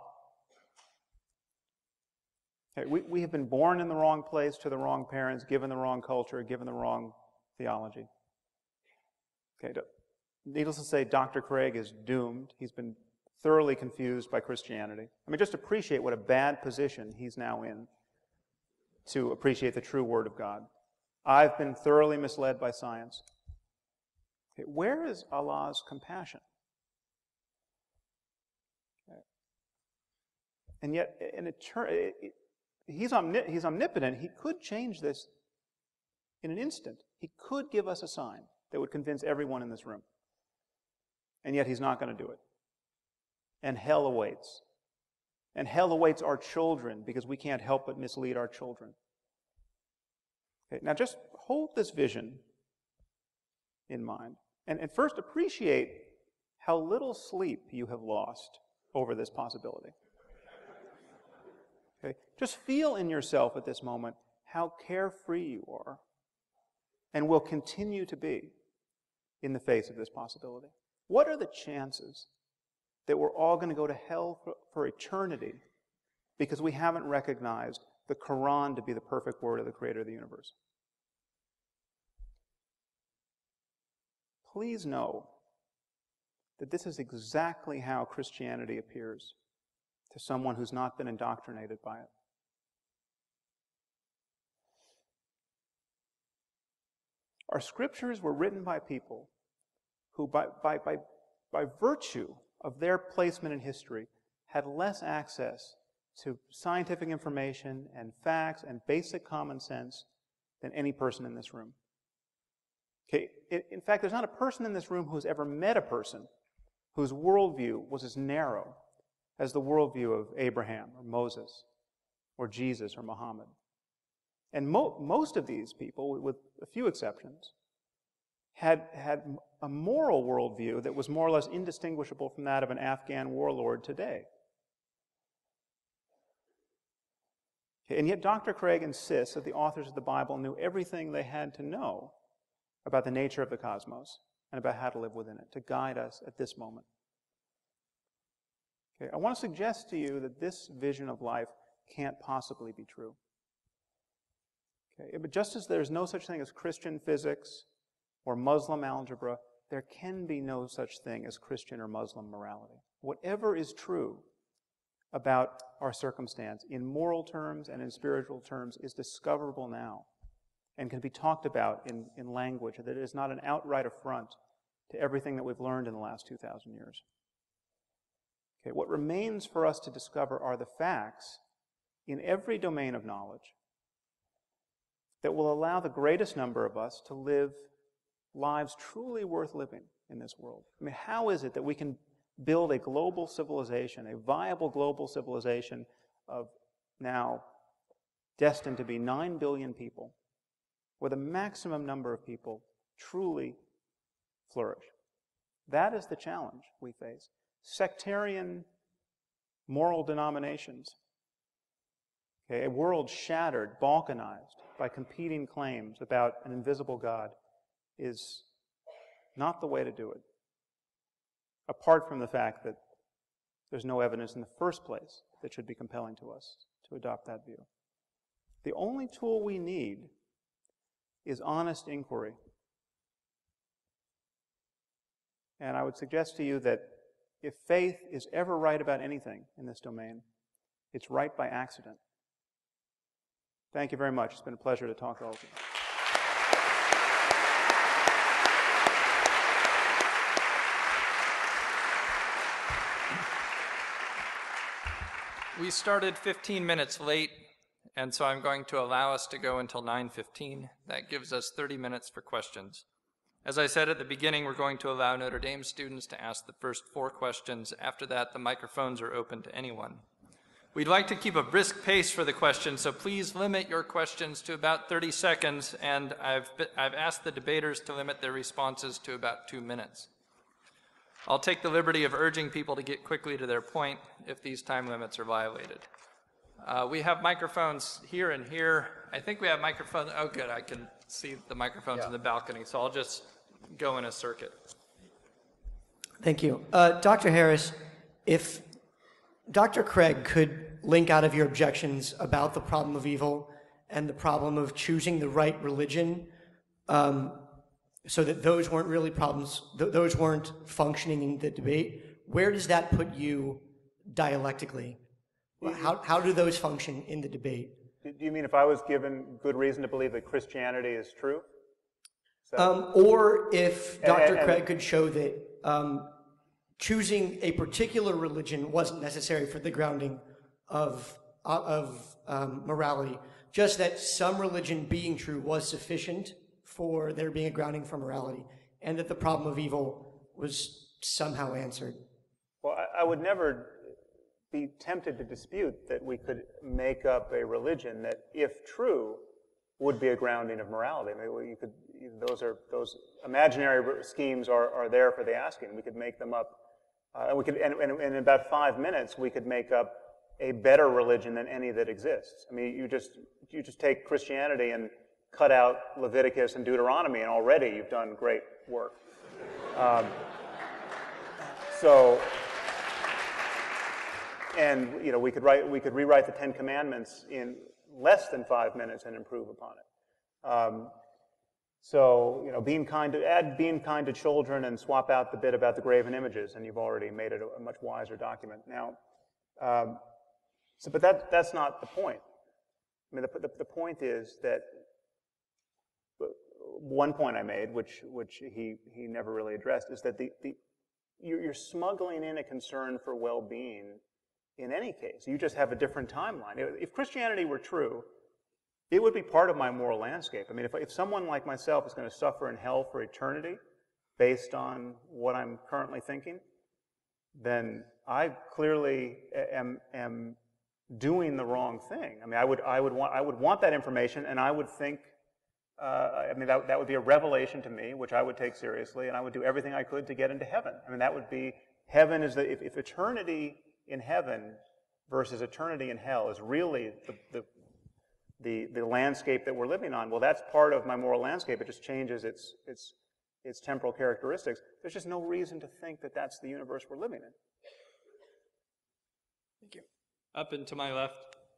Okay, we, we have been born in the wrong place to the wrong parents, given the wrong culture, given the wrong theology. Okay, needless to say, Doctor Craig is doomed. He's been thoroughly confused by Christianity. I mean, just appreciate what a bad position he's now in to appreciate the true Word of God. I've been thoroughly misled by science. Okay, where is Allah's compassion? Okay. And yet, in etern- he's, omni- he's omnipotent. He could change this in an instant. He could give us a sign that would convince everyone in this room. And yet he's not going to do it. And hell awaits. And hell awaits our children because we can't help but mislead our children. Okay, now just hold this vision in mind. And, and first appreciate how little sleep you have lost over this possibility. Okay, just feel in yourself at this moment how carefree you are and will continue to be in the face of this possibility. What are the chances that we're all going to go to hell for, for eternity because we haven't recognized the Quran to be the perfect word of the creator of the universe? Please know that this is exactly how Christianity appears to someone who's not been indoctrinated by it. Our scriptures were written by people who, by, by, by, by virtue of their placement in history, had less access to scientific information and facts and basic common sense than any person in this room. Okay, in fact, there's not a person in this room who's ever met a person whose worldview was as narrow as the worldview of Abraham or Moses or Jesus or Muhammad. And mo- most of these people, with a few exceptions, had, had a moral worldview that was more or less indistinguishable from that of an Afghan warlord today. Okay, and yet Doctor Craig insists that the authors of the Bible knew everything they had to know about the nature of the cosmos and about how to live within it, to guide us at this moment. Okay, I want to suggest to you that this vision of life can't possibly be true. Okay, but just as there's no such thing as Christian physics or Muslim algebra, there can be no such thing as Christian or Muslim morality. Whatever is true about our circumstance in moral terms and in spiritual terms is discoverable now and can be talked about in, in language that is not an outright affront to everything that we've learned in the last two thousand years. Okay, what remains for us to discover are the facts in every domain of knowledge that will allow the greatest number of us to live lives truly worth living in this world. I mean, how is it that we can build a global civilization, a viable global civilization of now destined to be nine billion people, where the maximum number of people truly flourish? That is the challenge we face. Sectarian moral denominations Okay, a world shattered, balkanized by competing claims about an invisible God is not the way to do it, apart from the fact that there's no evidence in the first place that should be compelling to us to adopt that view. The only tool we need is honest inquiry. And I would suggest to you that if faith is ever right about anything in this domain, it's right by accident. Thank you very much. It's been a pleasure to talk to all of you. We started fifteen minutes late, and so I'm going to allow us to go until nine fifteen. That gives us thirty minutes for questions. As I said at the beginning, we're going to allow Notre Dame students to ask the first four questions. After that, the microphones are open to anyone. We'd like to keep a brisk pace for the questions, so please limit your questions to about thirty seconds, and I've, I've asked the debaters to limit their responses to about two minutes. I'll take the liberty of urging people to get quickly to their point if these time limits are violated. Uh, we have microphones here and here. I think we have microphones. Oh, good. I can see the microphones yeah. in the balcony, so I'll just go in a circuit. Thank you. Uh, Doctor Harris, if Doctor Craig could link out of your objections about the problem of evil and the problem of choosing the right religion, um, so that those weren't really problems, th- those weren't functioning in the debate, where does that put you dialectically? How, how do those function in the debate? Do you mean if I was given good reason to believe that Christianity is true? So, um, or if Doctor And, and, Craig could show that um, choosing a particular religion wasn't necessary for the grounding of, of um, morality, just that some religion being true was sufficient for there being a grounding for morality, and that the problem of evil was somehow answered. Well, I, I would never be tempted to dispute that we could make up a religion that, if true, would be a grounding of morality. I mean, you could, those are those imaginary schemes are, are there for the asking. We could make them up, uh, and we could, and, and, and in about five minutes, we could make up a better religion than any that exists. I mean, you just you just take Christianity and cut out Leviticus and Deuteronomy, and already you've done great work. Um, so, and you know, we could write, we could rewrite the Ten Commandments in less than five minutes and improve upon it. Um, so, you know, being kind to add being kind to children and swap out the bit about the graven images, and you've already made it a, a much wiser document. Now, um, so, but that that's not the point. I mean, the the, the point is that. One point I made, which which he he never really addressed, is that the, the you're, you're smuggling in a concern for well-being in any case. You just have a different timeline. If Christianity were true, it would be part of my moral landscape. I mean, if if someone like myself is going to suffer in hell for eternity based on what I'm currently thinking, then I clearly am am doing the wrong thing. I mean, I would I would want I would want that information, and I would think. Uh, I mean, that, that would be a revelation to me, which I would take seriously, and I would do everything I could to get into heaven. I mean, that would be, heaven is the, if, if eternity in heaven versus eternity in hell is really the, the, the, the landscape that we're living on, well, that's part of my moral landscape. It just changes its, its, its temporal characteristics. There's just no reason to think that that's the universe we're living in. Thank you. Up and to my left.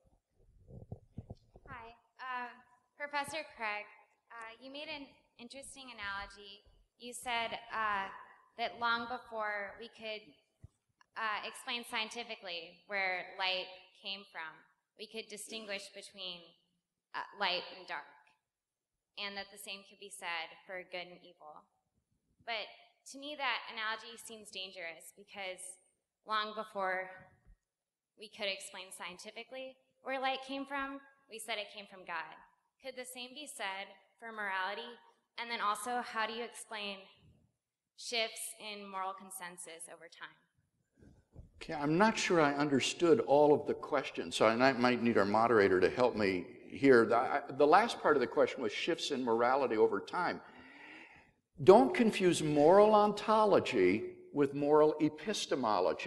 Hi. Uh, Professor Craig. Uh, you made an interesting analogy. You said uh, that long before we could uh, explain scientifically where light came from, we could distinguish between uh, light and dark, and that the same could be said for good and evil. But to me, that analogy seems dangerous because long before we could explain scientifically where light came from, we said it came from God. Could the same be said for morality? And then also, how do you explain shifts in moral consensus over time? Okay, I'm not sure I understood all of the questions, so I might need our moderator to help me here. The, the last part of the question was shifts in morality over time. Don't confuse moral ontology with moral epistemology.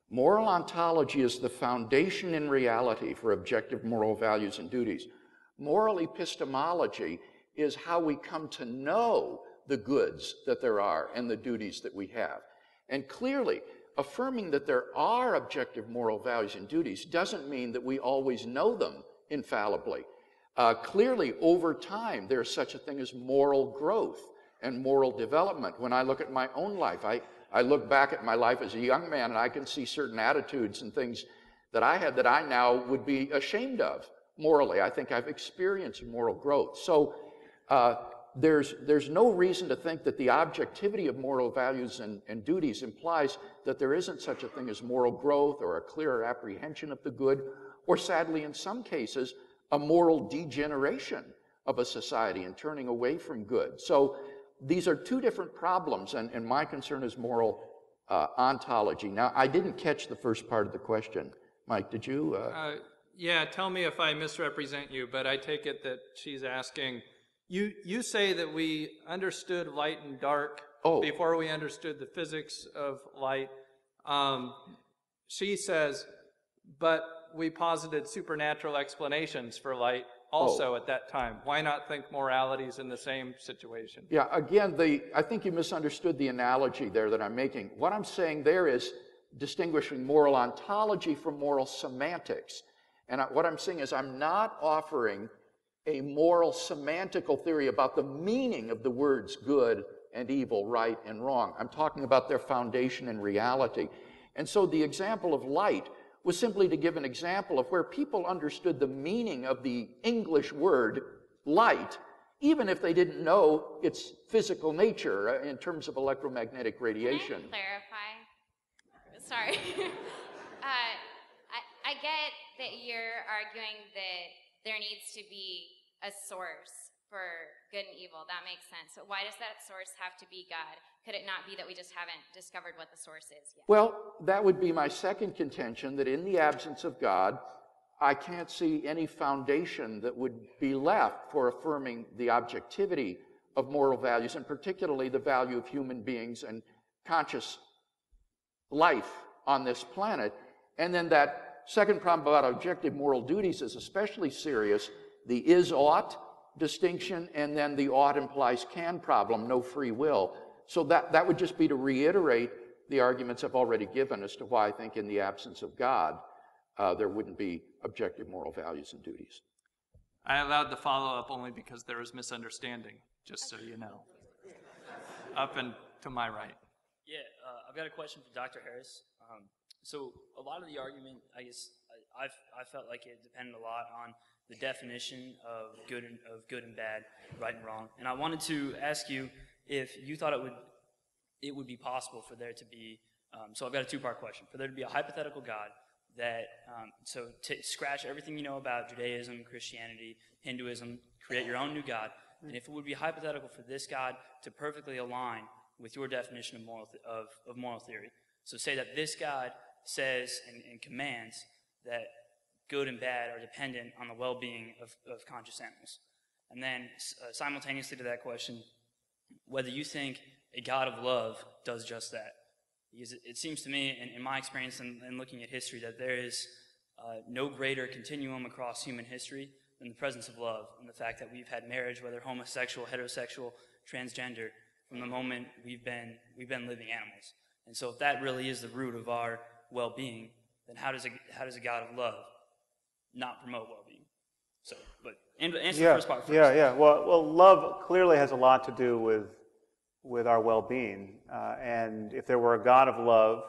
Moral ontology is the foundation in reality for objective moral values and duties. Moral epistemology is how we come to know the goods that there are and the duties that we have. And clearly, affirming that there are objective moral values and duties doesn't mean that we always know them infallibly. Uh, clearly, over time, there's such a thing as moral growth and moral development. When I look at my own life, I, I look back at my life as a young man and I can see certain attitudes and things that I had that I now would be ashamed of morally. I think I've experienced moral growth. So uh, there's, there's no reason to think that the objectivity of moral values and, and duties implies that there isn't such a thing as moral growth or a clearer apprehension of the good, or sadly in some cases, a moral degeneration of a society and turning away from good. So these are two different problems, and, and my concern is moral uh, ontology. Now, I didn't catch the first part of the question. Mike, did you? Uh... Uh, yeah, tell me if I misrepresent you, but I take it that she's asking, you, you say that we understood light and dark oh. before we understood the physics of light. Um, she says, but we posited supernatural explanations for light also oh. at that time. Why not think morality's in the same situation? Yeah, again, the, I think you misunderstood the analogy there that I'm making. What I'm saying there is distinguishing moral ontology from moral semantics. And I, what I'm saying is I'm not offering a moral semantical theory about the meaning of the words good and evil, right and wrong. I'm talking about their foundation in reality. And so the example of light was simply to give an example of where people understood the meaning of the English word light, even if they didn't know its physical nature in terms of electromagnetic radiation. Can I clarify? Sorry. uh, I, I get that you're arguing that there needs to be a source for good and evil. That makes sense. But why does that source have to be God? Could it not be that we just haven't discovered what the source is yet? Well, that would be my second contention, that in the absence of God, I can't see any foundation that would be left for affirming the objectivity of moral values, and particularly the value of human beings and conscious life on this planet. And then that second problem about objective moral duties is especially serious, the is-ought distinction, and then the ought implies can problem, no free will. So that, that would just be to reiterate the arguments I've already given as to why I think in the absence of God, uh, there wouldn't be objective moral values and duties. I allowed the follow-up only because there was misunderstanding, just so you know. Up and to my right. Yeah, uh, I've got a question for Doctor Harris. Um, so a lot of the argument, I guess, I, I've, I felt like it depended a lot on the definition of good and of good and bad, right and wrong. And I wanted to ask you if you thought it would it would be possible for there to be. Um, so I've got a two-part question: for there to be a hypothetical God that um, so to scratch everything you know about Judaism, Christianity, Hinduism, create your own new God, and if it would be hypothetical for this God to perfectly align with your definition of moral th- of, of moral theory. So say that this God says and, and commands that good and bad are dependent on the well-being of, of conscious animals. And then uh, simultaneously to that question, whether you think a God of love does just that. Because it, it seems to me, in, in my experience in, in looking at history, that there is uh, no greater continuum across human history than the presence of love, and the fact that we've had marriage, whether homosexual, heterosexual, transgender, from the moment we've been, we've been living animals. And so if that really is the root of our well-being, then how does a, how does a God of love not promote well-being? So, but answer yeah, the first part first. Yeah, yeah. Well, well, love clearly has a lot to do with with our well-being. Uh, and if there were a God of love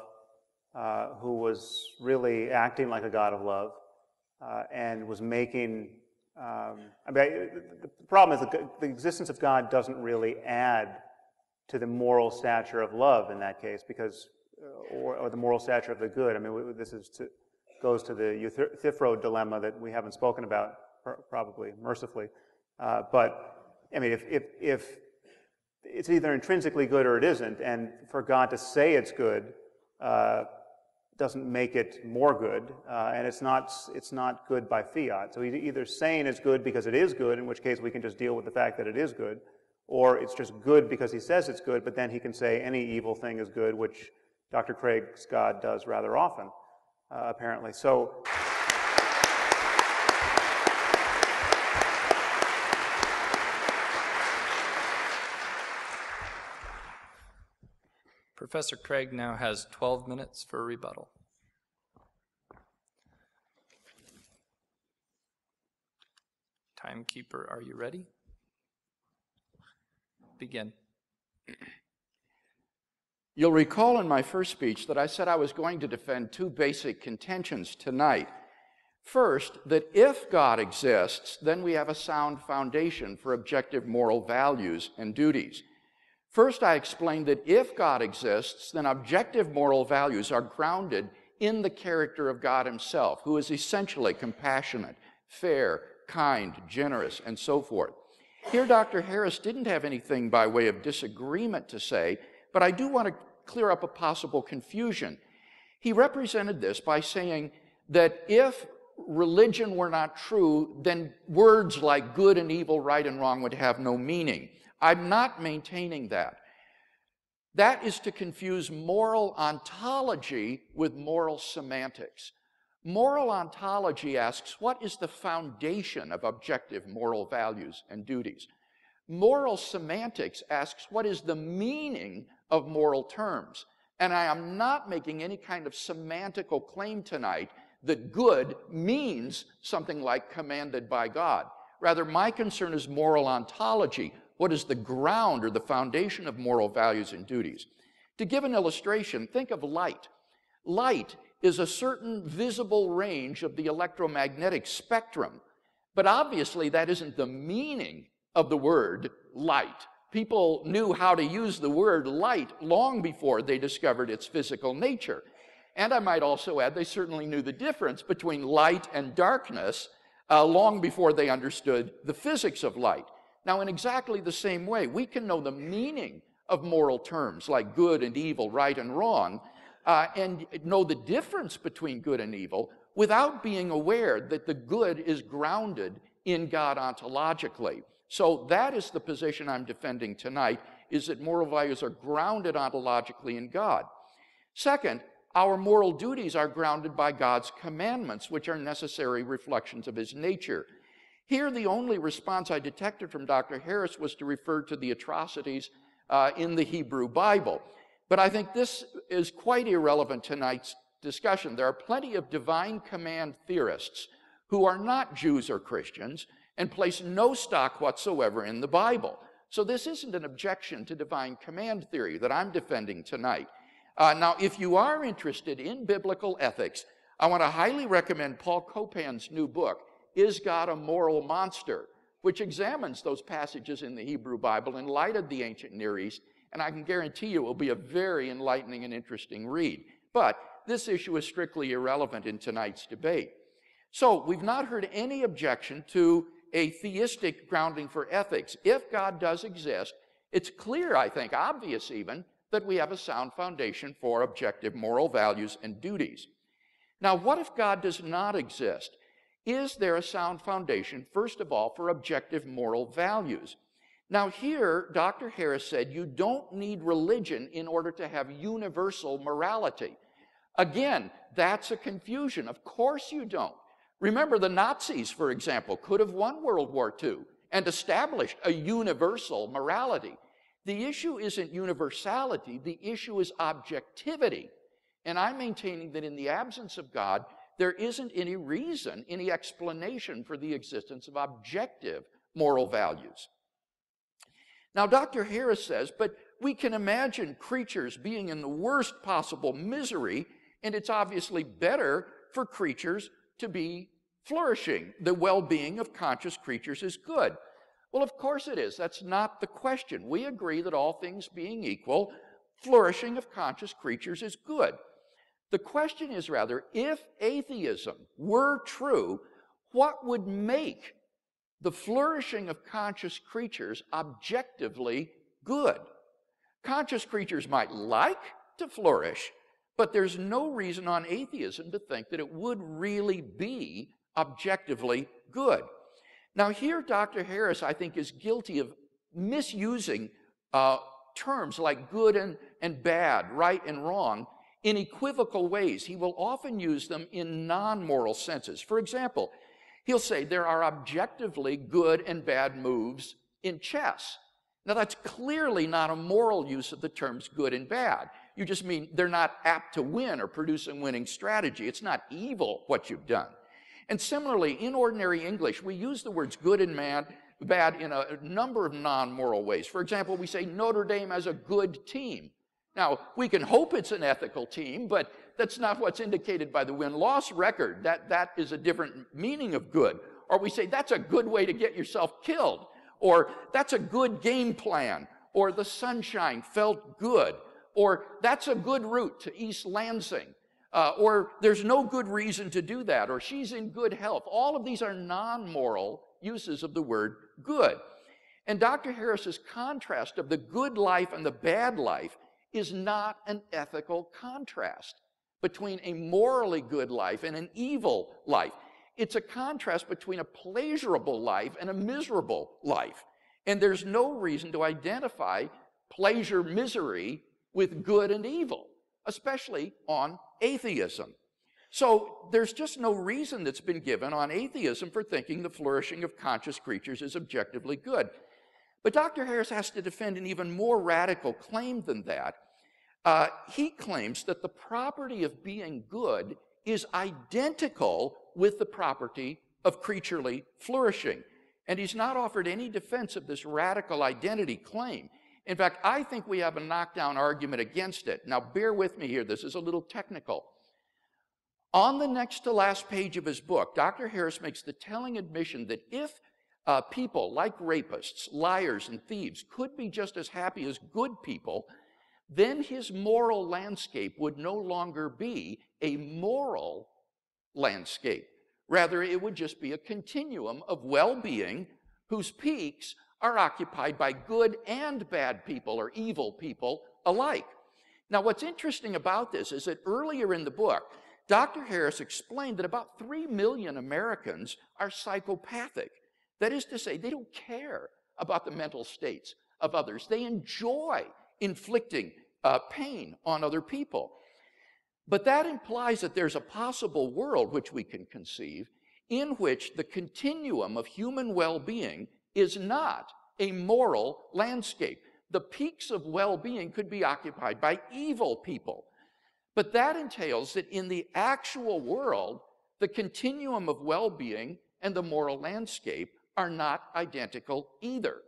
uh, who was really acting like a God of love uh, and was making, um, I mean, the problem is the, the existence of God doesn't really add to the moral stature of love in that case, because or, or the moral stature of the good. I mean, this is to, goes to the Euthyphro dilemma that we haven't spoken about, probably mercifully. Uh, but I mean, if if if it's either intrinsically good or it isn't, and for God to say it's good uh, doesn't make it more good, uh, and it's not it's not good by fiat. So he's either saying it's good because it is good, in which case we can just deal with the fact that it is good, or it's just good because he says it's good, but then he can say any evil thing is good, which Doctor Craig's God does rather often. uh, apparently. So. Professor Craig now has twelve minutes for a rebuttal. Timekeeper, are you ready? Begin. You'll recall in my first speech that I said I was going to defend two basic contentions tonight. First, that if God exists, then we have a sound foundation for objective moral values and duties. First, I explained that if God exists, then objective moral values are grounded in the character of God himself, who is essentially compassionate, fair, kind, generous, and so forth. Here, Doctor Harris didn't have anything by way of disagreement to say, but I do want to clear up a possible confusion. He represented this by saying that if religion were not true, then words like good and evil, right and wrong would have no meaning. I'm not maintaining that. That is to confuse moral ontology with moral semantics. Moral ontology asks, what is the foundation of objective moral values and duties? Moral semantics asks, what is the meaning of moral terms? And I am not making any kind of semantical claim tonight that good means something like commanded by God. Rather, my concern is moral ontology. What is the ground or the foundation of moral values and duties? To give an illustration, think of light. Light is a certain visible range of the electromagnetic spectrum, but obviously that isn't the meaning of the word light. People knew how to use the word light long before they discovered its physical nature. And I might also add, they certainly knew the difference between light and darkness uh, long before they understood the physics of light. Now, in exactly the same way, we can know the meaning of moral terms like good and evil, right and wrong, uh, and know the difference between good and evil without being aware that the good is grounded in God ontologically. So that is the position I'm defending tonight, is that moral values are grounded ontologically in God. Second, our moral duties are grounded by God's commandments, which are necessary reflections of his nature. Here, the only response I detected from Doctor Harris was to refer to the atrocities uh, in the Hebrew Bible. But I think this is quite irrelevant to tonight's discussion. There are plenty of divine command theorists who are not Jews or Christians and place no stock whatsoever in the Bible. So this isn't an objection to divine command theory that I'm defending tonight. Uh, now, if you are interested in biblical ethics, I want to highly recommend Paul Copan's new book, Is God a Moral Monster?, which examines those passages in the Hebrew Bible in light of the ancient Near East, and I can guarantee you it will be a very enlightening and interesting read. But this issue is strictly irrelevant in tonight's debate. So we've not heard any objection to a theistic grounding for ethics. If God does exist, it's clear, I think, obvious even, that we have a sound foundation for objective moral values and duties. Now, what if God does not exist? Is there a sound foundation, first of all, for objective moral values? Now here, Doctor Harris said you don't need religion in order to have universal morality. Again, that's a confusion. Of course you don't. Remember, the Nazis, for example, could have won World War Two and established a universal morality. The issue isn't universality, the issue is objectivity. And I'm maintaining that in the absence of God, there isn't any reason, any explanation for the existence of objective moral values. Now, Doctor Harris says, but we can imagine creatures being in the worst possible misery, and it's obviously better for creatures to be flourishing. The well-being of conscious creatures is good. Well, of course it is. That's not the question. We agree that all things being equal, flourishing of conscious creatures is good. The question is rather, if atheism were true, what would make the flourishing of conscious creatures objectively good? Conscious creatures might like to flourish, but there's no reason on atheism to think that it would really be objectively good. Now here, Doctor Harris, I think, is guilty of misusing uh, terms like good and, and bad, right and wrong, in equivocal ways. He will often use them in non-moral senses. For example, he'll say there are objectively good and bad moves in chess. Now, that's clearly not a moral use of the terms good and bad. You just mean they're not apt to win or produce a winning strategy. It's not evil what you've done. And similarly, in ordinary English, we use the words good and bad, bad in a number of non-moral ways. For example, we say Notre Dame has a good team. Now, we can hope it's an ethical team, but that's not what's indicated by the win-loss record. That, that is a different meaning of good. Or we say that's a good way to get yourself killed. Or that's a good game plan. Or the sunshine felt good. Or that's a good route to East Lansing. Uh, or there's no good reason to do that. Or she's in good health. All of these are non-moral uses of the word good. And Doctor Harris's contrast of the good life and the bad life is not an ethical contrast between a morally good life and an evil life. It's a contrast between a pleasurable life and a miserable life. And there's no reason to identify pleasure, misery with good and evil, especially on atheism. So there's just no reason that's been given on atheism for thinking the flourishing of conscious creatures is objectively good. But Doctor Harris has to defend an even more radical claim than that. Uh, he claims that the property of being good is identical with the property of creaturely flourishing. And he's not offered any defense of this radical identity claim. In fact, I think we have a knockdown argument against it. Now, bear with me here. This is a little technical. On the next to last page of his book, Doctor Harris makes the telling admission that if uh, people like rapists, liars, and thieves could be just as happy as good people, then his moral landscape would no longer be a moral landscape. Rather, it would just be a continuum of well-being whose peaks are occupied by good and bad people or evil people alike. Now, what's interesting about this is that earlier in the book, Doctor Harris explained that about three million Americans are psychopathic. That is to say, they don't care about the mental states of others. They enjoy inflicting uh, pain on other people. But that implies that there's a possible world which we can conceive in which the continuum of human well-being is not a moral landscape. The peaks of well-being could be occupied by evil people. But that entails that in the actual world, the continuum of well-being and the moral landscape are not identical either.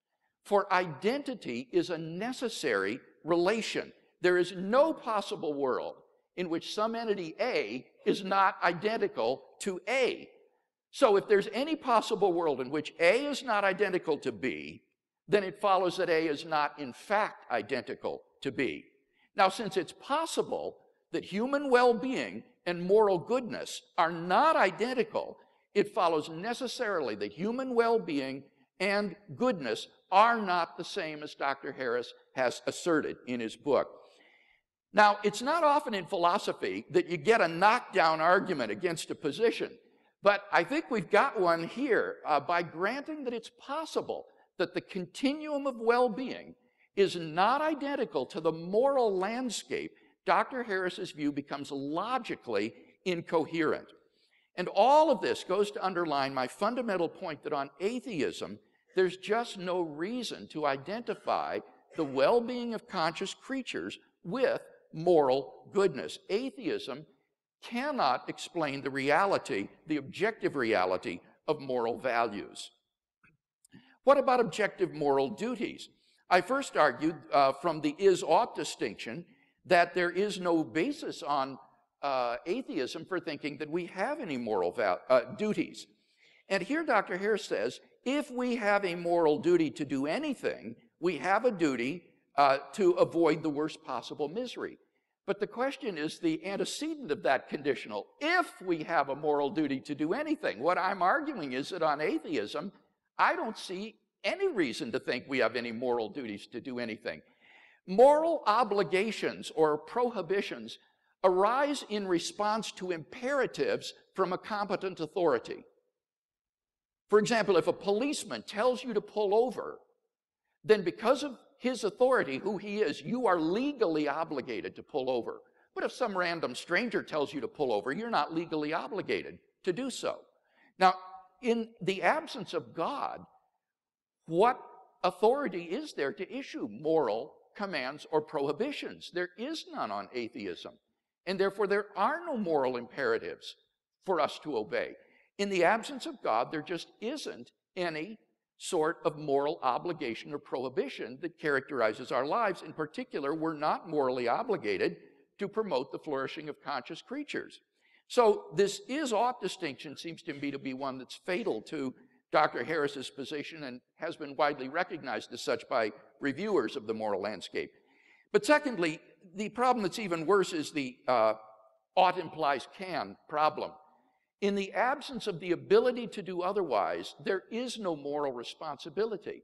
For identity is a necessary relation. There is no possible world in which some entity A is not identical to A. So if there's any possible world in which A is not identical to B, then it follows that A is not in fact identical to B. Now, since it's possible that human well-being and moral goodness are not identical, it follows necessarily that human well-being and goodness are not the same as Doctor Harris has asserted in his book. Now, it's not often in philosophy that you get a knockdown argument against a position, but I think we've got one here uh, by granting that it's possible that the continuum of well-being is not identical to the moral landscape. Doctor Harris's view becomes logically incoherent. And all of this goes to underline my fundamental point that on atheism, there's just no reason to identify the well-being of conscious creatures with moral goodness. Atheism cannot explain the reality, the objective reality of moral values. What about objective moral duties? I first argued uh, from the is-ought distinction that there is no basis on uh, atheism for thinking that we have any moral val- uh, duties. And here Doctor Harris says, if we have a moral duty to do anything, we have a duty uh, to avoid the worst possible misery. But the question is the antecedent of that conditional. If we have a moral duty to do anything, what I'm arguing is that on atheism, I don't see any reason to think we have any moral duties to do anything. Moral obligations or prohibitions arise in response to imperatives from a competent authority. For example, if a policeman tells you to pull over, then because of his authority, who he is, you are legally obligated to pull over. But if some random stranger tells you to pull over, you're not legally obligated to do so. Now, in the absence of God, what authority is there to issue moral commands or prohibitions? There is none on atheism. And therefore, there are no moral imperatives for us to obey. In the absence of God, there just isn't any sort of moral obligation or prohibition that characterizes our lives. In particular, we're not morally obligated to promote the flourishing of conscious creatures. So this is-ought distinction seems to me to be one that's fatal to Doctor Harris's position and has been widely recognized as such by reviewers of the moral landscape. But secondly, the problem that's even worse is the uh, ought implies can problem. In the absence of the ability to do otherwise, there is no moral responsibility.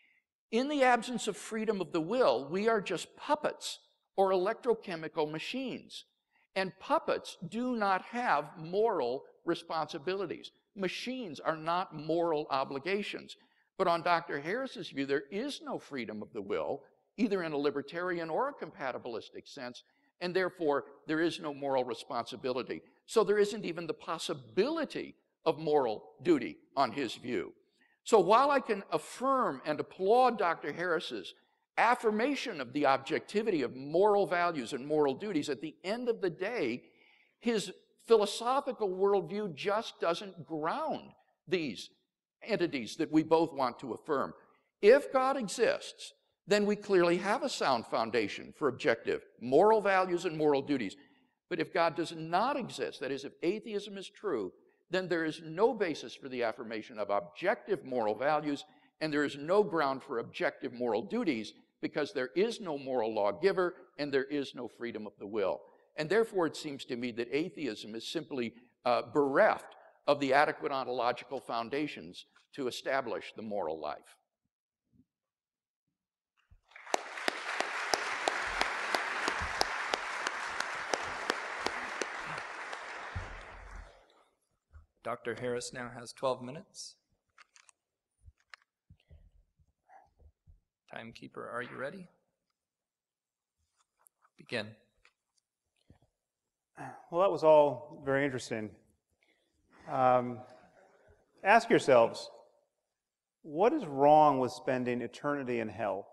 In the absence of freedom of the will, we are just puppets or electrochemical machines. And puppets do not have moral responsibilities. Machines are not moral obligations. But on Doctor Harris's view, there is no freedom of the will, either in a libertarian or a compatibilistic sense, and therefore there is no moral responsibility. So there isn't even the possibility of moral duty on his view. So while I can affirm and applaud Doctor Harris's affirmation of the objectivity of moral values and moral duties, at the end of the day, his philosophical worldview just doesn't ground these entities that we both want to affirm. If God exists, then we clearly have a sound foundation for objective moral values and moral duties. But if God does not exist, that is, if atheism is true, then there is no basis for the affirmation of objective moral values, and there is no ground for objective moral duties, because there is no moral lawgiver and there is no freedom of the will. And therefore, it seems to me that atheism is simply uh, bereft of the adequate ontological foundations to establish the moral life. Doctor Harris now has twelve minutes. Timekeeper, are you ready? Begin. Well, that was all very interesting. Um, ask yourselves, what is wrong with spending eternity in hell?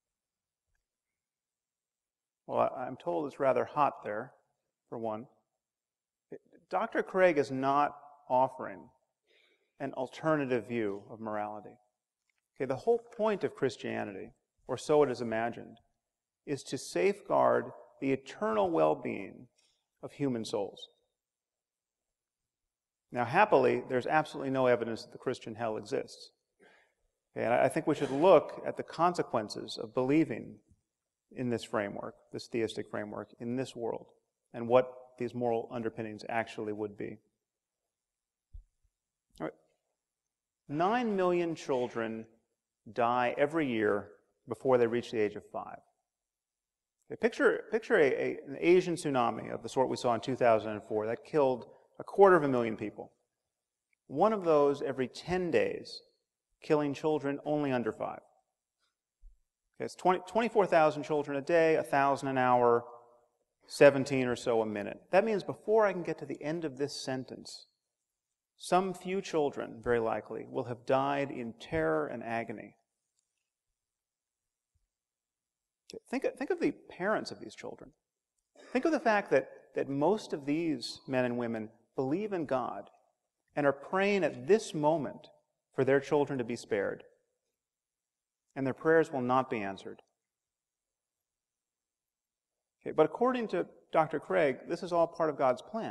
Well, I'm told it's rather hot there, for one. Doctor Craig is not offering an alternative view of morality. Okay, the whole point of Christianity, or so it is imagined, is to safeguard the eternal well-being of human souls. Now, happily, there's absolutely no evidence that the Christian hell exists. Okay, and I think we should look at the consequences of believing in this framework, this theistic framework, in this world, and what these moral underpinnings actually would be. All right. Nine million children die every year before they reach the age of five. Okay, picture picture a, a, an Asian tsunami of the sort we saw in two thousand four that killed a quarter of a million people. One of those every ten days, killing children only under five. Okay, it's twenty, twenty-four thousand children a day, one thousand an hour, seventeen or so a minute. That means before I can get to the end of this sentence, some few children, very likely, will have died in terror and agony. Think, think of the parents of these children. Think of the fact that, that most of these men and women believe in God and are praying at this moment for their children to be spared. And their prayers will not be answered. Okay, but according to Doctor Craig, this is all part of God's plan.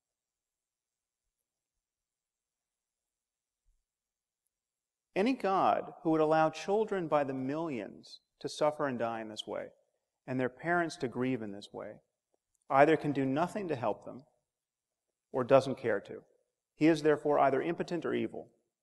Any God who would allow children by the millions to suffer and die in this way, and their parents to grieve in this way, either can do nothing to help them or doesn't care to. He is therefore either impotent or evil.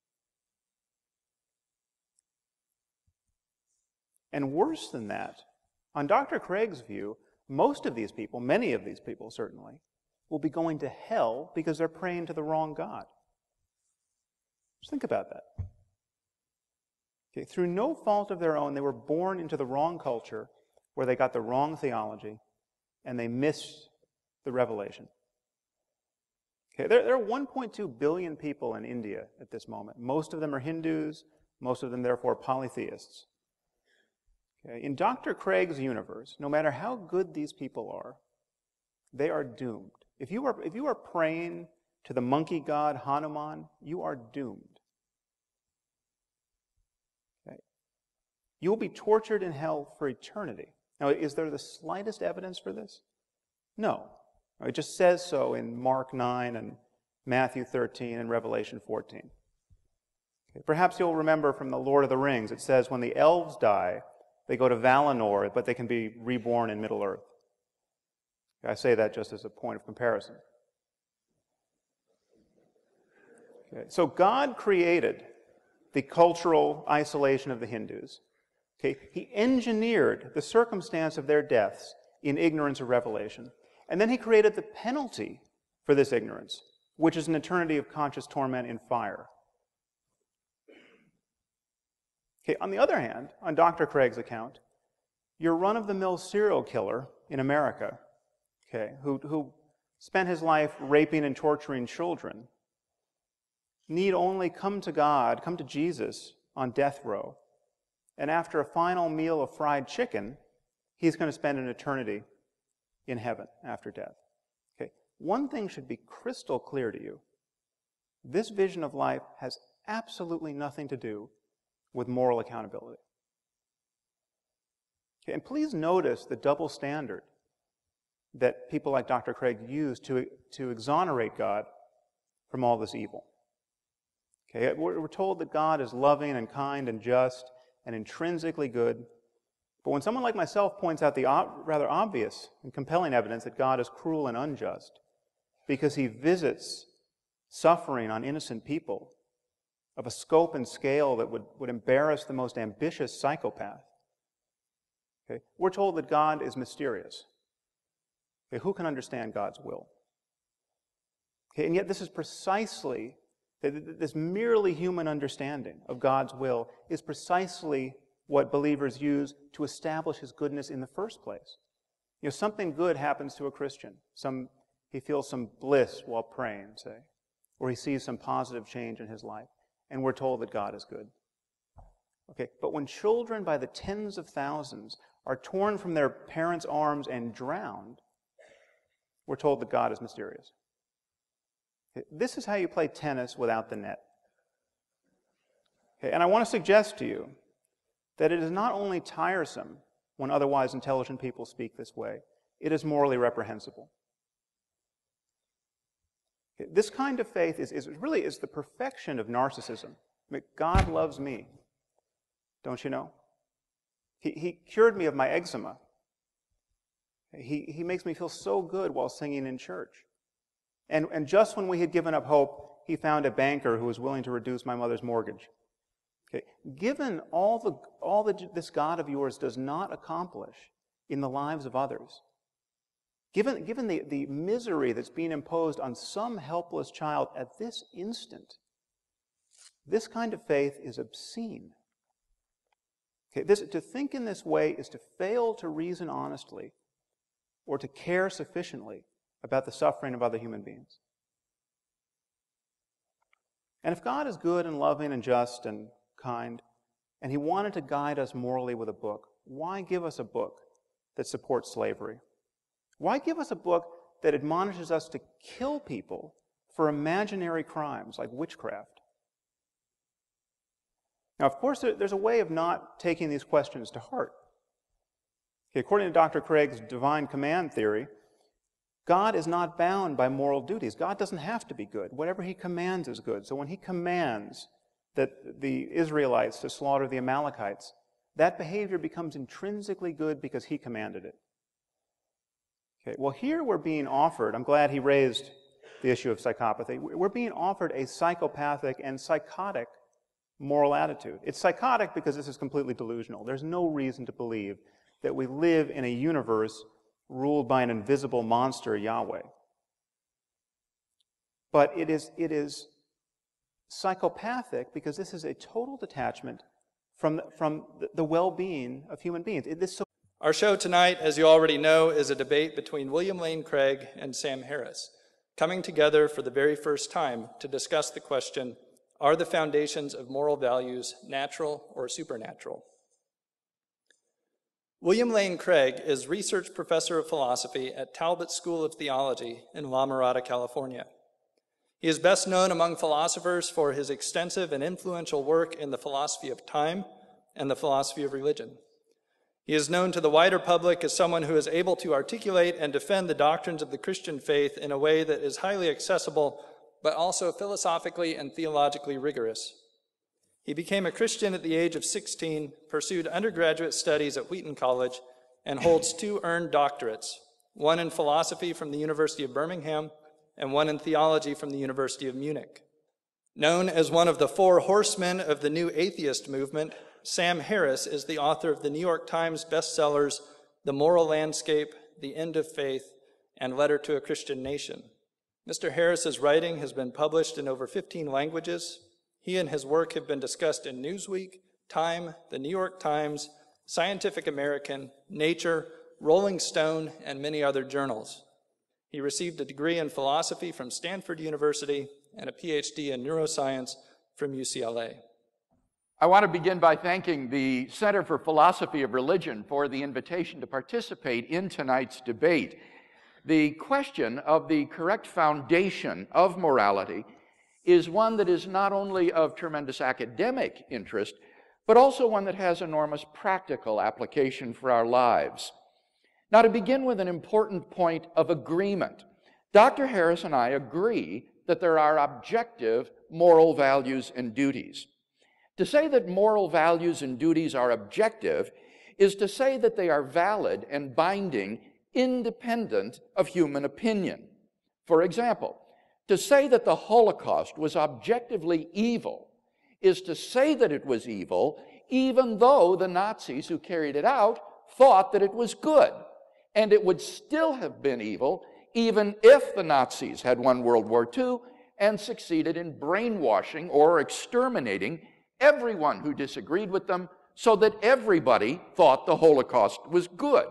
And worse than that, on Doctor Craig's view, most of these people, many of these people certainly, will be going to hell because they're praying to the wrong God. Just think about that. Okay, through no fault of their own, they were born into the wrong culture where they got the wrong theology and they missed the revelation. Okay, there, there are one point two billion people in India at this moment. Most of them are Hindus, most of them therefore polytheists. Okay, in Doctor Craig's universe, no matter how good these people are, they are doomed. If you are, if you are praying to the monkey god Hanuman, you are doomed. Okay. You will be tortured in hell for eternity. Now, is there the slightest evidence for this? No. It just says so in Mark nine and Matthew thirteen and Revelation fourteen. Okay. Perhaps you'll remember from the Lord of the Rings, it says when the elves die, they go to Valinor, but they can be reborn in Middle-earth. I say that just as a point of comparison. Okay. So God created the cultural isolation of the Hindus. Okay. He engineered the circumstance of their deaths in ignorance of revelation. And then he created the penalty for this ignorance, which is an eternity of conscious torment in fire. Okay. On the other hand, on Doctor Craig's account, your run-of-the-mill serial killer in America, okay, who, who spent his life raping and torturing children, need only come to God, come to Jesus on death row, and after a final meal of fried chicken, he's going to spend an eternity in heaven after death. Okay. One thing should be crystal clear to you. This vision of life has absolutely nothing to do with moral accountability. Okay. And please notice the double standard that people like Doctor Craig use to, to exonerate God from all this evil. Okay. We're, we're told that God is loving and kind and just and intrinsically good. But when someone like myself points out the ob- rather obvious and compelling evidence that God is cruel and unjust because he visits suffering on innocent people of a scope and scale that would, would embarrass the most ambitious psychopath, okay, we're told that God is mysterious. Okay, who can understand God's will? Okay, and yet this is precisely, this merely human understanding of God's will is precisely what believers use to establish his goodness in the first place. You know, something good happens to a Christian. Some, he feels some bliss while praying, say, or he sees some positive change in his life, and we're told that God is good. Okay, but when children by the tens of thousands are torn from their parents' arms and drowned, we're told that God is mysterious. Okay, this is how you play tennis without the net. Okay, and I want to suggest to you that it is not only tiresome when otherwise intelligent people speak this way, it is morally reprehensible. Okay, this kind of faith is, is really is the perfection of narcissism. I mean, God loves me, don't you know? He, he cured me of my eczema. He, he makes me feel so good while singing in church. And, and just when we had given up hope, he found a banker who was willing to reduce my mother's mortgage. Okay. Given all, the, all that this God of yours does not accomplish in the lives of others, given, given the, the misery that's being imposed on some helpless child at this instant, this kind of faith is obscene. Okay. This, to think in this way is to fail to reason honestly or to care sufficiently about the suffering of other human beings. And if God is good and loving and just and kind, and he wanted to guide us morally with a book, why give us a book that supports slavery? Why give us a book that admonishes us to kill people for imaginary crimes like witchcraft? Now, of course, there's a way of not taking these questions to heart. Okay, according to Doctor Craig's divine command theory, God is not bound by moral duties. God doesn't have to be good. Whatever he commands is good. So when he commands that the Israelites to slaughter the Amalekites, that behavior becomes intrinsically good because he commanded it. Okay, well, here we're being offered, I'm glad he raised the issue of psychopathy, we're being offered a psychopathic and psychotic moral attitude. It's psychotic because this is completely delusional. There's no reason to believe that we live in a universe ruled by an invisible monster, Yahweh. But it is, it is psychopathic because this is a total detachment from the, from the well-being of human beings. It, this so Our show tonight, as you already know, is a debate between William Lane Craig and Sam Harris, coming together for the very first time to discuss the question, are the foundations of moral values natural or supernatural? William Lane Craig is Research Professor of Philosophy at Talbot School of Theology in La Mirada, California. He is best known among philosophers for his extensive and influential work in the philosophy of time and the philosophy of religion. He is known to the wider public as someone who is able to articulate and defend the doctrines of the Christian faith in a way that is highly accessible, but also philosophically and theologically rigorous. He became a Christian at the age of sixteen, pursued undergraduate studies at Wheaton College, and holds two earned doctorates, one in philosophy from the University of Birmingham and one in theology from the University of Munich. Known as one of the four horsemen of the new atheist movement, Sam Harris is the author of the New York Times bestsellers, The Moral Landscape, The End of Faith, and Letter to a Christian Nation. Mister Harris's writing has been published in over fifteen languages. He and his work have been discussed in Newsweek, Time, the New York Times, Scientific American, Nature, Rolling Stone, and many other journals. He received a degree in philosophy from Stanford University and a P H D in neuroscience from U C L A. I want to begin by thanking the Center for Philosophy of Religion for the invitation to participate in tonight's debate. The question of the correct foundation of morality is one that is not only of tremendous academic interest, but also one that has enormous practical application for our lives. Now, to begin with an important point of agreement, Doctor Harris and I agree that there are objective moral values and duties. To say that moral values and duties are objective is to say that they are valid and binding independent of human opinion. For example, to say that the Holocaust was objectively evil is to say that it was evil even though the Nazis who carried it out thought that it was good. And it would still have been evil even if the Nazis had won World War Two and succeeded in brainwashing or exterminating everyone who disagreed with them so that everybody thought the Holocaust was good.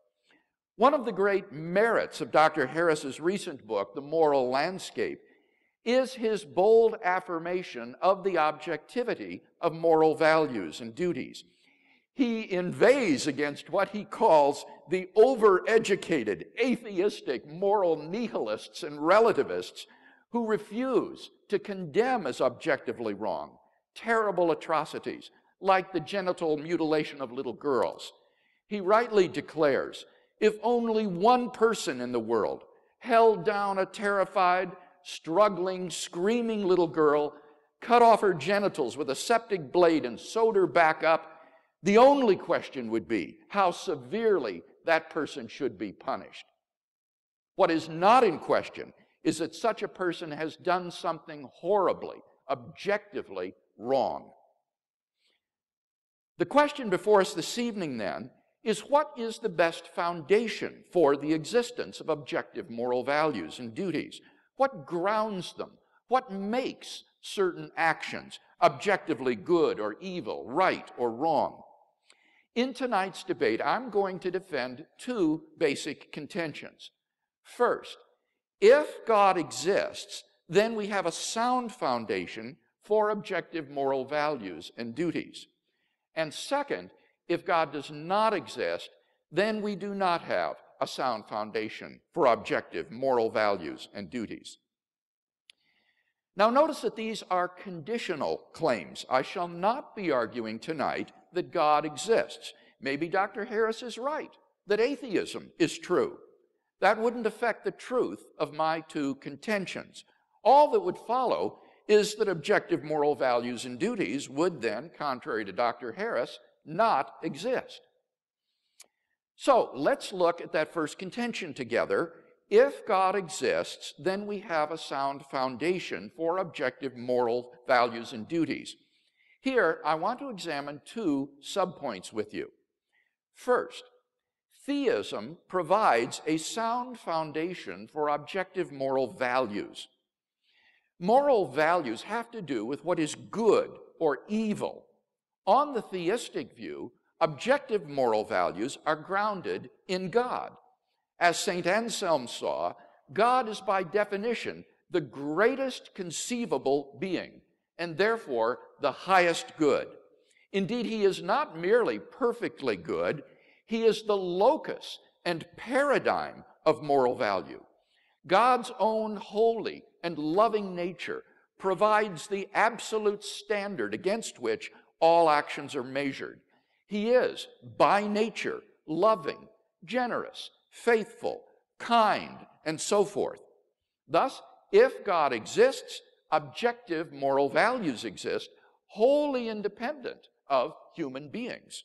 One of the great merits of Doctor Harris's recent book, The Moral Landscape, is his bold affirmation of the objectivity of moral values and duties. He inveighs against what he calls the overeducated, atheistic, moral nihilists and relativists who refuse to condemn as objectively wrong terrible atrocities like the genital mutilation of little girls. He rightly declares, if only one person in the world held down a terrified, struggling, screaming little girl, cut off her genitals with a septic blade and sewed her back up, the only question would be how severely that person should be punished. What is not in question is that such a person has done something horribly, objectively wrong. The question before us this evening, then, is what is the best foundation for the existence of objective moral values and duties? What grounds them? What makes certain actions objectively good or evil, right or wrong? In tonight's debate, I'm going to defend two basic contentions. First, if God exists, then we have a sound foundation for objective moral values and duties. And second, if God does not exist, then we do not have a sound foundation for objective moral values and duties. Now notice that these are conditional claims. I shall not be arguing tonight that God exists. Maybe Doctor Harris is right, that atheism is true. That wouldn't affect the truth of my two contentions. All that would follow is that objective moral values and duties would then, contrary to Doctor Harris, not exist. So let's look at that first contention together. If God exists, then we have a sound foundation for objective moral values and duties. Here, I want to examine two subpoints with you. First, theism provides a sound foundation for objective moral values. Moral values have to do with what is good or evil. On the theistic view, Objective moral values are grounded in God. As Saint Anselm saw, God is by definition the greatest conceivable being, and therefore the highest good. Indeed, he is not merely perfectly good, he is the locus and paradigm of moral value. God's own holy and loving nature provides the absolute standard against which all actions are measured. He is, by nature, loving, generous, faithful, kind, and so forth. Thus, if God exists, objective moral values exist, wholly independent of human beings.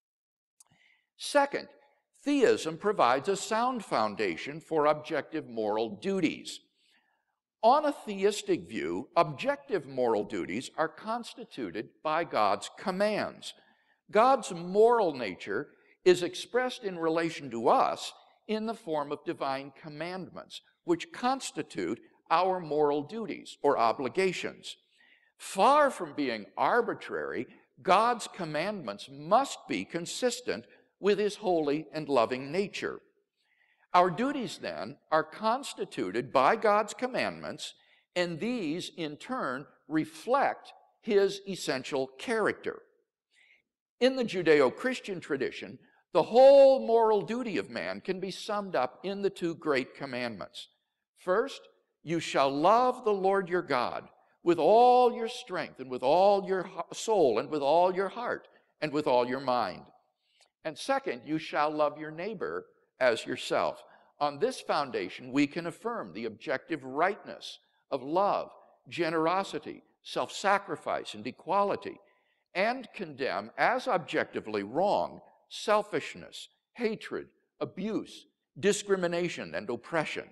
Second, theism provides a sound foundation for objective moral duties. On a theistic view, objective moral duties are constituted by God's commands. God's moral nature is expressed in relation to us in the form of divine commandments, which constitute our moral duties or obligations. Far from being arbitrary, God's commandments must be consistent with his holy and loving nature. Our duties, then, are constituted by God's commandments, and these, in turn, reflect his essential character. In the Judeo-Christian tradition, the whole moral duty of man can be summed up in the two great commandments. First, you shall love the Lord your God with all your strength and with all your soul and with all your heart and with all your mind. And second, you shall love your neighbor as yourself. On this foundation, we can affirm the objective rightness of love, generosity, self-sacrifice, and equality, and condemn as objectively wrong selfishness, hatred, abuse, discrimination, and oppression.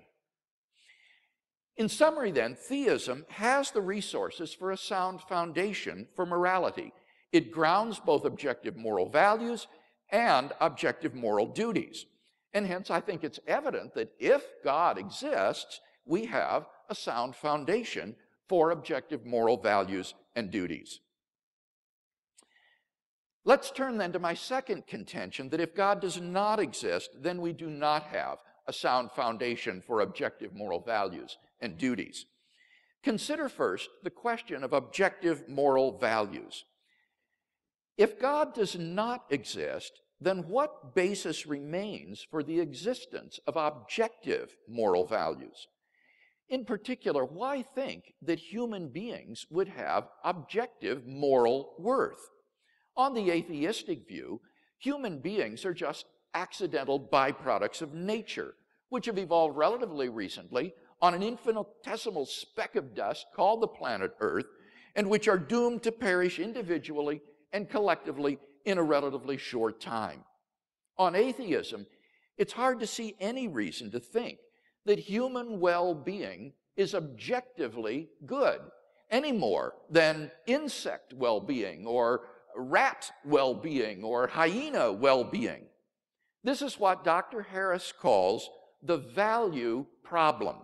In summary, then, theism has the resources for a sound foundation for morality. It grounds both objective moral values and objective moral duties. And hence, I think it's evident that if God exists, we have a sound foundation for objective moral values and duties. Let's turn then to my second contention, that if God does not exist, then we do not have a sound foundation for objective moral values and duties. Consider first the question of objective moral values. If God does not exist, then what basis remains for the existence of objective moral values? In particular, why think that human beings would have objective moral worth? On the atheistic view, human beings are just accidental byproducts of nature, which have evolved relatively recently on an infinitesimal speck of dust called the planet Earth, and which are doomed to perish individually and collectively in a relatively short time. On atheism, it's hard to see any reason to think that human well-being is objectively good, any more than insect well-being or rat well-being or hyena well-being. This is what Doctor Harris calls the value problem.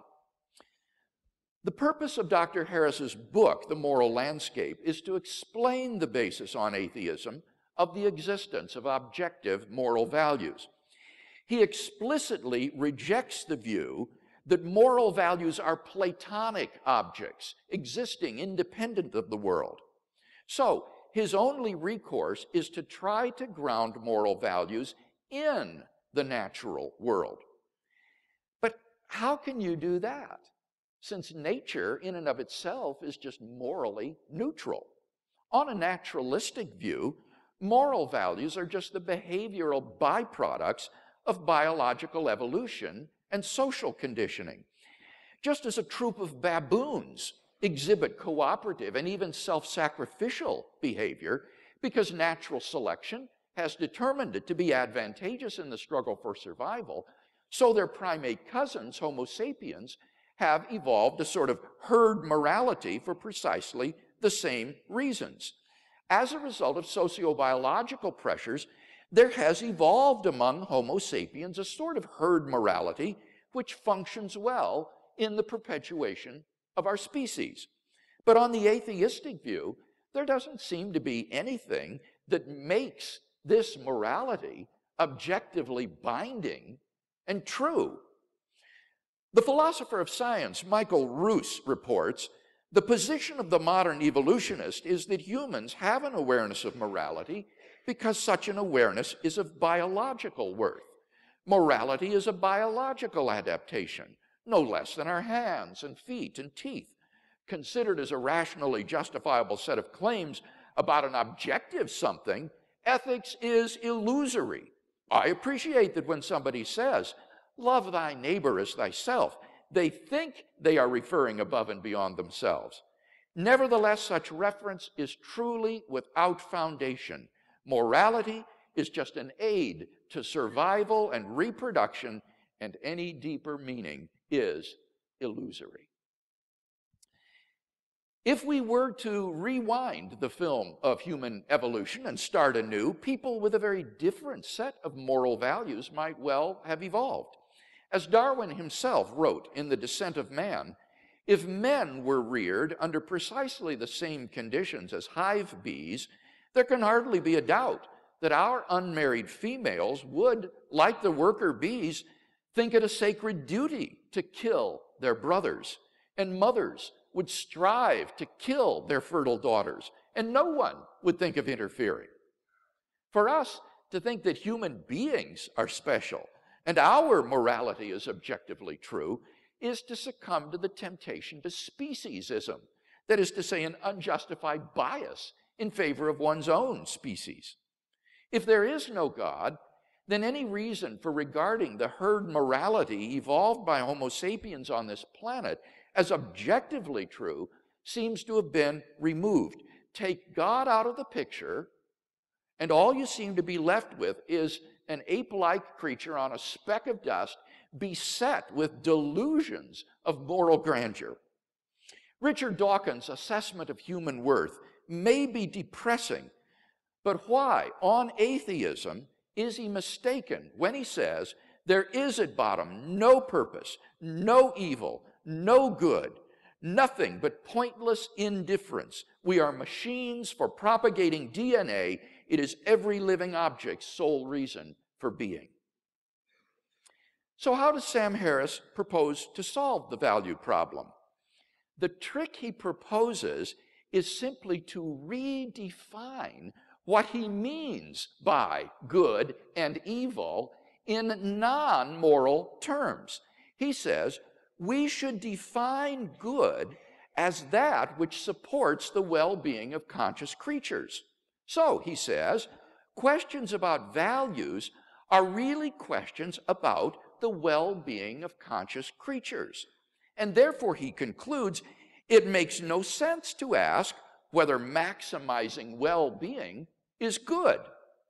The purpose of Doctor Harris's book, The Moral Landscape, is to explain the basis on atheism of the existence of objective moral values. He explicitly rejects the view that moral values are Platonic objects existing independent of the world. So, his only recourse is to try to ground moral values in the natural world. But how can you do that, since nature in and of itself is just morally neutral? On a naturalistic view, moral values are just the behavioral byproducts of biological evolution and social conditioning. Just as a troop of baboons exhibit cooperative and even self-sacrificial behavior because natural selection has determined it to be advantageous in the struggle for survival, so their primate cousins, Homo sapiens, have evolved a sort of herd morality for precisely the same reasons. As a result of sociobiological pressures, there has evolved among Homo sapiens a sort of herd morality which functions well in the perpetuation of our species. But on the atheistic view, there doesn't seem to be anything that makes this morality objectively binding and true. The philosopher of science, Michael Ruse, reports, the position of the modern evolutionist is that humans have an awareness of morality because such an awareness is of biological worth. Morality is a biological adaptation, no less than our hands and feet and teeth. Considered as a rationally justifiable set of claims about an objective something, ethics is illusory. I appreciate that when somebody says, love thy neighbor as thyself, they think they are referring above and beyond themselves. Nevertheless, such reference is truly without foundation. Morality is just an aid to survival and reproduction, and any deeper meaning is illusory. If we were to rewind the film of human evolution and start anew, people with a very different set of moral values might well have evolved. As Darwin himself wrote in The Descent of Man, if men were reared under precisely the same conditions as hive bees, there can hardly be a doubt that our unmarried females would, like the worker bees, think it a sacred duty to kill their brothers, and mothers would strive to kill their fertile daughters, and no one would think of interfering. For us to think that human beings are special and our morality is objectively true is to succumb to the temptation to speciesism, that is to say, an unjustified bias in favor of one's own species. If there is no God, then any reason for regarding the herd morality evolved by Homo sapiens on this planet as objectively true seems to have been removed. Take God out of the picture, and all you seem to be left with is an ape-like creature on a speck of dust beset with delusions of moral grandeur. Richard Dawkins' assessment of human worth may be depressing, but why, on atheism, is he mistaken when he says there is at bottom no purpose, no evil, no good, nothing but pointless indifference? We are machines for propagating D N A. It is every living object's sole reason for being. So how does Sam Harris propose to solve the value problem? The trick he proposes is simply to redefine what he means by good and evil in non-moral terms. He says, we should define good as that which supports the well-being of conscious creatures. So, he says, questions about values are really questions about the well-being of conscious creatures. And therefore, he concludes, it makes no sense to ask whether maximizing well-being is good.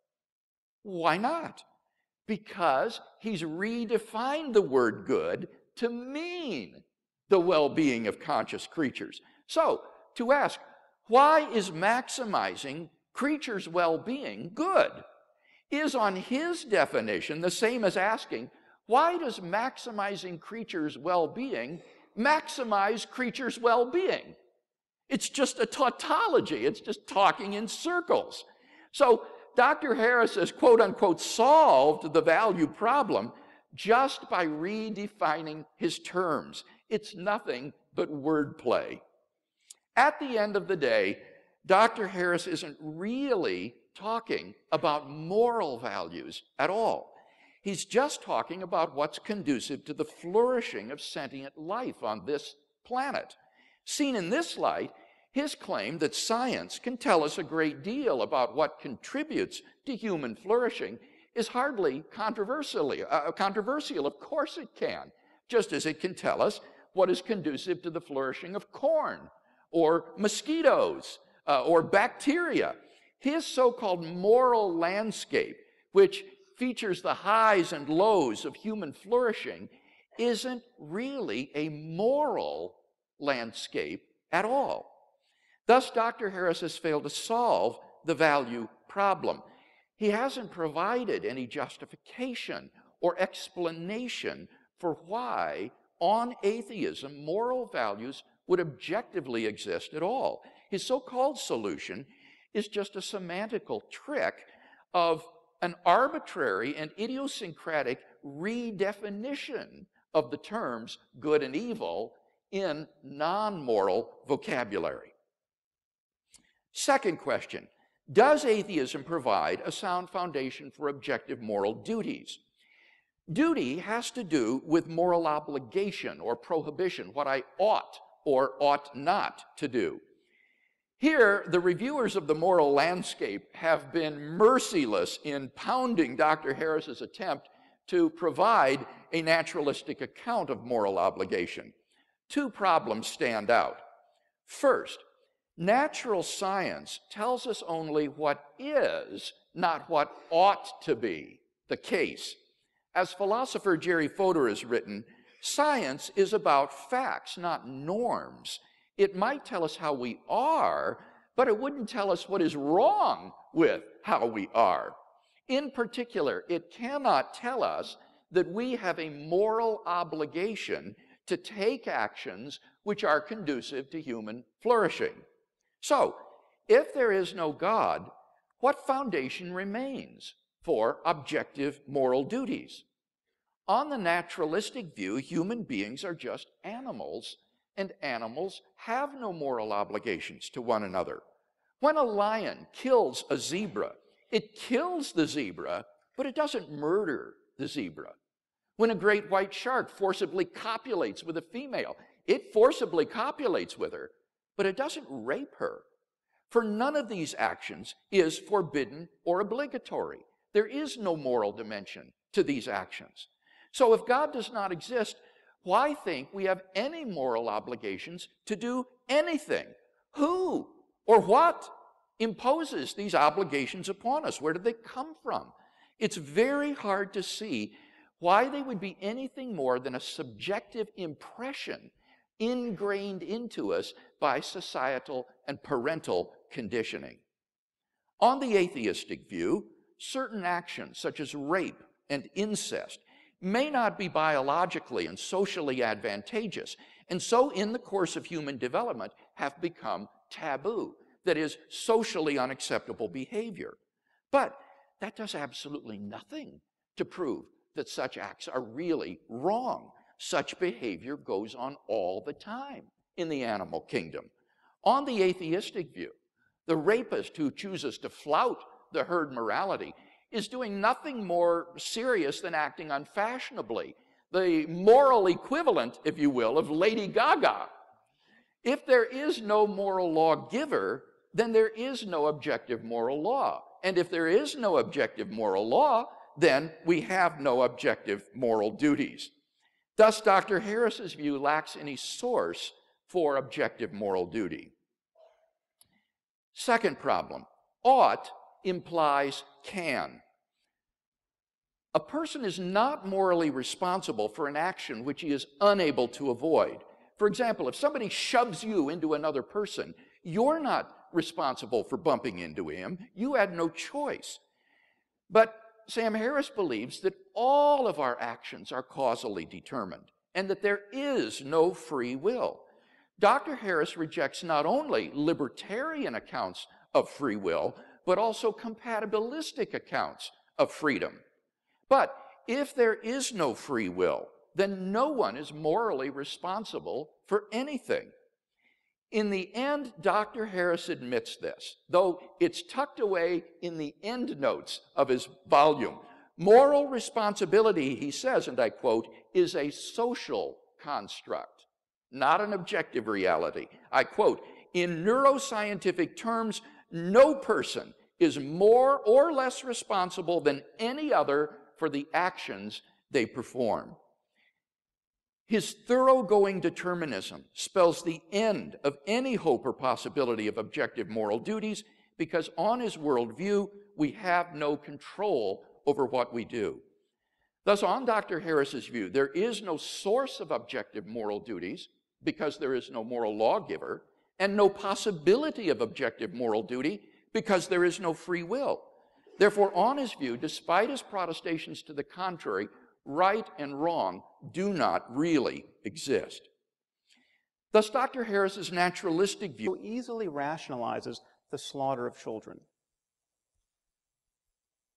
Why not? Because he's redefined the word good to mean the well-being of conscious creatures. So, to ask, why is maximizing creatures' well-being good, is on his definition the same as asking, why does maximizing creatures' well-being maximize creatures' well-being? It's just a tautology. It's just talking in circles. So Doctor Harris has, quote unquote, solved the value problem just by redefining his terms. It's nothing but wordplay. At the end of the day, Doctor Harris isn't really talking about moral values at all. He's just talking about what's conducive to the flourishing of sentient life on this planet. Seen in this light, his claim that science can tell us a great deal about what contributes to human flourishing is hardly controversially, uh, controversial. Of course it can, just as it can tell us what is conducive to the flourishing of corn or mosquitoes uh, or bacteria. His so-called moral landscape, which features the highs and lows of human flourishing, isn't really a moral landscape at all. Thus, Doctor Harris has failed to solve the value problem. He hasn't provided any justification or explanation for why, on atheism, moral values would objectively exist at all. His so-called solution is just a semantical trick of an arbitrary and idiosyncratic redefinition of the terms good and evil in non-moral vocabulary. Second question, does atheism provide a sound foundation for objective moral duties? Duty has to do with moral obligation or prohibition, what I ought or ought not to do. Here, the reviewers of the moral landscape have been merciless in pounding Doctor Harris's attempt to provide a naturalistic account of moral obligation. Two problems stand out. First, natural science tells us only what is, not what ought to be the case. As philosopher Jerry Fodor has written, science is about facts, not norms. It might tell us how we are, but it wouldn't tell us what is wrong with how we are. In particular, it cannot tell us that we have a moral obligation to take actions which are conducive to human flourishing. So, if there is no God, what foundation remains for objective moral duties? On the naturalistic view, human beings are just animals, and animals have no moral obligations to one another. When a lion kills a zebra, it kills the zebra, but it doesn't murder the zebra. When a great white shark forcibly copulates with a female, it forcibly copulates with her, but it doesn't rape her. For none of these actions is forbidden or obligatory. There is no moral dimension to these actions. So if God does not exist, why think we have any moral obligations to do anything? Who or what imposes these obligations upon us? Where do they come from? It's very hard to see why they would be anything more than a subjective impression ingrained into us by societal and parental conditioning. On the atheistic view, certain actions such as rape and incest may not be biologically and socially advantageous, and so in the course of human development have become taboo, that is, socially unacceptable behavior. But that does absolutely nothing to prove that such acts are really wrong. Such behavior goes on all the time in the animal kingdom. On the atheistic view, the rapist who chooses to flout the herd morality is doing nothing more serious than acting unfashionably, the moral equivalent, if you will, of Lady Gaga. If there is no moral lawgiver, then there is no objective moral law. And if there is no objective moral law, then we have no objective moral duties. Thus, Doctor Harris's view lacks any source for objective moral duty. Second problem, ought implies can. A person is not morally responsible for an action which he is unable to avoid. For example, if somebody shoves you into another person, you're not responsible for bumping into him. You had no choice. But Sam Harris believes that all of our actions are causally determined and that there is no free will. Doctor Harris rejects not only libertarian accounts of free will, but also compatibilistic accounts of freedom. But if there is no free will, then no one is morally responsible for anything. In the end, Doctor Harris admits this, though it's tucked away in the endnotes of his volume. Moral responsibility, he says, and I quote, is a social construct, not an objective reality. I quote, in neuroscientific terms, no person is more or less responsible than any other for the actions they perform. His thoroughgoing determinism spells the end of any hope or possibility of objective moral duties because on his worldview, we have no control over what we do. Thus, on Doctor Harris's view, there is no source of objective moral duties because there is no moral lawgiver, and no possibility of objective moral duty because there is no free will. Therefore, on his view, despite his protestations to the contrary, right and wrong do not really exist. Thus, Doctor Harris's naturalistic view easily rationalizes the slaughter of children.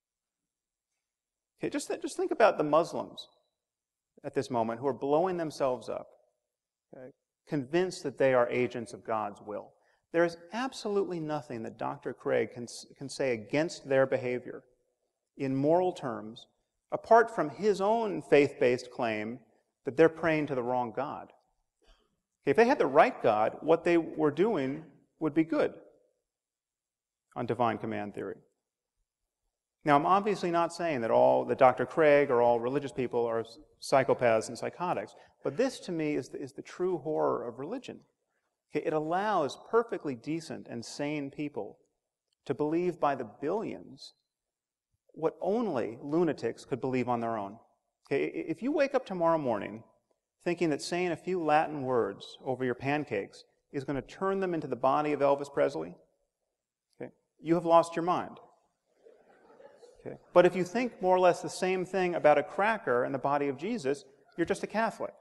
Okay, just, th- just think about the Muslims at this moment who are blowing themselves up, okay, convinced that they are agents of God's will. There is absolutely nothing that Doctor Craig can, can say against their behavior in moral terms, apart from his own faith-based claim that they're praying to the wrong God. Okay, if they had the right God, what they were doing would be good on divine command theory. Now, I'm obviously not saying that all that Doctor Craig or all religious people are psychopaths and psychotics, but this to me is the, is the true horror of religion. Okay, it allows perfectly decent and sane people to believe by the billions what only lunatics could believe on their own. Okay, if you wake up tomorrow morning thinking that saying a few Latin words over your pancakes is going to turn them into the body of Elvis Presley, okay, you have lost your mind. Okay. But if you think more or less the same thing about a cracker and the body of Jesus, you're just a Catholic.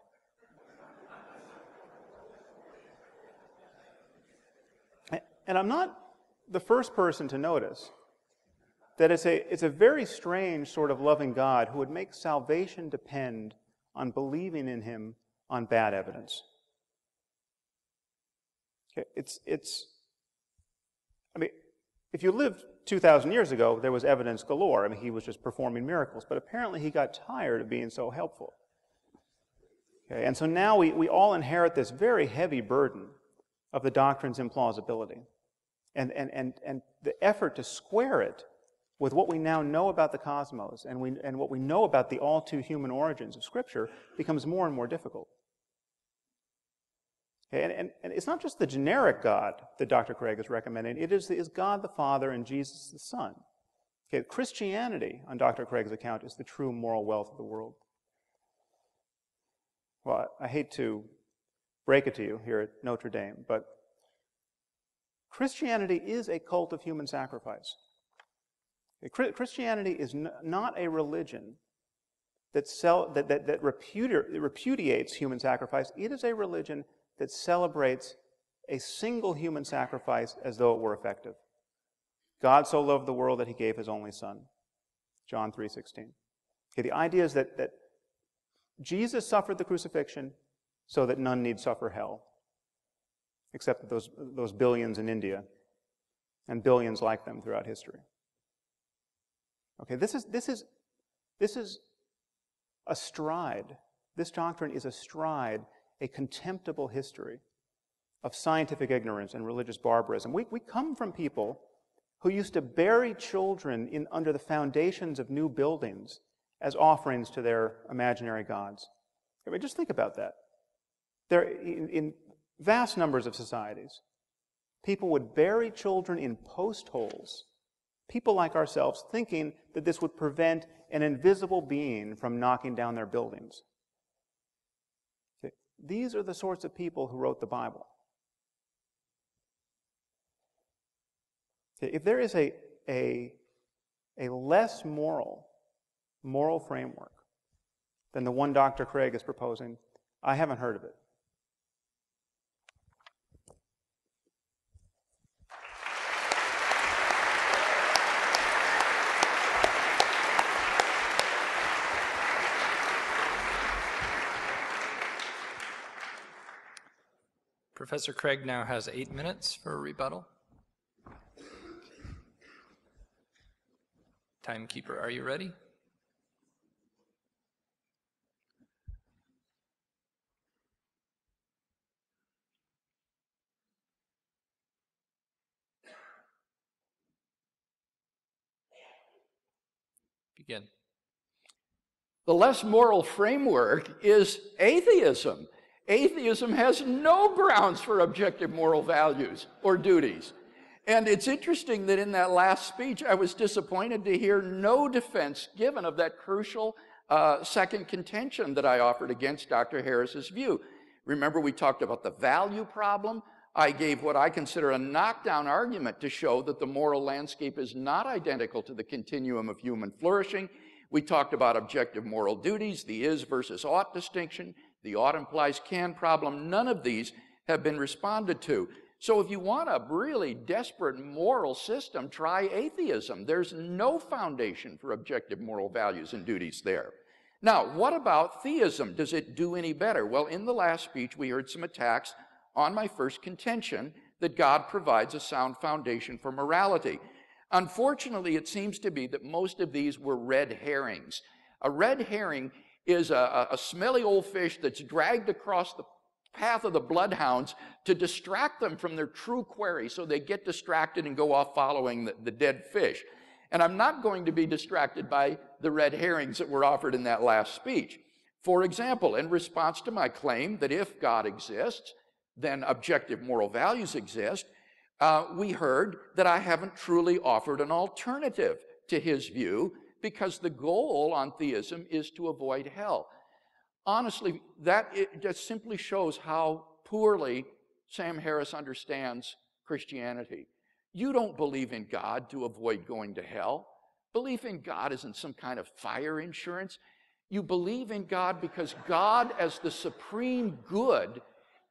And I'm not the first person to notice that it's a, it's a very strange sort of loving God who would make salvation depend on believing in him on bad evidence. Okay. It's, it's, I mean, if you lived two thousand years ago, there was evidence galore. I mean, he was just performing miracles. But apparently he got tired of being so helpful. Okay, and so now we, we all inherit this very heavy burden of the doctrine's implausibility. And, and, and, and the effort to square it with what we now know about the cosmos and, we, and what we know about the all-too-human origins of Scripture becomes more and more difficult. Okay, and, and, and it's not just the generic God that Doctor Craig is recommending. It is, is God the Father and Jesus the Son. Okay, Christianity, on Doctor Craig's account, is the true moral wealth of the world. Well, I hate to break it to you here at Notre Dame, but Christianity is a cult of human sacrifice. Okay, Christianity is n- not a religion that, sell, that, that, that repudi- repudiates human sacrifice. It is a religion that celebrates a single human sacrifice as though it were effective. God so loved the world that he gave his only Son. John three sixteen. Okay, the idea is that, that Jesus suffered the crucifixion so that none need suffer hell, except those, those billions in India and billions like them throughout history. Okay, this is, this is, this is a stride. This doctrine is a stride, a contemptible history of scientific ignorance and religious barbarism. We, we come from people who used to bury children in, under the foundations of new buildings as offerings to their imaginary gods. I mean, just think about that. There, in, in vast numbers of societies, people would bury children in post holes, people like ourselves thinking that this would prevent an invisible being from knocking down their buildings. Okay. These are the sorts of people who wrote the Bible. Okay. If there is a, a, a less moral, moral framework than the one Doctor Craig is proposing, I haven't heard of it. Professor Craig now has eight minutes for a rebuttal. Timekeeper, are you ready? Begin. The less moral framework is atheism. Atheism has no grounds for objective moral values or duties. And it's interesting that in that last speech, I was disappointed to hear no defense given of that crucial uh, second contention that I offered against Doctor Harris's view. Remember, we talked about the value problem. I gave what I consider a knockdown argument to show that the moral landscape is not identical to the continuum of human flourishing. We talked about objective moral duties, the is versus ought distinction, the ought implies can problem. None of these have been responded to. So if you want a really desperate moral system, try atheism. There's no foundation for objective moral values and duties there. Now, what about theism? Does it do any better? Well, in the last speech, we heard some attacks on my first contention that God provides a sound foundation for morality. Unfortunately, it seems to be that most of these were red herrings. A red herring is a, a smelly old fish that's dragged across the path of the bloodhounds to distract them from their true quarry, so they get distracted and go off following the, the dead fish. And I'm not going to be distracted by the red herrings that were offered in that last speech. For example, in response to my claim that if God exists, then objective moral values exist, uh, we heard that I haven't truly offered an alternative to his view, because the goal on theism is to avoid hell. Honestly, that it just simply shows how poorly Sam Harris understands Christianity. You don't believe in God to avoid going to hell. Belief in God isn't some kind of fire insurance. You believe in God because God, as the supreme good,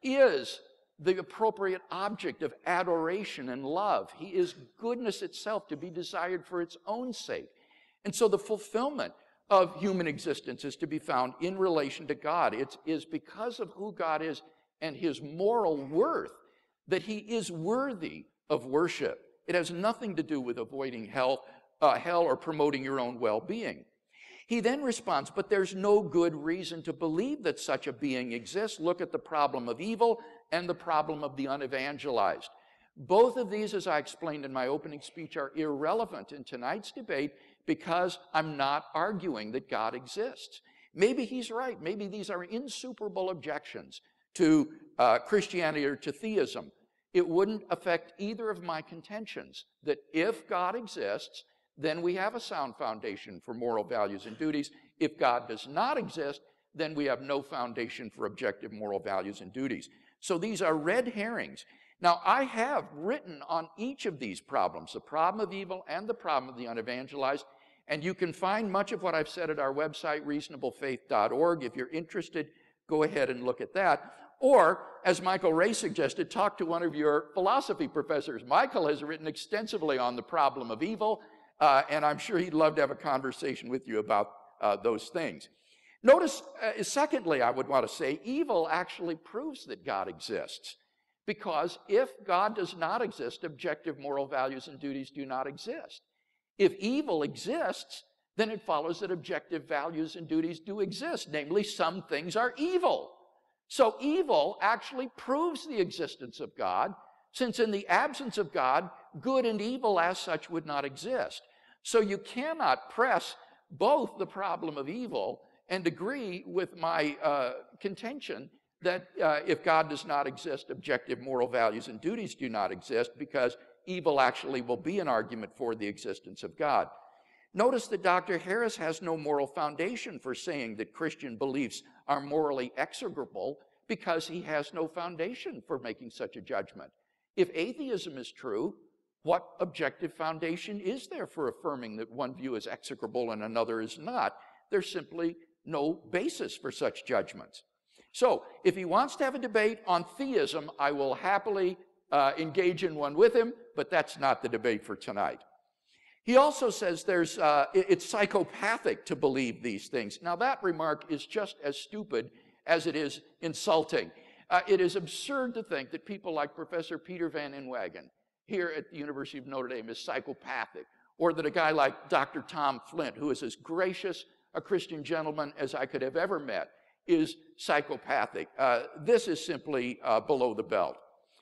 is the appropriate object of adoration and love. He is goodness itself, to be desired for its own sake. And so the fulfillment of human existence is to be found in relation to God. It is because of who God is and his moral worth that he is worthy of worship. It has nothing to do with avoiding hell, uh, hell or promoting your own well-being. He then responds, but there's no good reason to believe that such a being exists. Look at the problem of evil and the problem of the unevangelized. Both of these, as I explained in my opening speech, are irrelevant in tonight's debate because I'm not arguing that God exists. Maybe he's right. Maybe these are insuperable objections to uh, Christianity or to theism. It wouldn't affect either of my contentions that if God exists, then we have a sound foundation for moral values and duties. If God does not exist, then we have no foundation for objective moral values and duties. So these are red herrings. Now, I have written on each of these problems, the problem of evil and the problem of the unevangelized, and you can find much of what I've said at our website, reasonable faith dot org. If you're interested, go ahead and look at that. Or, as Michael Ray suggested, talk to one of your philosophy professors. Michael has written extensively on the problem of evil, uh, and I'm sure he'd love to have a conversation with you about uh, those things. Notice, uh, secondly, I would want to say, evil actually proves that God exists. Because if God does not exist, objective moral values and duties do not exist. If evil exists, then it follows that objective values and duties do exist. Namely, some things are evil. So evil actually proves the existence of God, since in the absence of God, good and evil as such would not exist. So you cannot press both the problem of evil and agree with my uh, contention that uh, if God does not exist, objective moral values and duties do not exist, because evil actually will be an argument for the existence of God. Notice that Doctor Harris has no moral foundation for saying that Christian beliefs are morally execrable, because he has no foundation for making such a judgment. If atheism is true, what objective foundation is there for affirming that one view is execrable and another is not? There's simply no basis for such judgments. So, if he wants to have a debate on theism, I will happily uh, engage in one with him, but that's not the debate for tonight. He also says there's, uh, it's psychopathic to believe these things. Now, that remark is just as stupid as it is insulting. Uh, it is absurd to think that people like Professor Peter Van Inwagen here at the University of Notre Dame is psychopathic, or that a guy like Doctor Tom Flint, who is as gracious a Christian gentleman as I could have ever met, is psychopathic. Uh, this is simply uh, below the belt.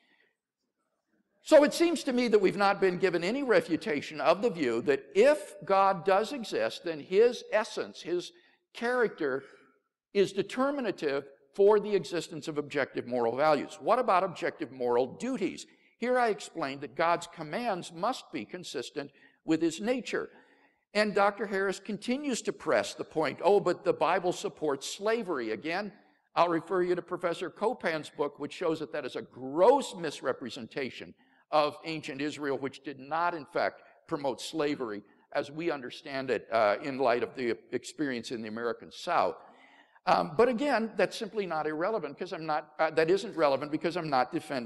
So it seems to me that we've not been given any refutation of the view that if God does exist, then his essence, his character, is determinative for the existence of objective moral values. What about objective moral duties? Here I explained that God's commands must be consistent with his nature. And Doctor Harris continues to press the point, oh, but the Bible supports slavery. Again, I'll refer you to Professor Copan's book, which shows that that is a gross misrepresentation of ancient Israel, which did not, in fact, promote slavery as we understand it uh, in light of the experience in the American South. Um, but again, that's simply not irrelevant because I'm not, uh, that isn't relevant because I'm not defending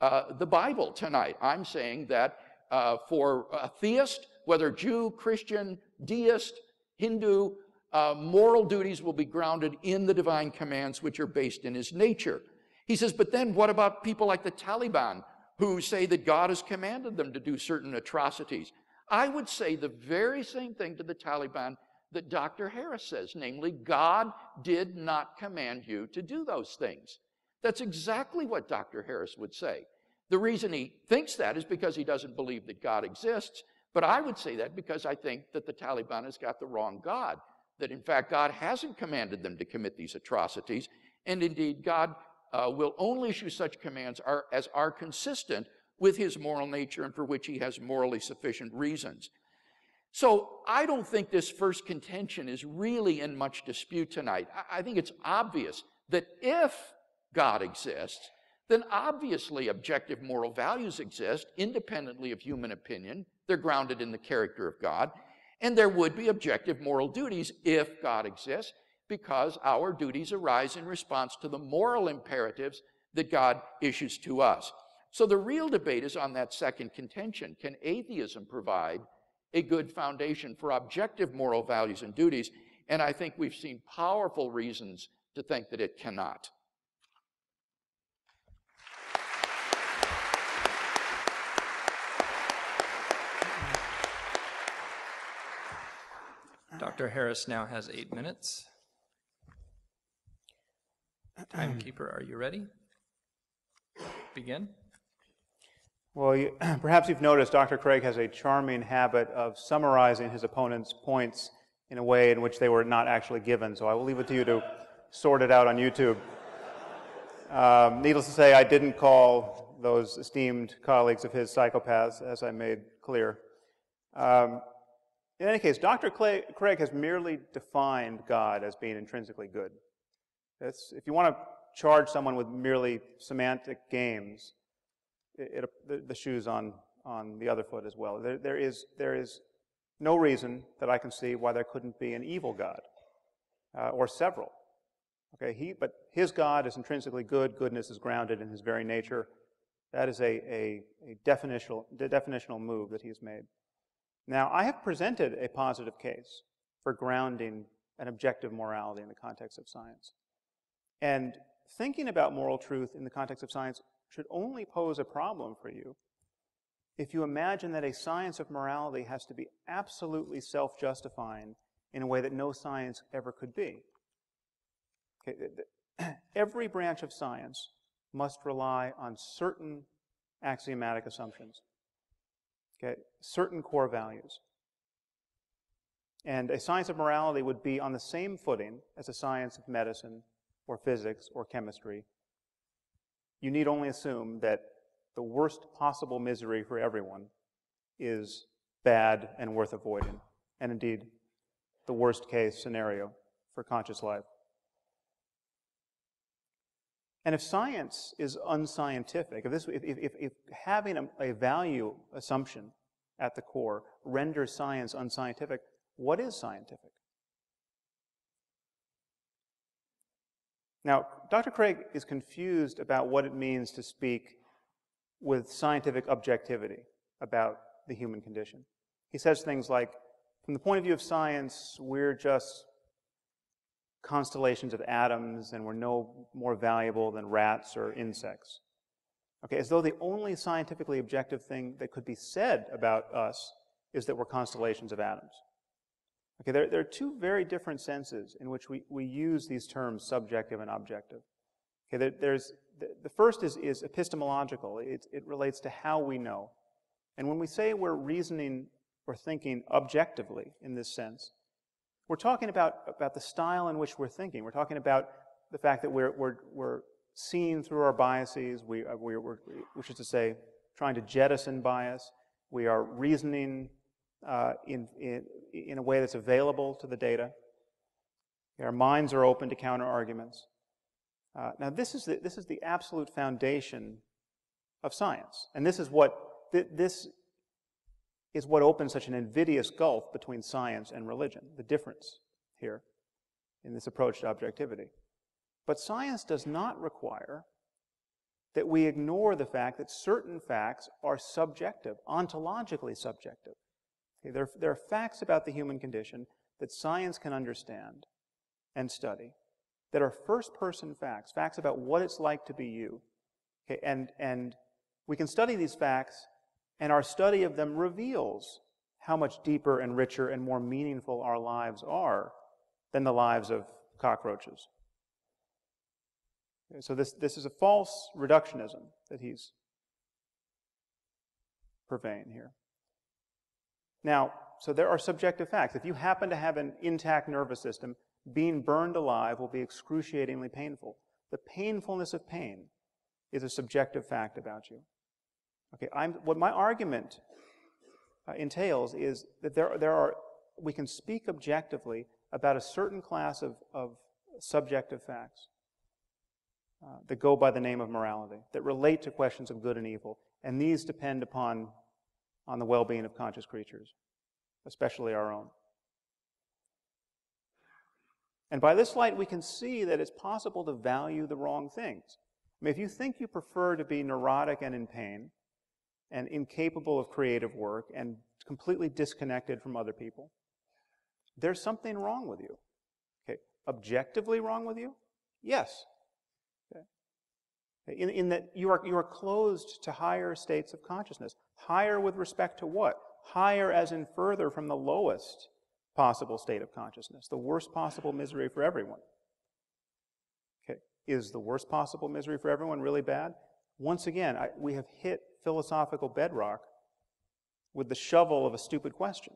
uh, the Bible tonight. I'm saying that uh, for a theist, whether Jew, Christian, deist, Hindu, uh, moral duties will be grounded in the divine commands which are based in his nature. He says, but then what about people like the Taliban who say that God has commanded them to do certain atrocities? I would say the very same thing to the Taliban that Doctor Harris says, namely, God did not command you to do those things. That's exactly what Doctor Harris would say. The reason he thinks that is because he doesn't believe that God exists, but I would say that because I think that the Taliban has got the wrong God, that in fact God hasn't commanded them to commit these atrocities, and indeed God uh, will only issue such commands are, as are consistent with his moral nature and for which he has morally sufficient reasons. So I don't think this first contention is really in much dispute tonight. I, I think it's obvious that if God exists, then obviously objective moral values exist independently of human opinion. They're grounded in the character of God. And there would be objective moral duties if God exists, because our duties arise in response to the moral imperatives that God issues to us. So the real debate is on that second contention. Can atheism provide a good foundation for objective moral values and duties? And I think we've seen powerful reasons to think that it cannot. Doctor Harris now has eight minutes. Timekeeper, are you ready? Begin. Well, you, perhaps you've noticed Doctor Craig has a charming habit of summarizing his opponent's points in a way in which they were not actually given, so I will leave it to you to sort it out on YouTube. Um, needless to say, I didn't call those esteemed colleagues of his psychopaths, as I made clear. Um, in any case, Doctor Clay, Craig has merely defined God as being intrinsically good. That's, if you want to charge someone with merely semantic games, It, it, the, the shoe's on, on the other foot as well. There, there, is, there is no reason that I can see why there couldn't be an evil God, uh, or several. Okay, he, but his God is intrinsically good. Goodness is grounded in his very nature. That is a, a, a definitional, de definitional move that he's made. Now, I have presented a positive case for grounding an objective morality in the context of science. And thinking about moral truth in the context of science should only pose a problem for you if you imagine that a science of morality has to be absolutely self-justifying in a way that no science ever could be. Okay, every branch of science must rely on certain axiomatic assumptions, okay, certain core values. And a science of morality would be on the same footing as a science of medicine or physics or chemistry. You need only assume that the worst possible misery for everyone is bad and worth avoiding, and indeed the worst case scenario for conscious life. And if science is unscientific, if, this, if, if, if having a, a value assumption at the core renders science unscientific, what is scientific? Now, Doctor Craig is confused about what it means to speak with scientific objectivity about the human condition. He says things like, from the point of view of science, we're just constellations of atoms and we're no more valuable than rats or insects. Okay, as though the only scientifically objective thing that could be said about us is that we're constellations of atoms. Okay, there, there are two very different senses in which we, we use these terms, subjective and objective. Okay, there, there's, the, the first is, is epistemological. It, it relates to how we know. And when we say we're reasoning or thinking objectively in this sense, we're talking about, about the style in which we're thinking. We're talking about the fact that we're, we're, we're seeing through our biases, we, uh, we're, we're, which is to say, trying to jettison bias. We are reasoning Uh, in, in, in a way that's available to the data. Our minds are open to counter-arguments. Uh, now, this is, the, this is the absolute foundation of science. And this is what, th this is what opens such an invidious gulf between science and religion, the difference here in this approach to objectivity. But science does not require that we ignore the fact that certain facts are subjective, ontologically subjective. Okay, there, there are facts about the human condition that science can understand and study that are first-person facts, facts about what it's like to be you. Okay, and, and we can study these facts, and our study of them reveals how much deeper and richer and more meaningful our lives are than the lives of cockroaches. Okay, so this, this is a false reductionism that he's purveying here. Now, so there are subjective facts. If you happen to have an intact nervous system, being burned alive will be excruciatingly painful. The painfulness of pain is a subjective fact about you. Okay, I'm, what my argument uh, entails is that there, there are, we can speak objectively about a certain class of, of subjective facts uh, that go by the name of morality, that relate to questions of good and evil, and these depend upon on the well-being of conscious creatures, especially our own. And by this light, we can see that it's possible to value the wrong things. I mean, if you think you prefer to be neurotic and in pain, and incapable of creative work, and completely disconnected from other people, there's something wrong with you. Okay, objectively wrong with you? Yes. Okay. In, in that you are, you are closed to higher states of consciousness. Higher with respect to what? Higher as in further from the lowest possible state of consciousness, the worst possible misery for everyone. Okay, is the worst possible misery for everyone really bad? Once again, I, we have hit philosophical bedrock with the shovel of a stupid question.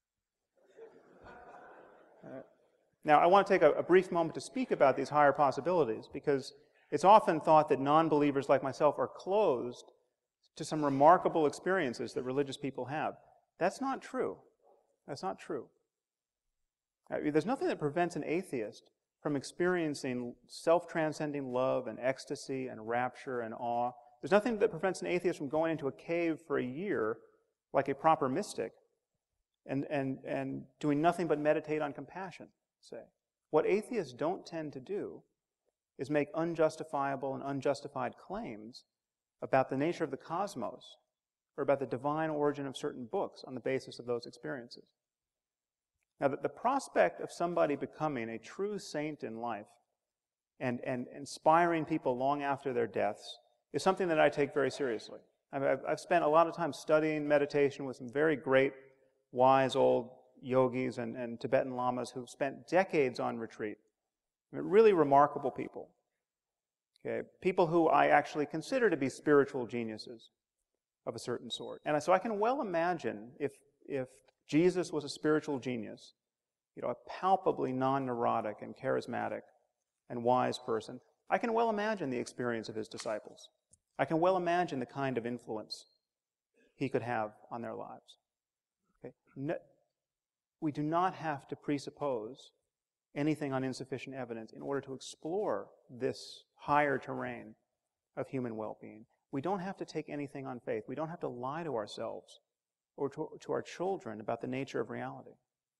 Uh, now, I want to take a, a brief moment to speak about these higher possibilities, because it's often thought that non-believers like myself are closed to some remarkable experiences that religious people have. That's not true. That's not true. Uh, there's nothing that prevents an atheist from experiencing self-transcending love and ecstasy and rapture and awe. There's nothing that prevents an atheist from going into a cave for a year like a proper mystic and, and, and doing nothing but meditate on compassion, say. What atheists don't tend to do is make unjustifiable and unjustified claims about the nature of the cosmos or about the divine origin of certain books on the basis of those experiences. Now, the, the prospect of somebody becoming a true saint in life and, and inspiring people long after their deaths is something that I take very seriously. I've, I've spent a lot of time studying meditation with some very great, wise old yogis and, and Tibetan lamas who've spent decades on retreat. I mean, really remarkable people. Okay, people who I actually consider to be spiritual geniuses of a certain sort. And so I can well imagine if, if Jesus was a spiritual genius, you know, a palpably non-neurotic and charismatic and wise person, I can well imagine the experience of his disciples. I can well imagine the kind of influence he could have on their lives. Okay? No, we do not have to presuppose anything on insufficient evidence in order to explore this higher terrain of human well-being. We don't have to take anything on faith. We don't have to lie to ourselves or to, to our children about the nature of reality.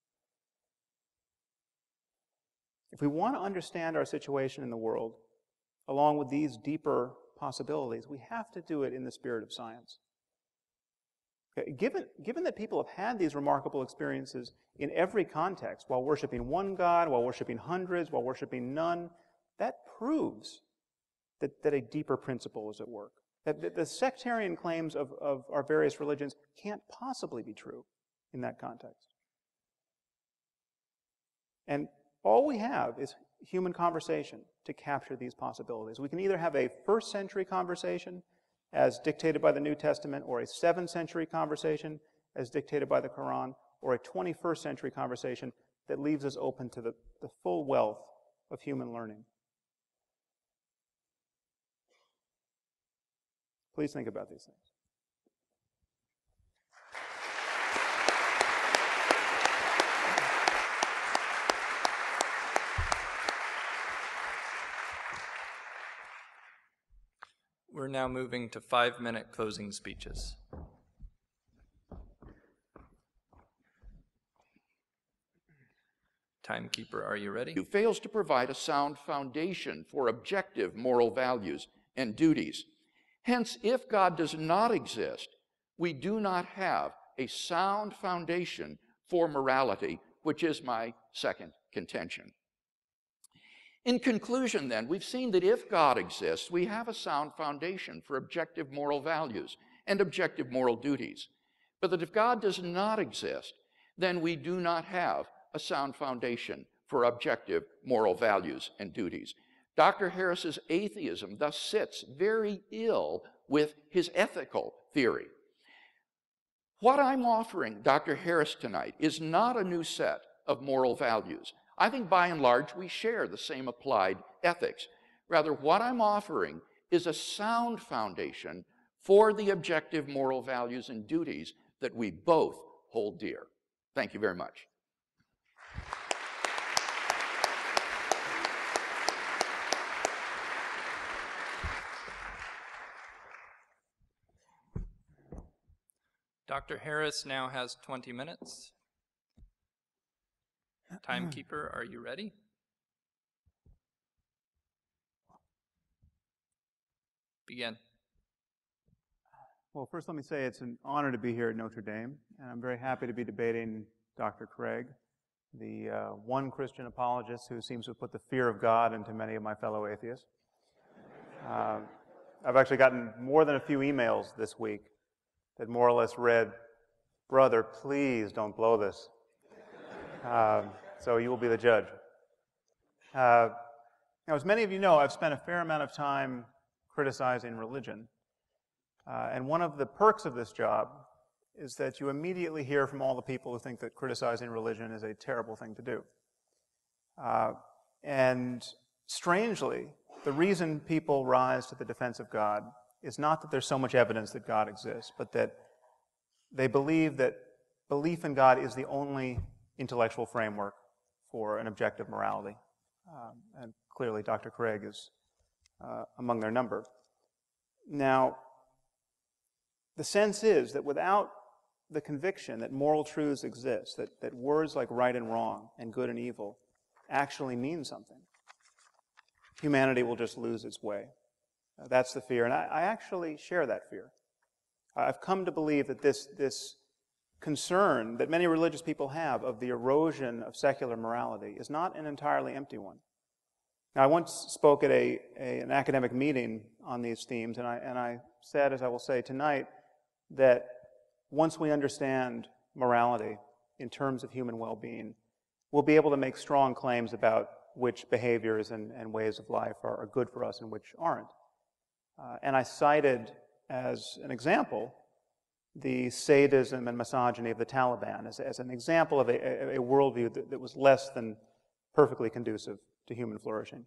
If we want to understand our situation in the world, along with these deeper possibilities, we have to do it in the spirit of science. Okay, given, given that people have had these remarkable experiences in every context, while worshiping one God, while worshiping hundreds, while worshiping none, that proves that, that a deeper principle is at work. That, that the sectarian claims of, of our various religions can't possibly be true in that context. And all we have is human conversation to capture these possibilities. We can either have a first century conversation as dictated by the New Testament, or a seventh century conversation as dictated by the Quran, or a twenty-first century conversation that leaves us open to the, the full wealth of human learning. Please think about these things. We're now moving to five-minute closing speeches. Timekeeper, are you ready? Who fails to provide a sound foundation for objective moral values and duties Hence, if God does not exist, we do not have a sound foundation for morality, which is my second contention. In conclusion, then, we've seen that if God exists, we have a sound foundation for objective moral values and objective moral duties. But that if God does not exist, then we do not have a sound foundation for objective moral values and duties. Doctor Harris's atheism thus sits very ill with his ethical theory. What I'm offering Doctor Harris tonight is not a new set of moral values. I think by and large we share the same applied ethics. Rather, what I'm offering is a sound foundation for the objective moral values and duties that we both hold dear. Thank you very much. Doctor Harris now has twenty minutes. Timekeeper, are you ready? Begin. Well, first let me say it's an honor to be here at Notre Dame, and I'm very happy to be debating Doctor Craig, the uh, one Christian apologist who seems to have put the fear of God into many of my fellow atheists. Uh, I've actually gotten more than a few emails this week that more or less read, "Brother, please don't blow this." Uh, so you will be the judge. Uh, now, as many of you know, I've spent a fair amount of time criticizing religion. Uh, and one of the perks of this job is that you immediately hear from all the people who think that criticizing religion is a terrible thing to do. Uh, and strangely, the reason people rise to the defense of God is not that there's so much evidence that God exists, but that they believe that belief in God is the only intellectual framework for an objective morality. Um, and clearly Doctor Craig is uh, among their number. Now, the sense is that without the conviction that moral truths exist, that, that words like right and wrong and good and evil actually mean something, humanity will just lose its way. Uh, that's the fear, and I, I actually share that fear. I've come to believe that this, this concern that many religious people have of the erosion of secular morality is not an entirely empty one. Now, I once spoke at a, a, an academic meeting on these themes, and I, and I said, as I will say tonight, that once we understand morality in terms of human well-being, we'll be able to make strong claims about which behaviors and, and ways of life are, are good for us and which aren't. Uh, and I cited as an example the sadism and misogyny of the Taliban as, as an example of a, a, a worldview that, that was less than perfectly conducive to human flourishing.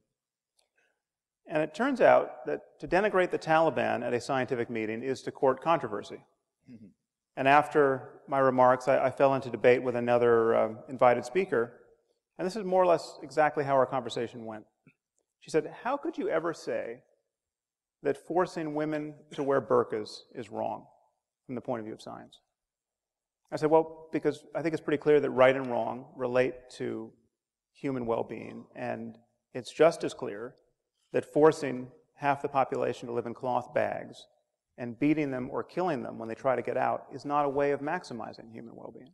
And it turns out that to denigrate the Taliban at a scientific meeting is to court controversy. Mm-hmm. And after my remarks, I, I fell into debate with another uh, invited speaker, and this is more or less exactly how our conversation went. She said, "How could you ever say that forcing women to wear burqas is wrong from the point of view of science?" I said, well, because I think it's pretty clear that right and wrong relate to human well-being, and it's just as clear that forcing half the population to live in cloth bags and beating them or killing them when they try to get out is not a way of maximizing human well-being.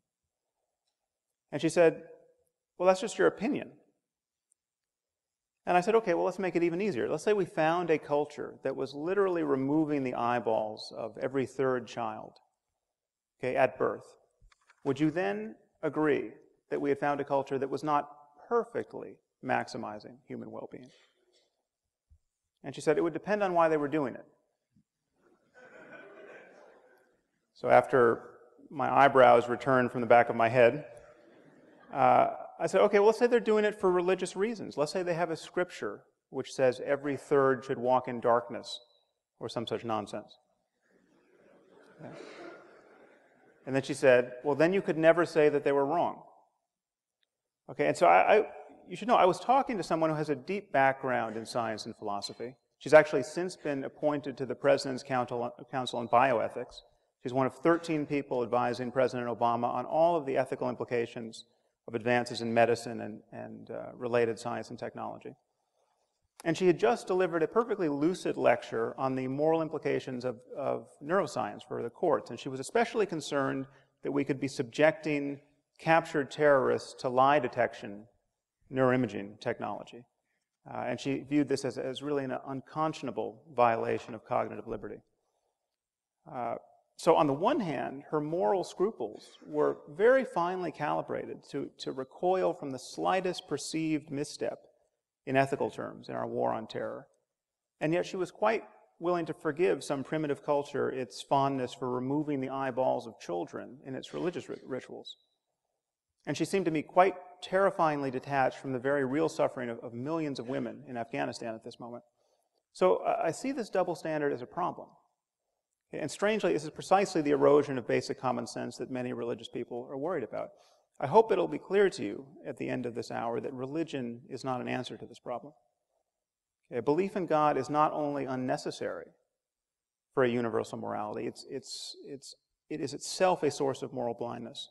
And she said, well, that's just your opinion. And I said, okay, well, let's make it even easier. Let's say we found a culture that was literally removing the eyeballs of every third child, okay, at birth. Would you then agree that we had found a culture that was not perfectly maximizing human well-being? And she said it would depend on why they were doing it. So after my eyebrows returned from the back of my head, uh, I said, okay, well, let's say they're doing it for religious reasons. Let's say they have a scripture which says every third should walk in darkness, or some such nonsense. Okay. And then she said, well, then you could never say that they were wrong. Okay, and so I, I, you should know, I was talking to someone who has a deep background in science and philosophy. She's actually since been appointed to the President's Council, Council on Bioethics. She's one of thirteen people advising President Obama on all of the ethical implications of advances in medicine and, and uh, related science and technology. And she had just delivered a perfectly lucid lecture on the moral implications of, of neuroscience for the courts. And she was especially concerned that we could be subjecting captured terrorists to lie detection neuroimaging technology. Uh, and she viewed this as, as really an unconscionable violation of cognitive liberty. Uh, so on the one hand, her moral scruples were very finely calibrated to, to recoil from the slightest perceived misstep in ethical terms in our war on terror. And yet she was quite willing to forgive some primitive culture its fondness for removing the eyeballs of children in its religious rit- rituals. And she seemed to me quite terrifyingly detached from the very real suffering of, of millions of women in Afghanistan at this moment. So uh, I see this double standard as a problem. And strangely, this is precisely the erosion of basic common sense that many religious people are worried about. I hope it'll be clear to you at the end of this hour that religion is not an answer to this problem. Okay, belief in God is not only unnecessary for a universal morality, it's, it's, it's, it is itself a source of moral blindness.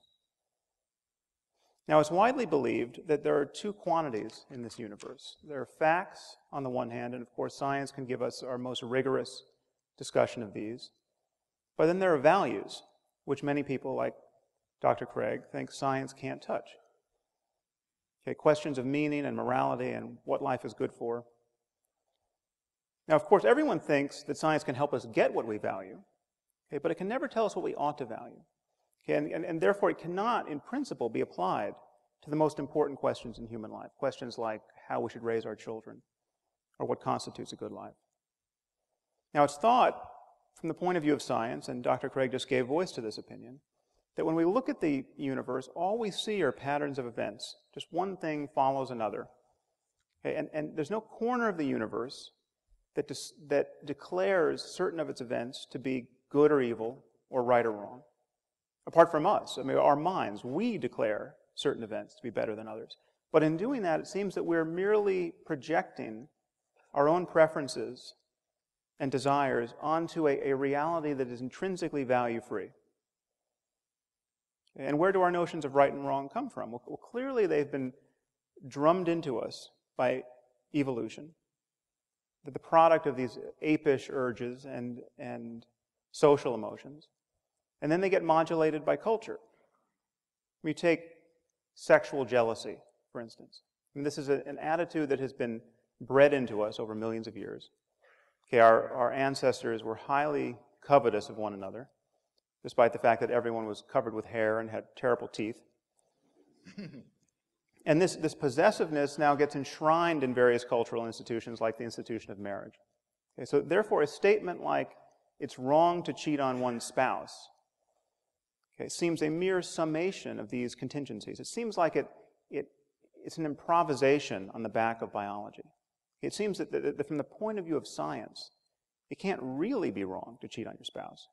Now, it's widely believed that there are two quantities in this universe. There are facts on the one hand, and of course science can give us our most rigorous discussion of these. But then there are values, which many people, like Doctor Craig, think science can't touch. Okay, questions of meaning and morality and what life is good for. Now, of course, everyone thinks that science can help us get what we value, okay, but it can never tell us what we ought to value. Okay, and, and, and therefore, it cannot, in principle, be applied to the most important questions in human life, questions like how we should raise our children or what constitutes a good life. Now, it's thought, from the point of view of science, and Doctor Craig just gave voice to this opinion, that when we look at the universe, all we see are patterns of events. Just one thing follows another. Okay, and, and there's no corner of the universe that, dis, that declares certain of its events to be good or evil, or right or wrong. Apart from us, I mean, our minds, we declare certain events to be better than others. But in doing that, it seems that we're merely projecting our own preferences and desires onto a, a reality that is intrinsically value-free. And where do our notions of right and wrong come from? Well, well, clearly they've been drummed into us by evolution, that the product of these apish urges and, and social emotions, and then they get modulated by culture. We take sexual jealousy, for instance. I mean, this is a, an attitude that has been bred into us over millions of years. Okay, our, our ancestors were highly covetous of one another, despite the fact that everyone was covered with hair and had terrible teeth. And this, this possessiveness now gets enshrined in various cultural institutions like the institution of marriage. Okay, so therefore, a statement like, it's wrong to cheat on one's spouse, okay, seems a mere summation of these contingencies. It seems like it, it, it's an improvisation on the back of biology. It seems that, that, that from the point of view of science, it can't really be wrong to cheat on your spouse.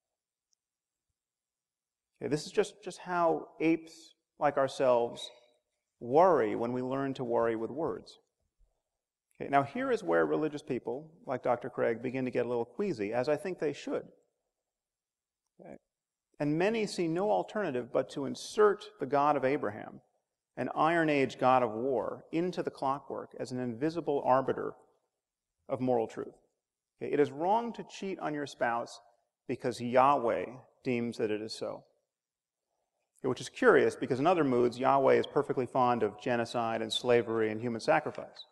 Okay, this is just, just how apes like ourselves worry when we learn to worry with words. Okay, now here is where religious people, like Doctor Craig, begin to get a little queasy, as I think they should. Okay. And many see no alternative but to insert the God of Abraham, an Iron Age God of war, into the clockwork as an invisible arbiter of moral truth. Okay, it is wrong to cheat on your spouse because Yahweh deems that it is so. Okay, which is curious, because in other moods, Yahweh is perfectly fond of genocide and slavery and human sacrifice.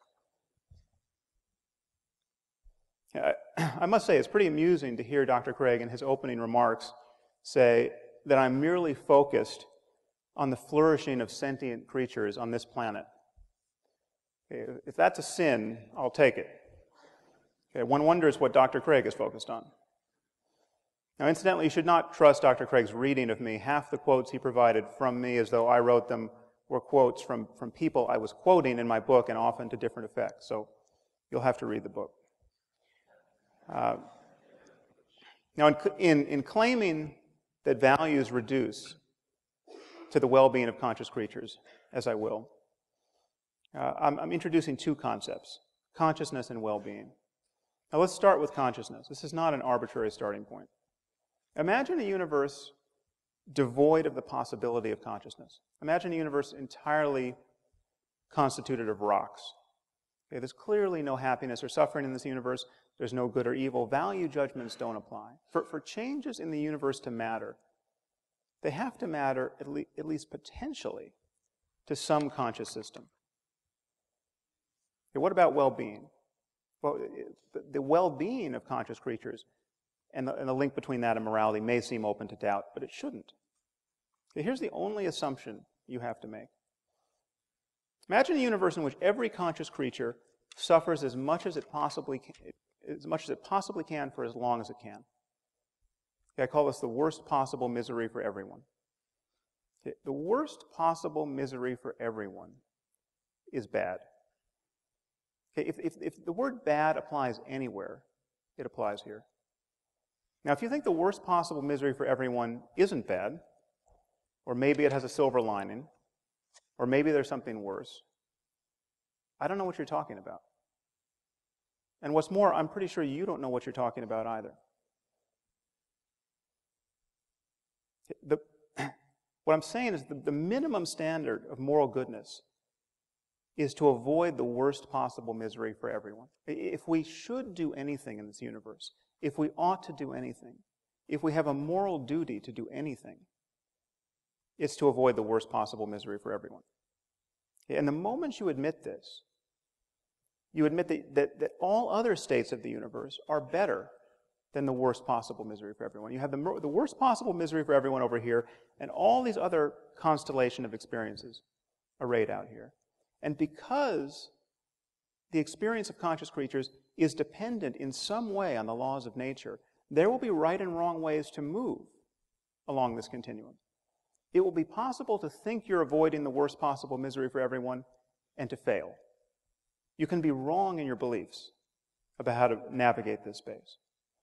I, I must say, it's pretty amusing to hear Doctor Craig in his opening remarks say that I'm merely focused on the flourishing of sentient creatures on this planet. Okay, if that's a sin, I'll take it. Okay, one wonders what Doctor Craig is focused on. Now, incidentally, you should not trust Doctor Craig's reading of me. Half the quotes he provided from me, as though I wrote them, were quotes from, from people I was quoting in my book, and often to different effects. So you'll have to read the book. Uh, now, in, in, in claiming that values reduce to the well-being of conscious creatures, as I will, uh, I'm, I'm introducing two concepts, consciousness and well-being. Now let's start with consciousness. This is not an arbitrary starting point. Imagine a universe devoid of the possibility of consciousness. Imagine a universe entirely constituted of rocks. Okay, there's clearly no happiness or suffering in this universe. There's no good or evil. Value judgments don't apply. For, for changes in the universe to matter, they have to matter, at, le at least potentially, to some conscious system. Okay, what about well-being? Well, the, the well-being of conscious creatures and the, and the link between that and morality may seem open to doubt, but it shouldn't. Okay, here's the only assumption you have to make. Imagine a universe in which every conscious creature suffers as much as it possibly can, as much as it possibly can for as long as it can. Okay, I call this the worst possible misery for everyone. Okay, the worst possible misery for everyone is bad. Okay, if, if, if the word bad applies anywhere, it applies here. Now, if you think the worst possible misery for everyone isn't bad, or maybe it has a silver lining, or maybe there's something worse, I don't know what you're talking about. And what's more, I'm pretty sure you don't know what you're talking about either. The, what I'm saying is the, the minimum standard of moral goodness is to avoid the worst possible misery for everyone. If we should do anything in this universe, if we ought to do anything, if we have a moral duty to do anything, it's to avoid the worst possible misery for everyone. And the moment you admit this, you admit that, that, that all other states of the universe are better than the worst possible misery for everyone. You have the, the worst possible misery for everyone over here, and all these other constellation of experiences arrayed out here. And because the experience of conscious creatures is dependent in some way on the laws of nature, there will be right and wrong ways to move along this continuum. It will be possible to think you're avoiding the worst possible misery for everyone and to fail. You can be wrong in your beliefs about how to navigate this space.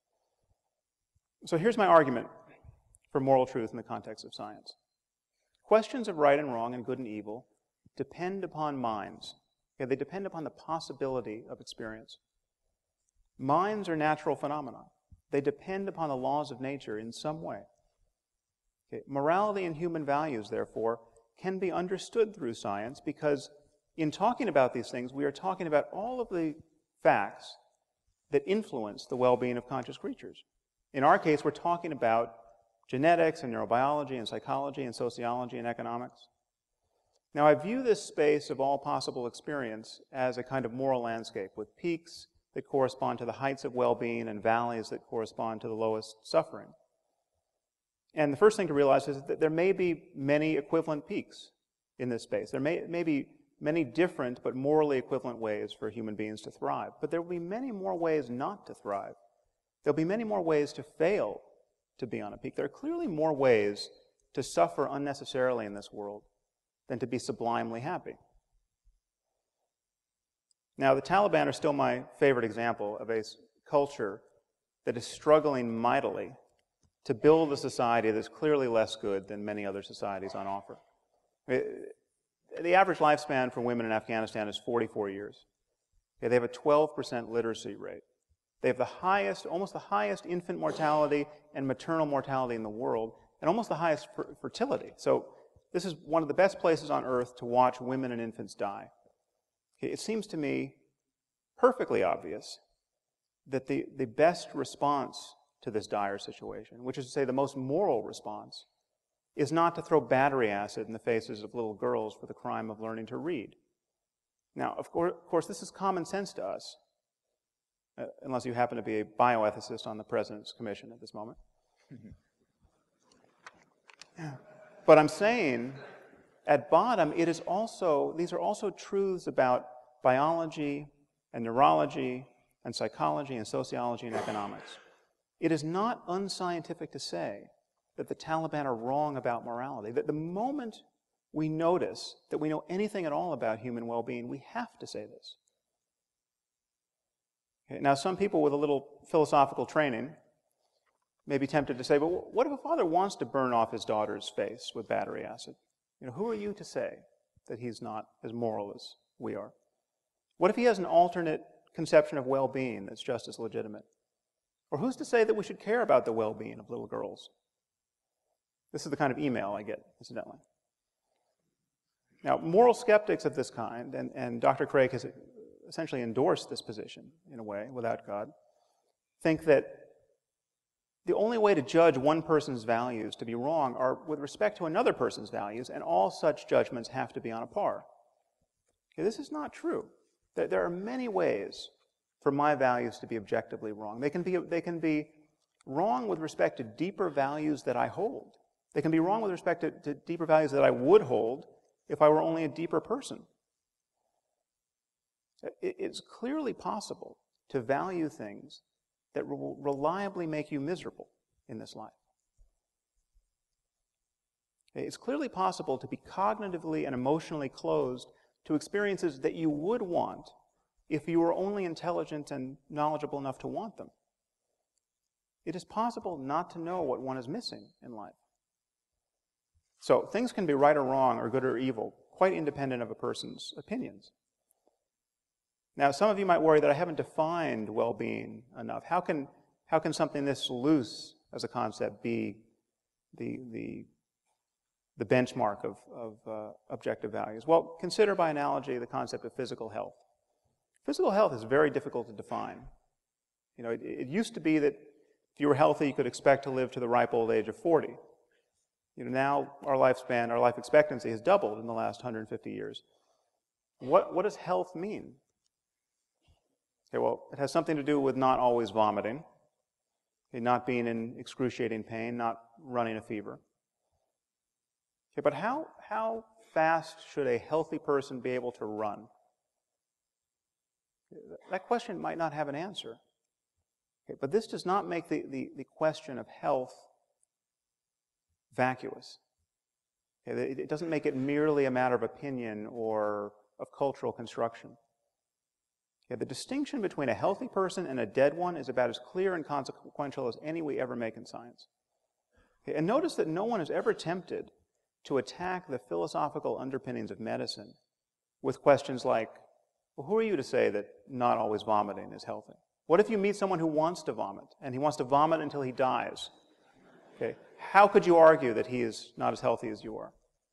So here's my argument for moral truth in the context of science. Questions of right and wrong and good and evil depend upon minds. Okay, they depend upon the possibility of experience. Minds are natural phenomena. They depend upon the laws of nature in some way. Okay, morality and human values, therefore, can be understood through science because in talking about these things, we are talking about all of the facts that influence the well-being of conscious creatures. In our case, we're talking about genetics and neurobiology and psychology and sociology and economics. Now, I view this space of all possible experience as a kind of moral landscape with peaks that correspond to the heights of well-being and valleys that correspond to the lowest suffering. And the first thing to realize is that there may be many equivalent peaks in this space. There may, may be many different but morally equivalent ways for human beings to thrive. But there will be many more ways not to thrive. There'll be many more ways to fail to be on a peak. There are clearly more ways to suffer unnecessarily in this world than to be sublimely happy. Now, the Taliban are still my favorite example of a culture that is struggling mightily to build a society that's clearly less good than many other societies on offer. The average lifespan for women in Afghanistan is forty-four years. They have a twelve percent literacy rate. They have the highest, almost the highest infant mortality and maternal mortality in the world, and almost the highest fertility. So this is one of the best places on earth to watch women and infants die. It seems to me perfectly obvious that the, the best response to this dire situation, which is to say the most moral response, is not to throw battery acid in the faces of little girls for the crime of learning to read. Now, of course, of course this is common sense to us, uh, unless you happen to be a bioethicist on the President's Commission at this moment. Yeah. But I'm saying, at bottom, it is also, these are also truths about biology and neurology and psychology and sociology and economics. It is not unscientific to say that the Taliban are wrong about morality, that the moment we notice that we know anything at all about human well-being, we have to say this. Okay, now, some people with a little philosophical training may be tempted to say, but what if a father wants to burn off his daughter's face with battery acid? You know, who are you to say that he's not as moral as we are? What if he has an alternate conception of well-being that's just as legitimate? Or who's to say that we should care about the well-being of little girls? This is the kind of email I get, incidentally. Now, moral skeptics of this kind, and, and Doctor Craig has essentially endorse this position in a way without God, think that the only way to judge one person's values to be wrong are with respect to another person's values, and all such judgments have to be on a par. Okay, this is not true. There, there are many ways for my values to be objectively wrong. They can be, they can be wrong with respect to deeper values that I hold. They can be wrong with respect to, to deeper values that I would hold if I were only a deeper person. It, it's clearly possible to value things that will reliably make you miserable in this life. It's clearly possible to be cognitively and emotionally closed to experiences that you would want if you were only intelligent and knowledgeable enough to want them. It is possible not to know what one is missing in life. So things can be right or wrong or good or evil, quite independent of a person's opinions. Now, some of you might worry that I haven't defined well-being enough. How can, how can something this loose as a concept be the, the, the benchmark of, of uh, objective values? Well, consider by analogy the concept of physical health. Physical health is very difficult to define. You know, it, it used to be that if you were healthy, you could expect to live to the ripe old age of forty. You know, now our lifespan, our life expectancy has doubled in the last one hundred fifty years. What, what does health mean? Okay, well, it has something to do with not always vomiting, okay, not being in excruciating pain, not running a fever. Okay, but how, how fast should a healthy person be able to run? That question might not have an answer. Okay, but this does not make the, the, the question of health vacuous. Okay, it doesn't make it merely a matter of opinion or of cultural construction. Okay, the distinction between a healthy person and a dead one is about as clear and consequential as any we ever make in science. Okay, and notice that no one is ever tempted to attack the philosophical underpinnings of medicine with questions like, well, who are you to say that not always vomiting is healthy? What if you meet someone who wants to vomit, and he wants to vomit until he dies? Okay, how could you argue that he is not as healthy as you are?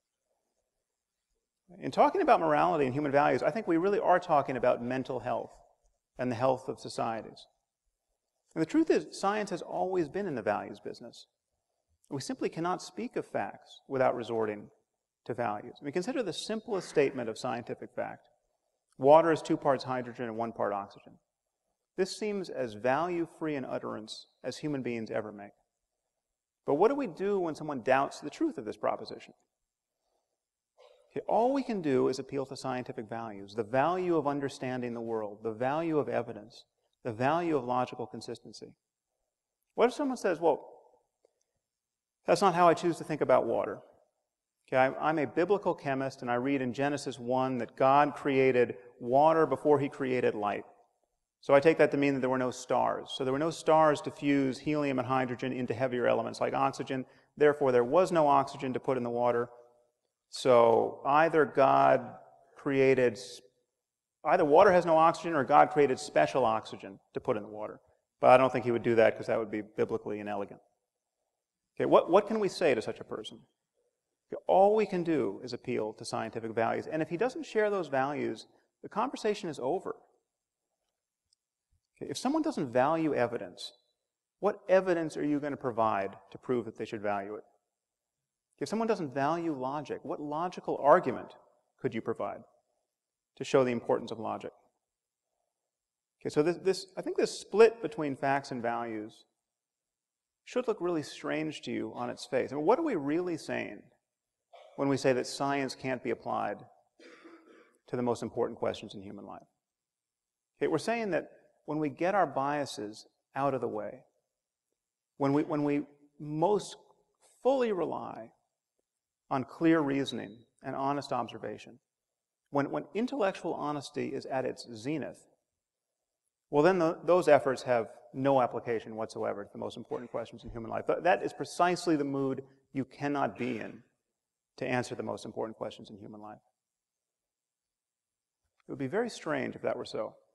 In talking about morality and human values, I think we really are talking about mental health and the health of societies. And the truth is, science has always been in the values business. We simply cannot speak of facts without resorting to values. I mean, consider the simplest statement of scientific fact. Water is two parts hydrogen and one part oxygen. This seems as value-free an utterance as human beings ever make. But what do we do when someone doubts the truth of this proposition? Okay, all we can do is appeal to scientific values, the value of understanding the world, the value of evidence, the value of logical consistency. What if someone says, well, that's not how I choose to think about water. Okay, I'm a biblical chemist, and I read in Genesis one that God created water before he created light. So I take that to mean that there were no stars. So there were no stars to fuse helium and hydrogen into heavier elements like oxygen. Therefore, there was no oxygen to put in the water. So either God created, either water has no oxygen or God created special oxygen to put in the water. But I don't think he would do that because that would be biblically inelegant. Okay, what, what can we say to such a person? Okay, all we can do is appeal to scientific values. And if he doesn't share those values, the conversation is over. Okay, if someone doesn't value evidence, what evidence are you going to provide to prove that they should value it? If someone doesn't value logic, what logical argument could you provide to show the importance of logic? Okay, so this, this, I think this split between facts and values should look really strange to you on its face. I mean, what are we really saying when we say that science can't be applied to the most important questions in human life? Okay, we're saying that when we get our biases out of the way, when we, when we most fully rely on clear reasoning and honest observation, when, when intellectual honesty is at its zenith, well, then the, those efforts have no application whatsoever to the most important questions in human life. That is precisely the mood you cannot be in to answer the most important questions in human life. It would be very strange if that were so.